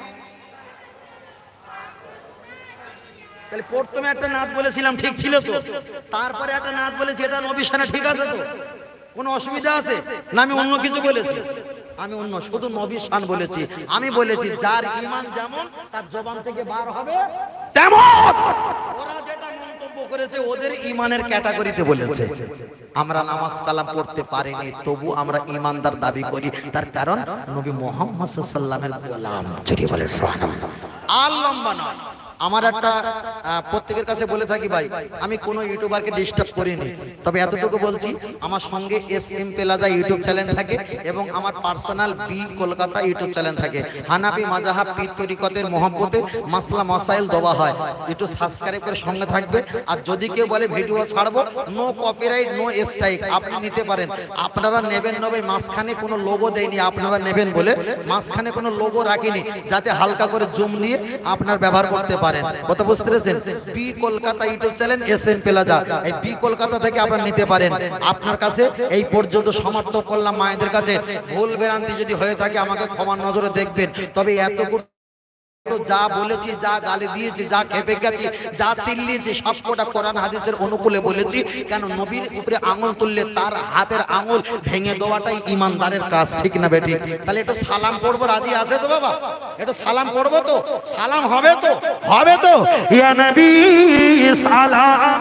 তাহলে প্রথমে একটা নাত বলেছিলাম, ঠিক ছিল তো? তারপরে একটা নাত বলেছি, এটা নবী শানে, ঠিক আছে তো? কোনো অসুবিধা আছে না? আমি অন্য কিছু বলেছি? আমি অন্য শুধু নবী শান বলেছি। আমি বলেছি যার ঈমান যেমন তার জবান থেকে বার হবে তেমন। ওরা যেটা মন্তব্য করেছে ওদের ঈমানের ক্যাটাগরিতে বলেছে। আমরা নামাজ কালাম পড়তে পারিনি, তবু আমরা ঈমানদার দাবি করি। তার কারণ নবী মুহাম্মদ সাল্লাল্লাহু আলাইহি ওয়াসাল্লামের গোলাম। যদি বলে সুবহানাল্লাহ। আর লম্বা নয়। আমার একটা প্রত্যেকের কাছে বলে থাকি ভাই, আমি কোনো ইউটিউবারকে ডিস্টার্ব করিনি, তবে এতটুকু বলছি, আমার সঙ্গে SM প্লাজা ইউটিউব চ্যানেল থাকে এবং আমার personal B Kolkata YouTube channel থাকে। হানাফি মাযহাব পীর তরিকতের মহব্বতে মাসলা মাসাইল দেওয়া হয়, একটু সাবস্ক্রাইব করে সঙ্গে থাকবে। আর যদি কেউ বলে ভিডিও ছাড়বো, নো কপিরাইট নো স্ট্রাইক, আপনি নিতে পারেন। আপনারা নেবেন নবে, মাঝখানে কোনো লোগো দেয়নি, আপনারা নেবেন বলে মাঝখানে কোনো লোগো রাখিনি, যাতে হালকা করে জুম নিয়ে আপনার ব্যবহার করতে পারেন। কথা বুঝতে পেরেছেন? B Kolkata YouTube channel SM plaza, এই বি কলকাতা থেকে আপনারা নিতে পারেন। আপনার কাছে এই পর্যন্ত সমর্থন করলাম। মায়েদের কাছে ভুল ভ্রান্তি যদি হয়ে থাকে আমাকে ক্ষমার নজরে দেখবেন। তবে এতটুকু যা বলেছি, যা গালি দিয়েছি, যা খেপে গেছি, যা চিল্লিয়েছি, সবকটা কোরআন হাদিসের অনুকূলে বলেছি। কেন? নবীর উপরে আঙুল তুললে তার হাতের আঙুল ভেঙে দেওয়াটাই ইমানদারের কাজ, ঠিক না বেঠিক? তাহলে একটু সালাম করবো, রাজি আছে তো বাবা? একটু সালাম করবো তো? সালাম হবে তো? হবে তো? ইয়া নবী সালাম।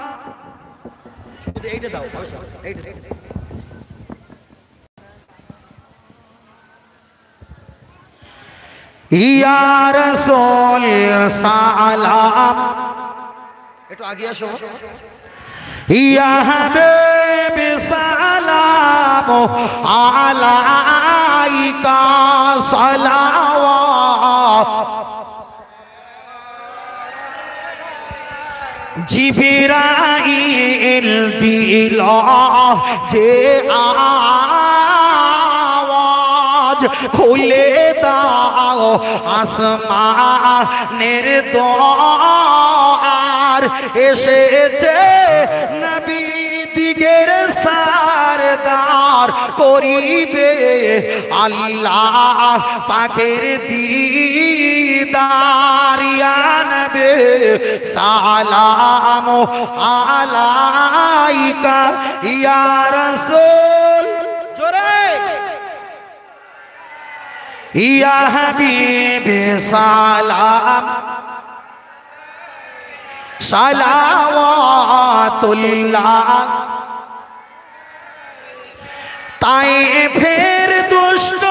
শুধু এইটা দাও, এইটা। ইয়া রাসূল সালাম, একটু আগে আসো। ইয়া হাবিব সালাম আলাইকা সালাওয়াত, জি জিবরাইল দিল যে আওয়াজ, খুলে দাও আসমানের দ্বার, এসেছে নবী দিগের সারদার, করিবে আল্লাহ পাকের দিদার। ইয়া নবী সালাম আলাইকা ইয়া রাসূল, জোরে ইয়া হাবিবি সালাম সালাওয়াতুল্লাহ। তাই ফের দুষ্ট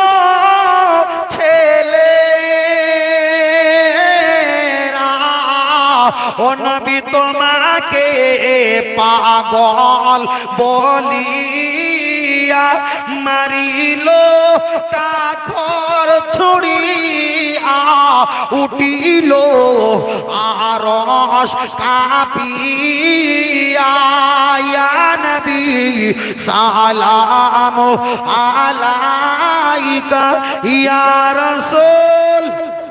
ছেলেরা ও নবী তোমাকে পাগল বলিয়া মারিল, কাখর ছুড়িয়া উঠিল আরশ কাঁপিয়া। ইয়া নবী সালাম আলাইকা ইয়া রাসূল,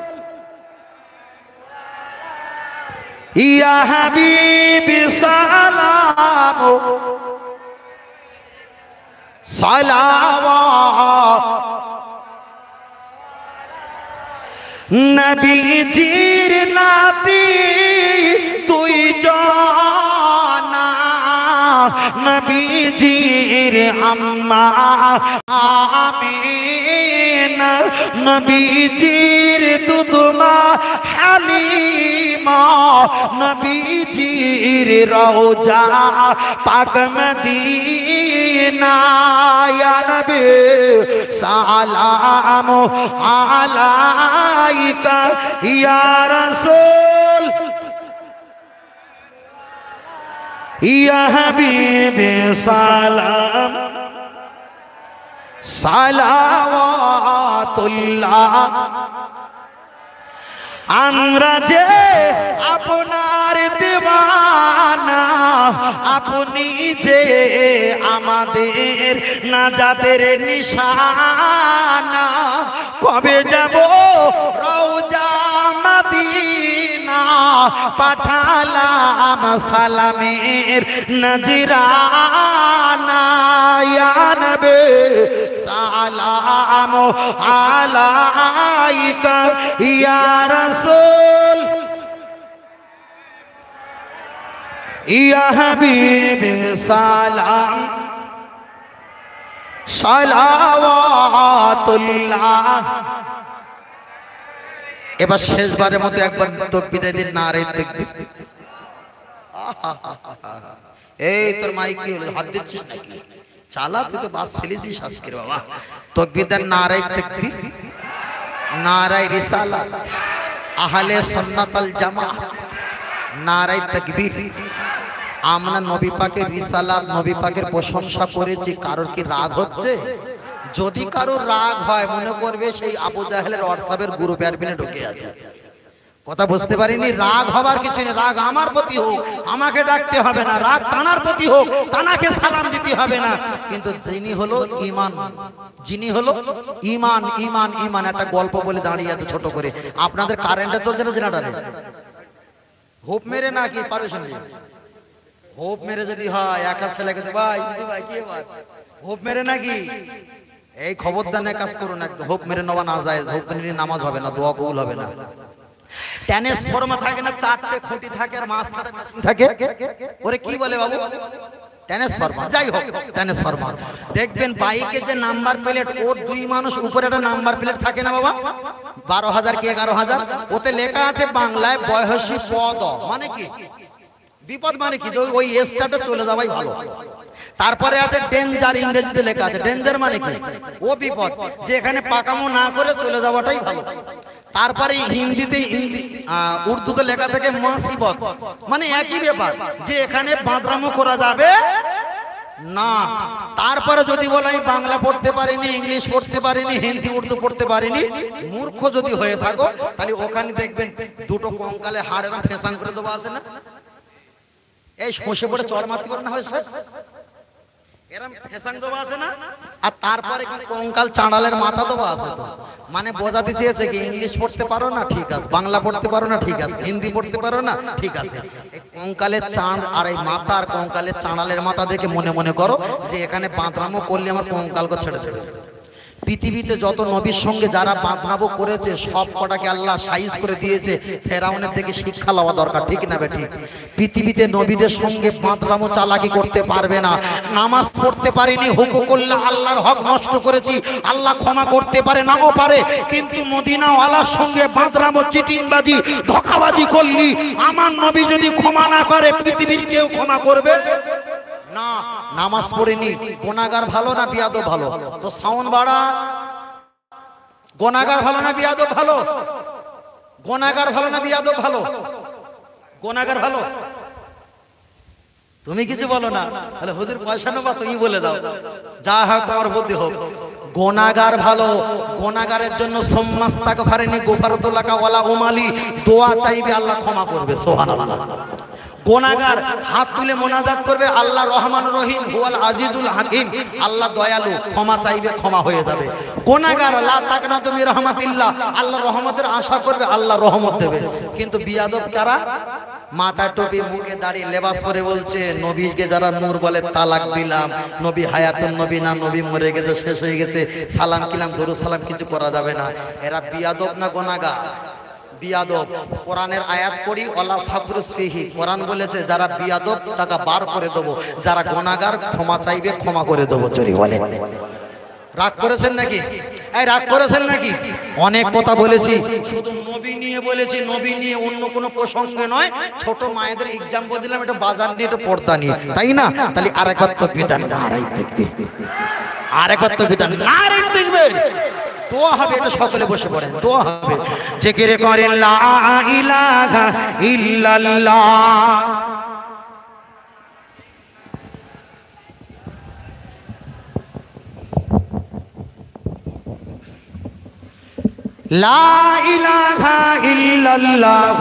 ইয়া হাবিবি সালাম সালাওয়াত। নবীজির নাতি তুই জানা, নবীজির আম্মা আমিনা, নবীজির দুধমা হালিমা, নবীজির রওজা পাক মদিনা। ইয়া নবী সালাম আলাইকা ইয়া রাসূল, ইয়া হাবিবি সালাম সালাওয়াতুল্লাহ। আমরা যে আপনার দিওয়ানা, আপনি যে আমাদের নাজাতের নিশানা, কবে যাব রওজা মদিনা, পাঠালাম সালামের নজরানা। ইয়া নবী সালাম আলাইকা ইয়া রাসূল, ইয়া হাবিবি সালাম সালাওয়াতুল্লাহ। এবার শেষবারের মতো একবার তাকবীর দিন, নারে তাকবীর। এই তোর মাইক কি হলো, হাত দিচ্ছিস নাকি? চালা, তুই তো বাস ফেলেছিস আজকে বাবা। তাকবীর দেন, নারে তাকবীর, নারে রিসালাত, আহলে সুন্নাত ওয়াল জামাআহ, নারে তাকবীর। আমরা নবী পাকের রিসালাত, নবী পাকের প্রশংসা করেছি, কারোর কি রাগ হচ্ছে? যদি কারোর রাগ হয় মনে করবে সেই আবু জাহেলের হোয়াটসঅ্যাপের গ্রুপে অ্যাডমিনে ঢুকে আছে। কথা বুঝতে পারিনি? রাগ হবার কিছু নেই, রাগ আমার প্রতি হোক, আমাকে ডাকতে হবে না, রাগ তানার প্রতি হোক, তানাকে সালাম দিতে হবে না। কিন্তু যিনি হলো ঈমান, যিনি হলো ঈমান, ঈমান ঈমান একটা গল্প বলে দাঁড়িয়ে আছে ছোট করে। আপনাদের কারেন্টটা চলছে না জেনারেটরে? হোপ মেরে নাকি পারমিশন দিয়ে? হোপ মেরে যদি হয় একা ছেলেকে তো ভাই ভাই কি ভাই হোপ মেরে নাকি? এই খবরদার কাজ করুন, একদম হোপ মেরে নেওয়া না যায়। হোপ মেরে নামাজ হবে না, দোয়া কবুল হবে না। ট্রান্সফর্মা থাকে না, চারটে খুঁটি থাকে আর মাঝখানে মেশিন থাকে, ওরে কি বলে বাবু? ট্রান্সফর্মা। যাই হোক, ট্রান্সফর্মা দেখবেন বাইকের যে নাম্বার প্লেট, ওর দুই মানুষ উপরে একটা নাম্বার প্লেট থাকে না বাবা, 12,000 কি 11,000, ওতে লেখা আছে বাংলায় বয়সী পদ, মানে কি বিপদ, মানে কি ওই স্টার্টে চলে যাওয়াই ভালো। তারপরে আছে ডেঞ্জার, ইংরেজিতে লেখা আছে ডেঞ্জার, মানে কি ও বিপদ, যে এখানে পাকামো না করে চলে যাওয়াটাই ভালো। তারপরে হিন্দিতে উর্দুতে লেখা থাকে মুসিবত, মানে একই ব্যাপার, যে এখানে বাঁদরামো করা যাবে না। তারপরে যদি বলে আমি বাংলা পড়তে পারিনি, ইংলিশ পড়তে পারিনি, হিন্দি উর্দু পড়তে পারিনি, মূর্খ যদি হয়ে থাকো তাহলে ওখানে দেখবেন দুটো কঙ্কালে হাড় এবং ফেসাং করে দেওয়া আছে না, এই শোষে পড়ে চড় মারতে পারে না হয় স্যার, এরম ফেসাং দেওয়া আছে না? আর তারপরে কি কঙ্কাল চাঁড়ালের মাথা দেওয়া আছে তো, মানে বোঝাতে চেয়েছে কি ইংলিশ পড়তে পারো না ঠিক আছে, বাংলা পড়তে পারো না ঠিক আছে, হিন্দি পড়তে পারো না ঠিক আছে, এই কঙ্কালের চাঁদ আর এই মাথা আর কঙ্কালের চাঁড়ালের মাথা দেখে মনে মনে করো যে এখানে বাঁদরামো করলে আমার কঙ্কালকে ছেড়ে দেবে। পৃথিবীতে যত নবীর সঙ্গে যারা বাঁদরামো করেছে সব কটাকে আল্লাহ সাইজ করে দিয়েছে, ফেরাউনের থেকে শিক্ষা লওয়া দরকার, ঠিক না বে ঠিক? পৃথিবীতে নবীদের সঙ্গে বাঁদরামো চালাকি করতে পারবে না। নামাজ পড়তে পারিনি, হুকু করলে আল্লাহর হক নষ্ট করেছি, আল্লাহ ক্ষমা করতে পারে নাও পারে, কিন্তু মদিনাওয়ালার সঙ্গে বাঁদরামো চিটিংবাজি ধোঁকাবাজি করলি আমার নবী যদি ক্ষমা না করে পৃথিবীর কেউ ক্ষমা করবে না। নামাজ পড়িনি, গুনাহগার ভালো না বিয়াদব ভালো? তো সাউন্ড বাড়া। গুনাহগার ভালো না বিয়াদব ভালো? গুনাহগার ভালো না বিয়াদব ভালো? গুনাহগার ভালো। তুমি কিছু বলো না, তাহলে হুজুর পয়সা নেবা তুমি বলে দাও, যা হয় তোমার বুদ্ধি হোক। গুনাহগার ভালো, গুনাহগারের জন্য সোম্মাস্তাগফারিনি গোফারতুল্লাকা ওয়ালা উমালি, দোয়া চাইবে আল্লাহ ক্ষমা করবে, সুবহানাল্লাহ। গুনাহগার হাত তুলে মোনাজাত করবে, আল্লাহ রহমানুর রহিম হুয়াল আজিজুল হাকিম, আল্লাহ দয়ালু, ক্ষমা চাইবে ক্ষমা হয়ে যাবে। গুনাহগার লা তাকনাতু মির রাহমাতিল্লাহ, আল্লাহ রহমতের আশা করবে আল্লাহ রহমত দেবে। কিন্তু বিয়াদব কারা? মাথায় টুপি, মুখে দাড়ি, লেবাস পরে বলছে নবীকে যারা নূর বলে তালাক দিলাম, নবী হায়াতুন নবী না, নবী মরে গেছে শেষ হয়ে গেছে, সালাম কিলাম দরুদ সালাম কিছু করা যাবে না। এরা বিয়াদব না গুনাহগার? বিয়াদব। কোরআনের আয়াত পড়ি ওয়ালা ফাকরুস ফিহি, কোরআন বলেছে যারা বিয়াদব তাকে বার করে দেবো, যারা গুনাহগার ক্ষমা চাইবে ক্ষমা করে দেবো। চুরি বলে রাগ করেছেন নাকি? এই রাগ করেছেন নাকি? অনেক কথা বলেছি, শুধু নবী নিয়ে বলেছি, নবী নিয়ে অন্য কোনো প্রসঙ্গে নয়। ছোট মায়েদের এক্সাম্পল দিলাম, এটা বাজার নিয়ে, এটা পর্দা নিয়ে, তাই না? তাহলে আরেকবার তাকবীর দেন, আরেকবার তাকবীর দেন, আরেক দেখবেন দোয়া হবে। এটা সকলে বসে পড়েন, দোয়া হবে। জিকির করেন লা ইলাহা ইল্লাল্লাহ, লা ইলাহা ইল্লাল্লাহ,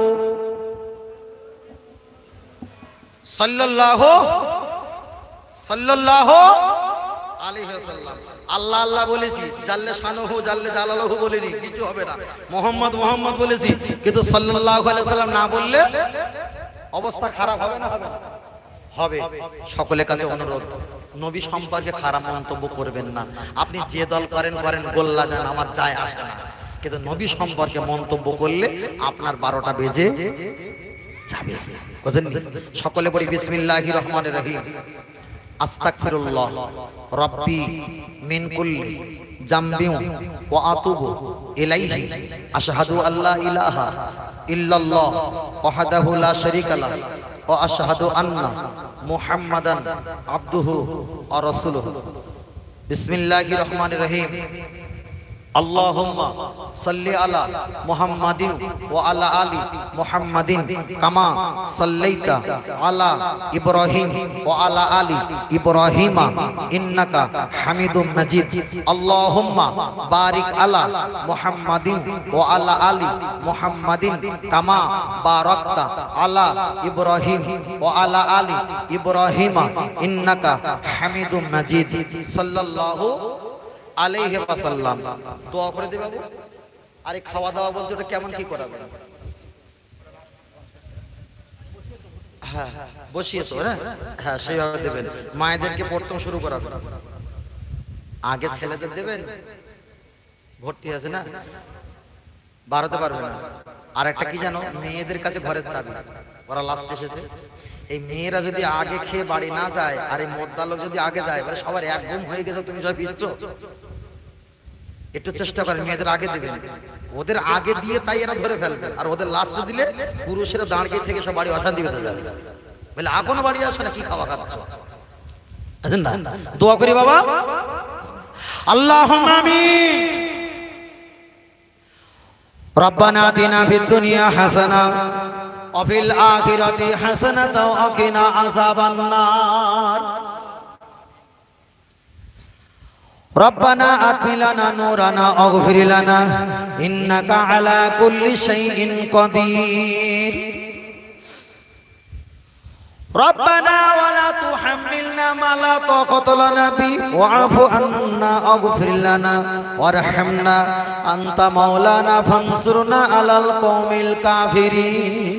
সাল্লাল্লাহু সাল্লাল্লাহু আলাইহি ওয়াসাল্লাম। আল্লাহ আল্লাহ বলেছি, জাল্লে শানুহু জাল্লে জালালুহু বলিনি, কিছু হবে না। মোহাম্মদ মোহাম্মদ বলেছি, কিন্তু সাল্লাল্লাহু আলাইহি ওয়াসাল্লাম না বললে অবস্থা খারাপ হবে না? হবে। সকলের কাছে অনুরোধ, নবী সম্পর্কে খারাপ মন্তব্য করবেন না। আপনি যে দল করেন করেন, গোল্লা যান, আমার যায় আসে না, কিন্তু নবী সম্পর্কে মন্তব্য করলে আপনার 12টা বেজে যাবে। বুঝলেন? সকলে বলি বিসমিল্লাহির রহমানির রহিম। আস্তাগফিরুল্লাহ রাব্বি মিন কুল্লি জামবি ওয়া আতুবু ইলাইহি, আশহাদু আল্লা ইলাহা ইল্লাল্লাহ ওয়াহদাহু লা শারীকা লাহু ওয়া আশহাদু আন্না মুহাম্মাদান আবদুহু ওয়া রাসূলুহু। বিসমিল্লাহির রহমানির রহিম। আল্লাহুম্মা সাল্লি আলা মুহাম্মাদিন ওয়া আলা আলি মুহাম্মাদিন কামা সাল্লাইতা আলা ইব্রাহিম ওয়া আলা আলি ইব্রাহিমা ইন্নাকা হামিদুম মাজিদ। আল্লাহুম্মা বারিক আলা মুহাম্মাদিন ওয়া আলা আলি মুহাম্মাদিন কামা বারাকতা আলা ইব্রাহিম ওয়া আলা আলি ইব্রাহিমা ইন্নাকা হামিদুম মাজিদ। সাল্লাল্লাহু আলাইহি ওয়াসাল্লাম। দোয়া করে দিবে। আরে খাওয়া দাওয়া বলতে ওটা কেমন কি করাবে? হ্যাঁ বসিয়ে তো, হ্যাঁ সেইভাবে দেবেন। মায়েদেরকে প্রথম শুরু করাবেন, আগে ছেলেদের দেবেন, ভর্তি আছে না, বাড়াতে পারবে না। আর একটা কি জানো, মেয়েদের কাছে ঘরের চাবি, ওরা লাস্ট এসেছে। এই মেয়েরা যদি আগে খেয়ে বাড়ি না যায়, আর এই মোদ্দা লোক যদি আগে যায়, এবারে সবার এক ঘুম হয়ে গেছে, তুমি সব পিচ্ছ। একটু চেষ্টা করেন মেয়েদের আগে দেবেন, ওদের আগে দিয়ে তাই এরা ধরে ফেলবে, আর ওদের লাস্টে দিলে পুরুষেরা দাঁড়িয়ে থেকে সব বাড়ি অশান্তি বেঁধে যাবে, বলে এখনো বাড়ি আসে না, কি খাওয়া খাচ্ছ? না, দোয়া করি বাবা। আল্লাহুম্মা আমিন। রব্বানা আতিনা ফিদ দুনিয়া হাসানা ওয়া ফিল আখিরাতি হাসানাতাও ওয়া কিনা আযাবান নার। রব্বানা আতমিলানা নূরানা ওয়াগফির লানা ইন্নাকা আলা কুল্লি শাইইন কাদির। ربنا ولا تحملنا ما لا طاقة لنا به واعف عنا واغفر لنا وارحمنا أنت مولانا فانصرنا على القوم الكافرين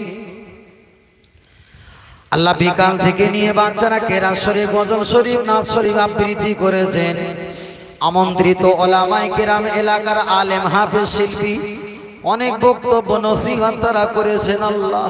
আল্লাহ বিকাল থেকে নিয়ে বাচ্চারা কেরাত শরীফ, গজল শরীফ, নাথ শরীফ আবৃত্তি করেছেন। আমন্ত্রিত ওলামায়ে কেরাম, এলাকার আলেম, হাফেজ, শিল্পী অনেক বক্তব্য নসিহত তারা করেছেন। আল্লাহ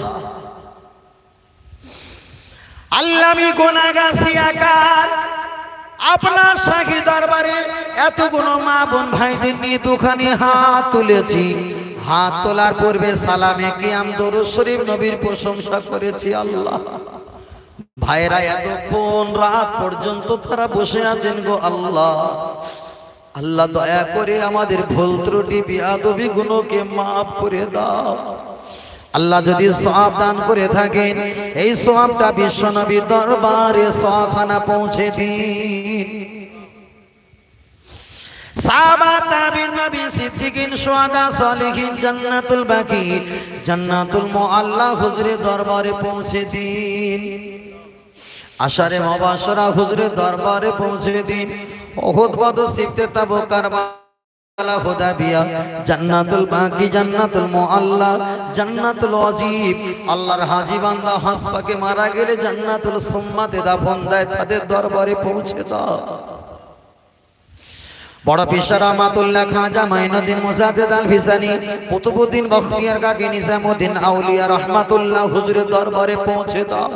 আমি গুনাহগার সিয়াকার, আপনার শাহী দরবারে এতগুলো মা বোন ভাইদের নিয়ে দুখানি হাত তুলেছি। হাত তোলার পূর্বে সালামে কিয়াম, দরুদ শরীফ, নবীর প্রশংসা করেছি। আল্লাহ ভাইরা এতক্ষণ রাত পর্যন্ত তারা বসে আছেন গো আল্লাহ। আল্লাহ দয়া করে আমাদের ভুল ত্রুটি বিয়াদবি গুনাহকে মাফ করে দাও। আল্লাহ যদি সওয়াব দান করে থাকেন, এই সওয়াবটা বিশ্বনবীর দরবারে সওয়াবখানা পৌঁছে দিন। সাহাবা, তাবিঈন, নবী, সিদ্দিকিন, শুহাদা, সালিহিন, জান্নাতুল বাকি, জান্নাতুল মুআল্লা হুজুরের দরবারে পৌঁছে দিন। আশারে মুবাশশারা হুজুরের দরবারে পৌঁছে দিন। উহুদ, বদর, সিফতে, তাবুক, কারবালা, হুদায়বিয়া, জান্নাতুল বাকি, জান্নাতুল মুআল্লা, জান্নাতুল ওয়াজিব, আল্লাহর হাজী বান্দা হজ পাকে মারা গেলে জান্নাতুল সুম্মাতে দাফন দেয়, তাদের দরবারে পৌঁছে দাও। বড় পীর রাহমাতুল্লাহ খাজা মাইনুদ্দিন মুজাদ্দিদ আল ফিসানি, কুতুবউদ্দিন বখতিয়ার কাকি নিজামউদ্দিন আউলিয়া রাহমাতুল্লাহ হুজুরের দরবারে পৌঁছে দাও।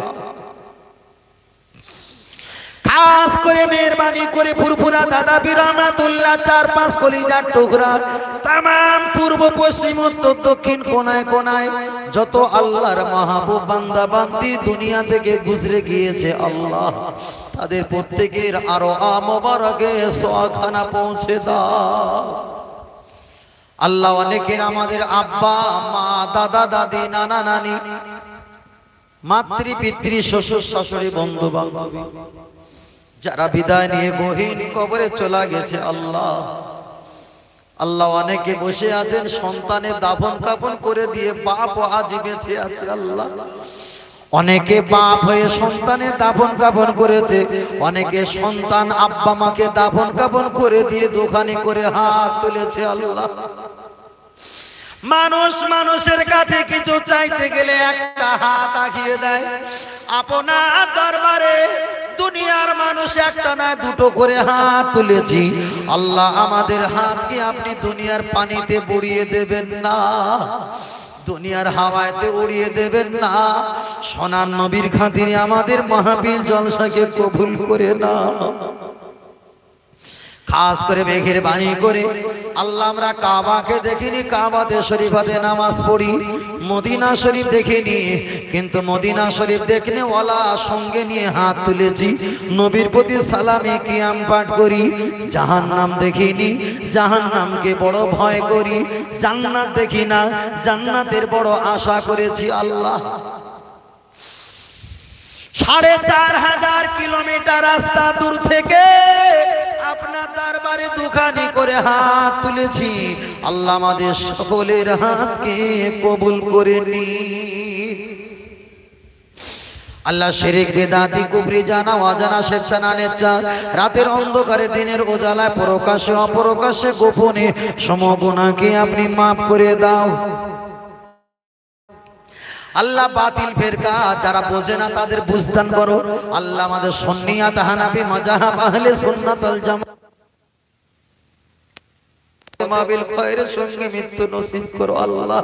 খাস করে মেহরবানি করে ফুরফুরা দাদা পীর রাহমাতুল্লাহ 4-5 কলিজার টুকরা तमाम পূর্ব, পশ্চিম, উত্তর, দক্ষিণ, কোনায় কোনায় যত আল্লাহর মাহবুব বান্দা বান্দি দুনিয়া থেকে গুজরে গিয়েছে, আল্লাহ তাদের প্রত্যেকের আরো মোবারকে সওয়াবখানা পৌঁছে দাও। আল্লাহ অনেকের আমাদের আব্বা, মা, দাদা, দাদি, নানা, নানি, মাতৃ, পিতৃ, শ্বশুর, শাশুড়ি, বন্ধু বান্ধবী যারা বিদায় নিয়ে গহীন কবরে চলে গেছে, আল্লাহ আল্লাহ অনেকে বসে আছেন সন্তানের দাফন কাফন করে দিয়ে, বাপ আজ বেঁচে আছে। আল্লাহ অনেকে বাপ হয়ে সন্তানের দাফন কাফন করেছে, অনেকে সন্তান আব্বা মাকে দাফন কাফন করে দিয়ে দুখানি করে হাত তুলেছে। আল্লাহ মানুষ মানুষের কাছে কিছু চাইতে গেলে একটা হাত আগিয়ে দেয়, আপনার দরবারে দুনিয়ার মানুষ একটা না দুটো করে হাত তুলেছি। আল্লাহ আমাদের হাতকে আপনি দুনিয়ার পানিতে বুড়িয়ে দেবেন না, দুনিয়ার হাওয়াতে উড়িয়ে দেবেন না। সোনার নবীর খাতিরে আমাদের মাহফিল জলসাকে কবুল করে না। খাস করে মেঘের বাণী করে আল্লাহ আমরা কাবাকে দেখিনি, কাবাতে শরীফাতে নামাজ পড়ি, মদিনা শরীফ দেখিনি, কিন্তু মদিনা শরীফ দেখনে ওয়ালা সঙ্গে নিয়ে হাত তুলেছি, নবীর প্রতি সালামে কিয়াম পাঠ করি। জাহান্নাম দেখিনি, জাহান্নামকে বড় ভয় করি, জান্নাত দেখি না, জান্নাতের বড় আশা করেছি। আল্লাহ 4500 কিলোমিটার রাস্তা দূর থেকে আপনার দরবারে দুখানি করে হাত তুলেছি। আল্লাহ আমাদের সকলের হাতকে কবুল করে নিন। আল্লাহ শিরক, বিদআতি, কুফরি, জানা অজানা, স্বেচ্ছা না নেচ্ছা, রাতের অন্ধকারে দিনের উজালায়, প্রকাশ্যে অপ্রকাশ্যে, গোপনে সমস্ত গুনাহকে আপনি মাফ করে দাও। আল্লাহ বাতিল ফেরকা যারা বোঝে না তাদের বুঝদান করো। আল্লাহ আমাদের সুন্নিয়াত, হানাফি মাযহাব, আহলে সুন্নাত ওয়াল জামাত বিল খায়রের সঙ্গে মৃত্যু নসিব করো। আল্লাহ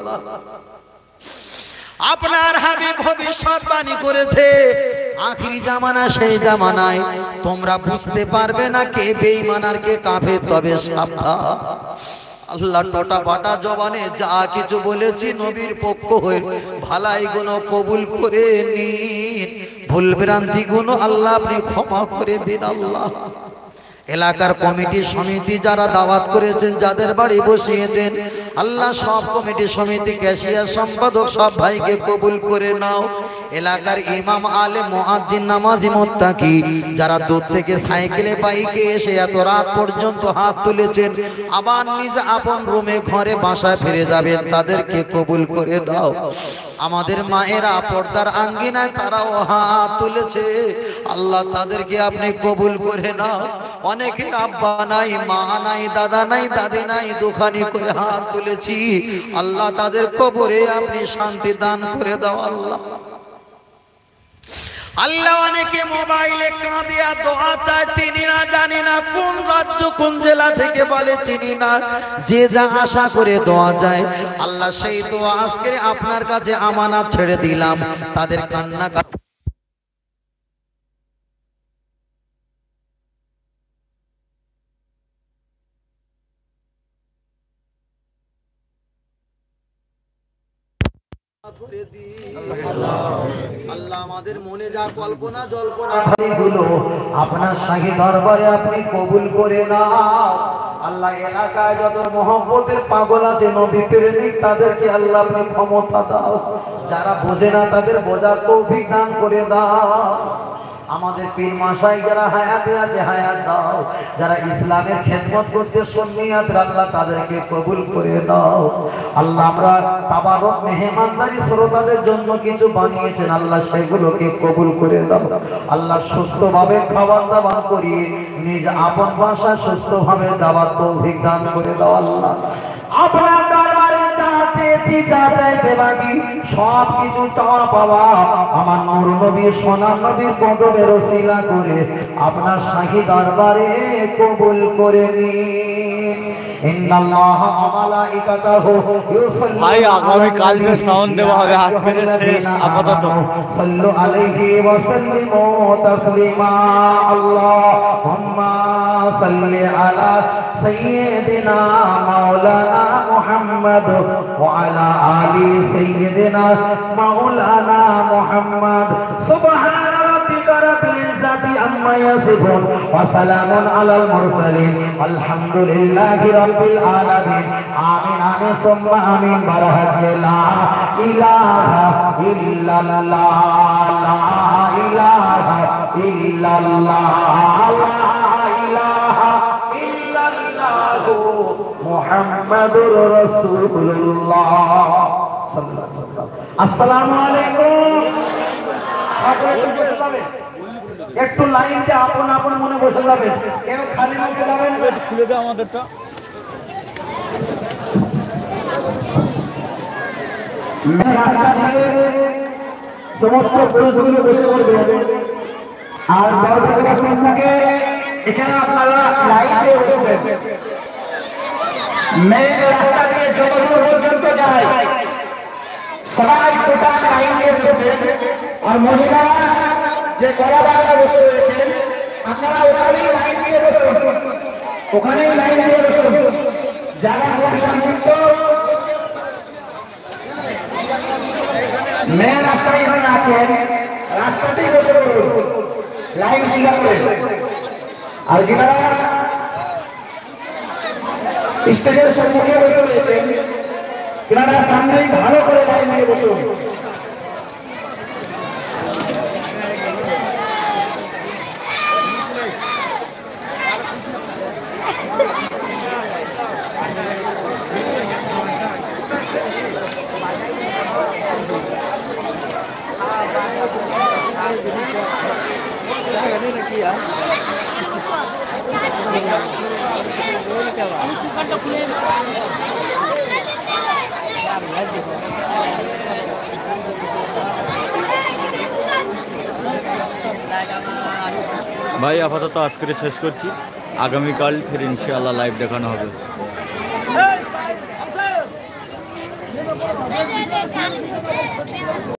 আপনার হাবিব ভবিষ্যৎবাণী করেছে, আখিরি জামানা সেই জামানায় তোমরা বুঝতে পারবে না কে বেঈমান আর কে কাফের, তবে সাবধান। আল্লাহ টোটা বাটা জবানে যা কিছু বলেছি নবীর পক্ষ হয়ে ভালাই গুলো কবুল করে নিন, ভুল ভ্রান্তি গুলো আল্লাহ আপনি ক্ষমা করে দিন। আল্লাহ এলাকার কমিটি সমিতি যারা দাওয়াত করেছেন, যাদের বাড়ি বসিয়েছেন, আল্লাহ সব কমিটি সমিতি, ক্যাশিয়ার, সম্পাদক সব ভাইকে কবুল করে নাও। এলাকার ইমাম আলেম মুয়াজ্জিন নামাজি মুত্তাকি যারা দূর থেকে সাইকেলে বাইকে এসে এত রাত পর্যন্ত হাত তুলেছেন, আবার নিজ আপন রুমে ঘরে বাসায় ফিরে যাবেন, তাদেরকে কবুল করে দাও। আমাদের মায়েরা পর্দার আঙ্গিনায় তারাও হাত তুলেছে, আল্লাহ তাদেরকে আপনি কবুল করে নাও। অনেকের আব্বা নাই, মা নাই, দাদা নাই, দাদি নাই, দুখানি করে হাত তুলেছি, আল্লাহ তাদের কবরে আপনি শান্তি দান করে দাও। আল্লাহ আল্লাহ অনেকে মোবাইলে কাঁদে আর দোয়া চায়, চিনি না জানি না কোন রাজ্য কোন জেলা থেকে বলে চিনি না, যে যা আশা করে দোয়া যায়, আল্লাহ সেই দোয়া আজকে আপনার কাছে আমানত ছেড়ে দিলাম। তাদের কান্না আল্লাহ আমাদের মনে যা কল্পনা জল্পনা গুলো আপনার শাহী দরবারে আপনি কবুল করে নাও। আল্লাহ এলাকায় যত মহব্বতের পাগল আছে নবী প্রেমিক, তাদেরকে আল্লাহ আপনি ক্ষমতা দাও। যারা বোঝে না তাদের বোঝার তৌফিক দান করে দাও। আমাদের পীর মাশাইখ যারা হায়াতে আছে হায়াত দাও, যারা ইসলামের খেদমত করতে সুন্নিয়াত, আল্লাহ তাদেরকে কবুল করে দাও। আল্লাহ আমরা তাবারক মেহমানদারি শ্রোতাদের জন্য কিছু বানিয়েছেন, আল্লাহ সেগুলোকে কবুল করে দাও। আল্লাহ সুস্থভাবে খাবার দাবার করিয়ে নিজ আপন ভাষায় সুস্থভাবে যাওয়ার তৌফিক দান করে দাও। আল্লাহ আপনার দরবারে যা চেয়েছি, যা চাইতে বাকি সব কিছু চাওয়া পাওয়া আমার নূর নবী সোনার নবীর কদমের ওসিলা করে আপনার শাহী দরবারে কবুল করে নিন। ইন্নাল্লাহা ওয়া মালাইকাতাহু ইউসাল্লুনা ভাই আগামী কাল में साउंड দেওয়া হবে, আজকে শেষ আপাতত। সাল্লু আলাইহি ওয়া সাল্লিমু তাসলিমা। আল্লাহুম্মা সাল্লি আলা সাইয়্যিদিনা মাওলানা মুহাম্মদ ওয়া আলা আলি সাইয়্যিদিনা মাওলানা মুহাম্মদ। সুবহান রাব্বিকা রাব্বিল ইজ্জাতি আম্মা ইয়াসিফুন ওয়া সালামুন আলাল মুরসালিন আলহামদুলিল্লাহি রাব্বিল আলামিন। আমিন আমিন সুম্মা আমিন। বারাকাত লা ইলাহা ইল্লাল্লাহ, লা ইলাহা ইল্লাল্লাহ, লা ইলাহা ইল্লাল্লাহু মুহাম্মাদুর রাসূলুল্লাহ সাল্লাল্লাহু আলাইহি ওয়াসাল্লাম। আসসালামু আলাইকুম। একটু লাইনটা আপন আপন মনে বসে যাবেন, কেউ খালি মুখে যাবেন না। খুলে দাও আমাদেরটা। সমস্ত পুরুষগুলো বসে পড়বে আর দর্শকেরা শুনবে। এখানে আপনারা লাইনে বসবেন। মেন রাস্তা দিয়ে যতদূর পর্যন্ত যায় সবাই গোটা লাইন দিয়ে বসবেন। আর মহিলারা যে গলা বাগানে বসে রয়েছেন, আপনারা ওখানেই লাইন দিয়ে বসুন, ওখানেই লাইন দিয়ে বসুন। যারা সংযুক্ত মেন রাস্তায় এখানে আছেন, রাস্তাতেই বসে পড়ুন লাইন শিলা করে। আর যারা স্টেজের সম্মুখে বসে রয়েছেন, তারা সামনেই ভালো করে লাইন দিয়ে বসুন। ভাই আপাতত আজকে শেষ করছি, আগামীকাল ফির ইনশাআল্লাহ লাইভ দেখানো হবে।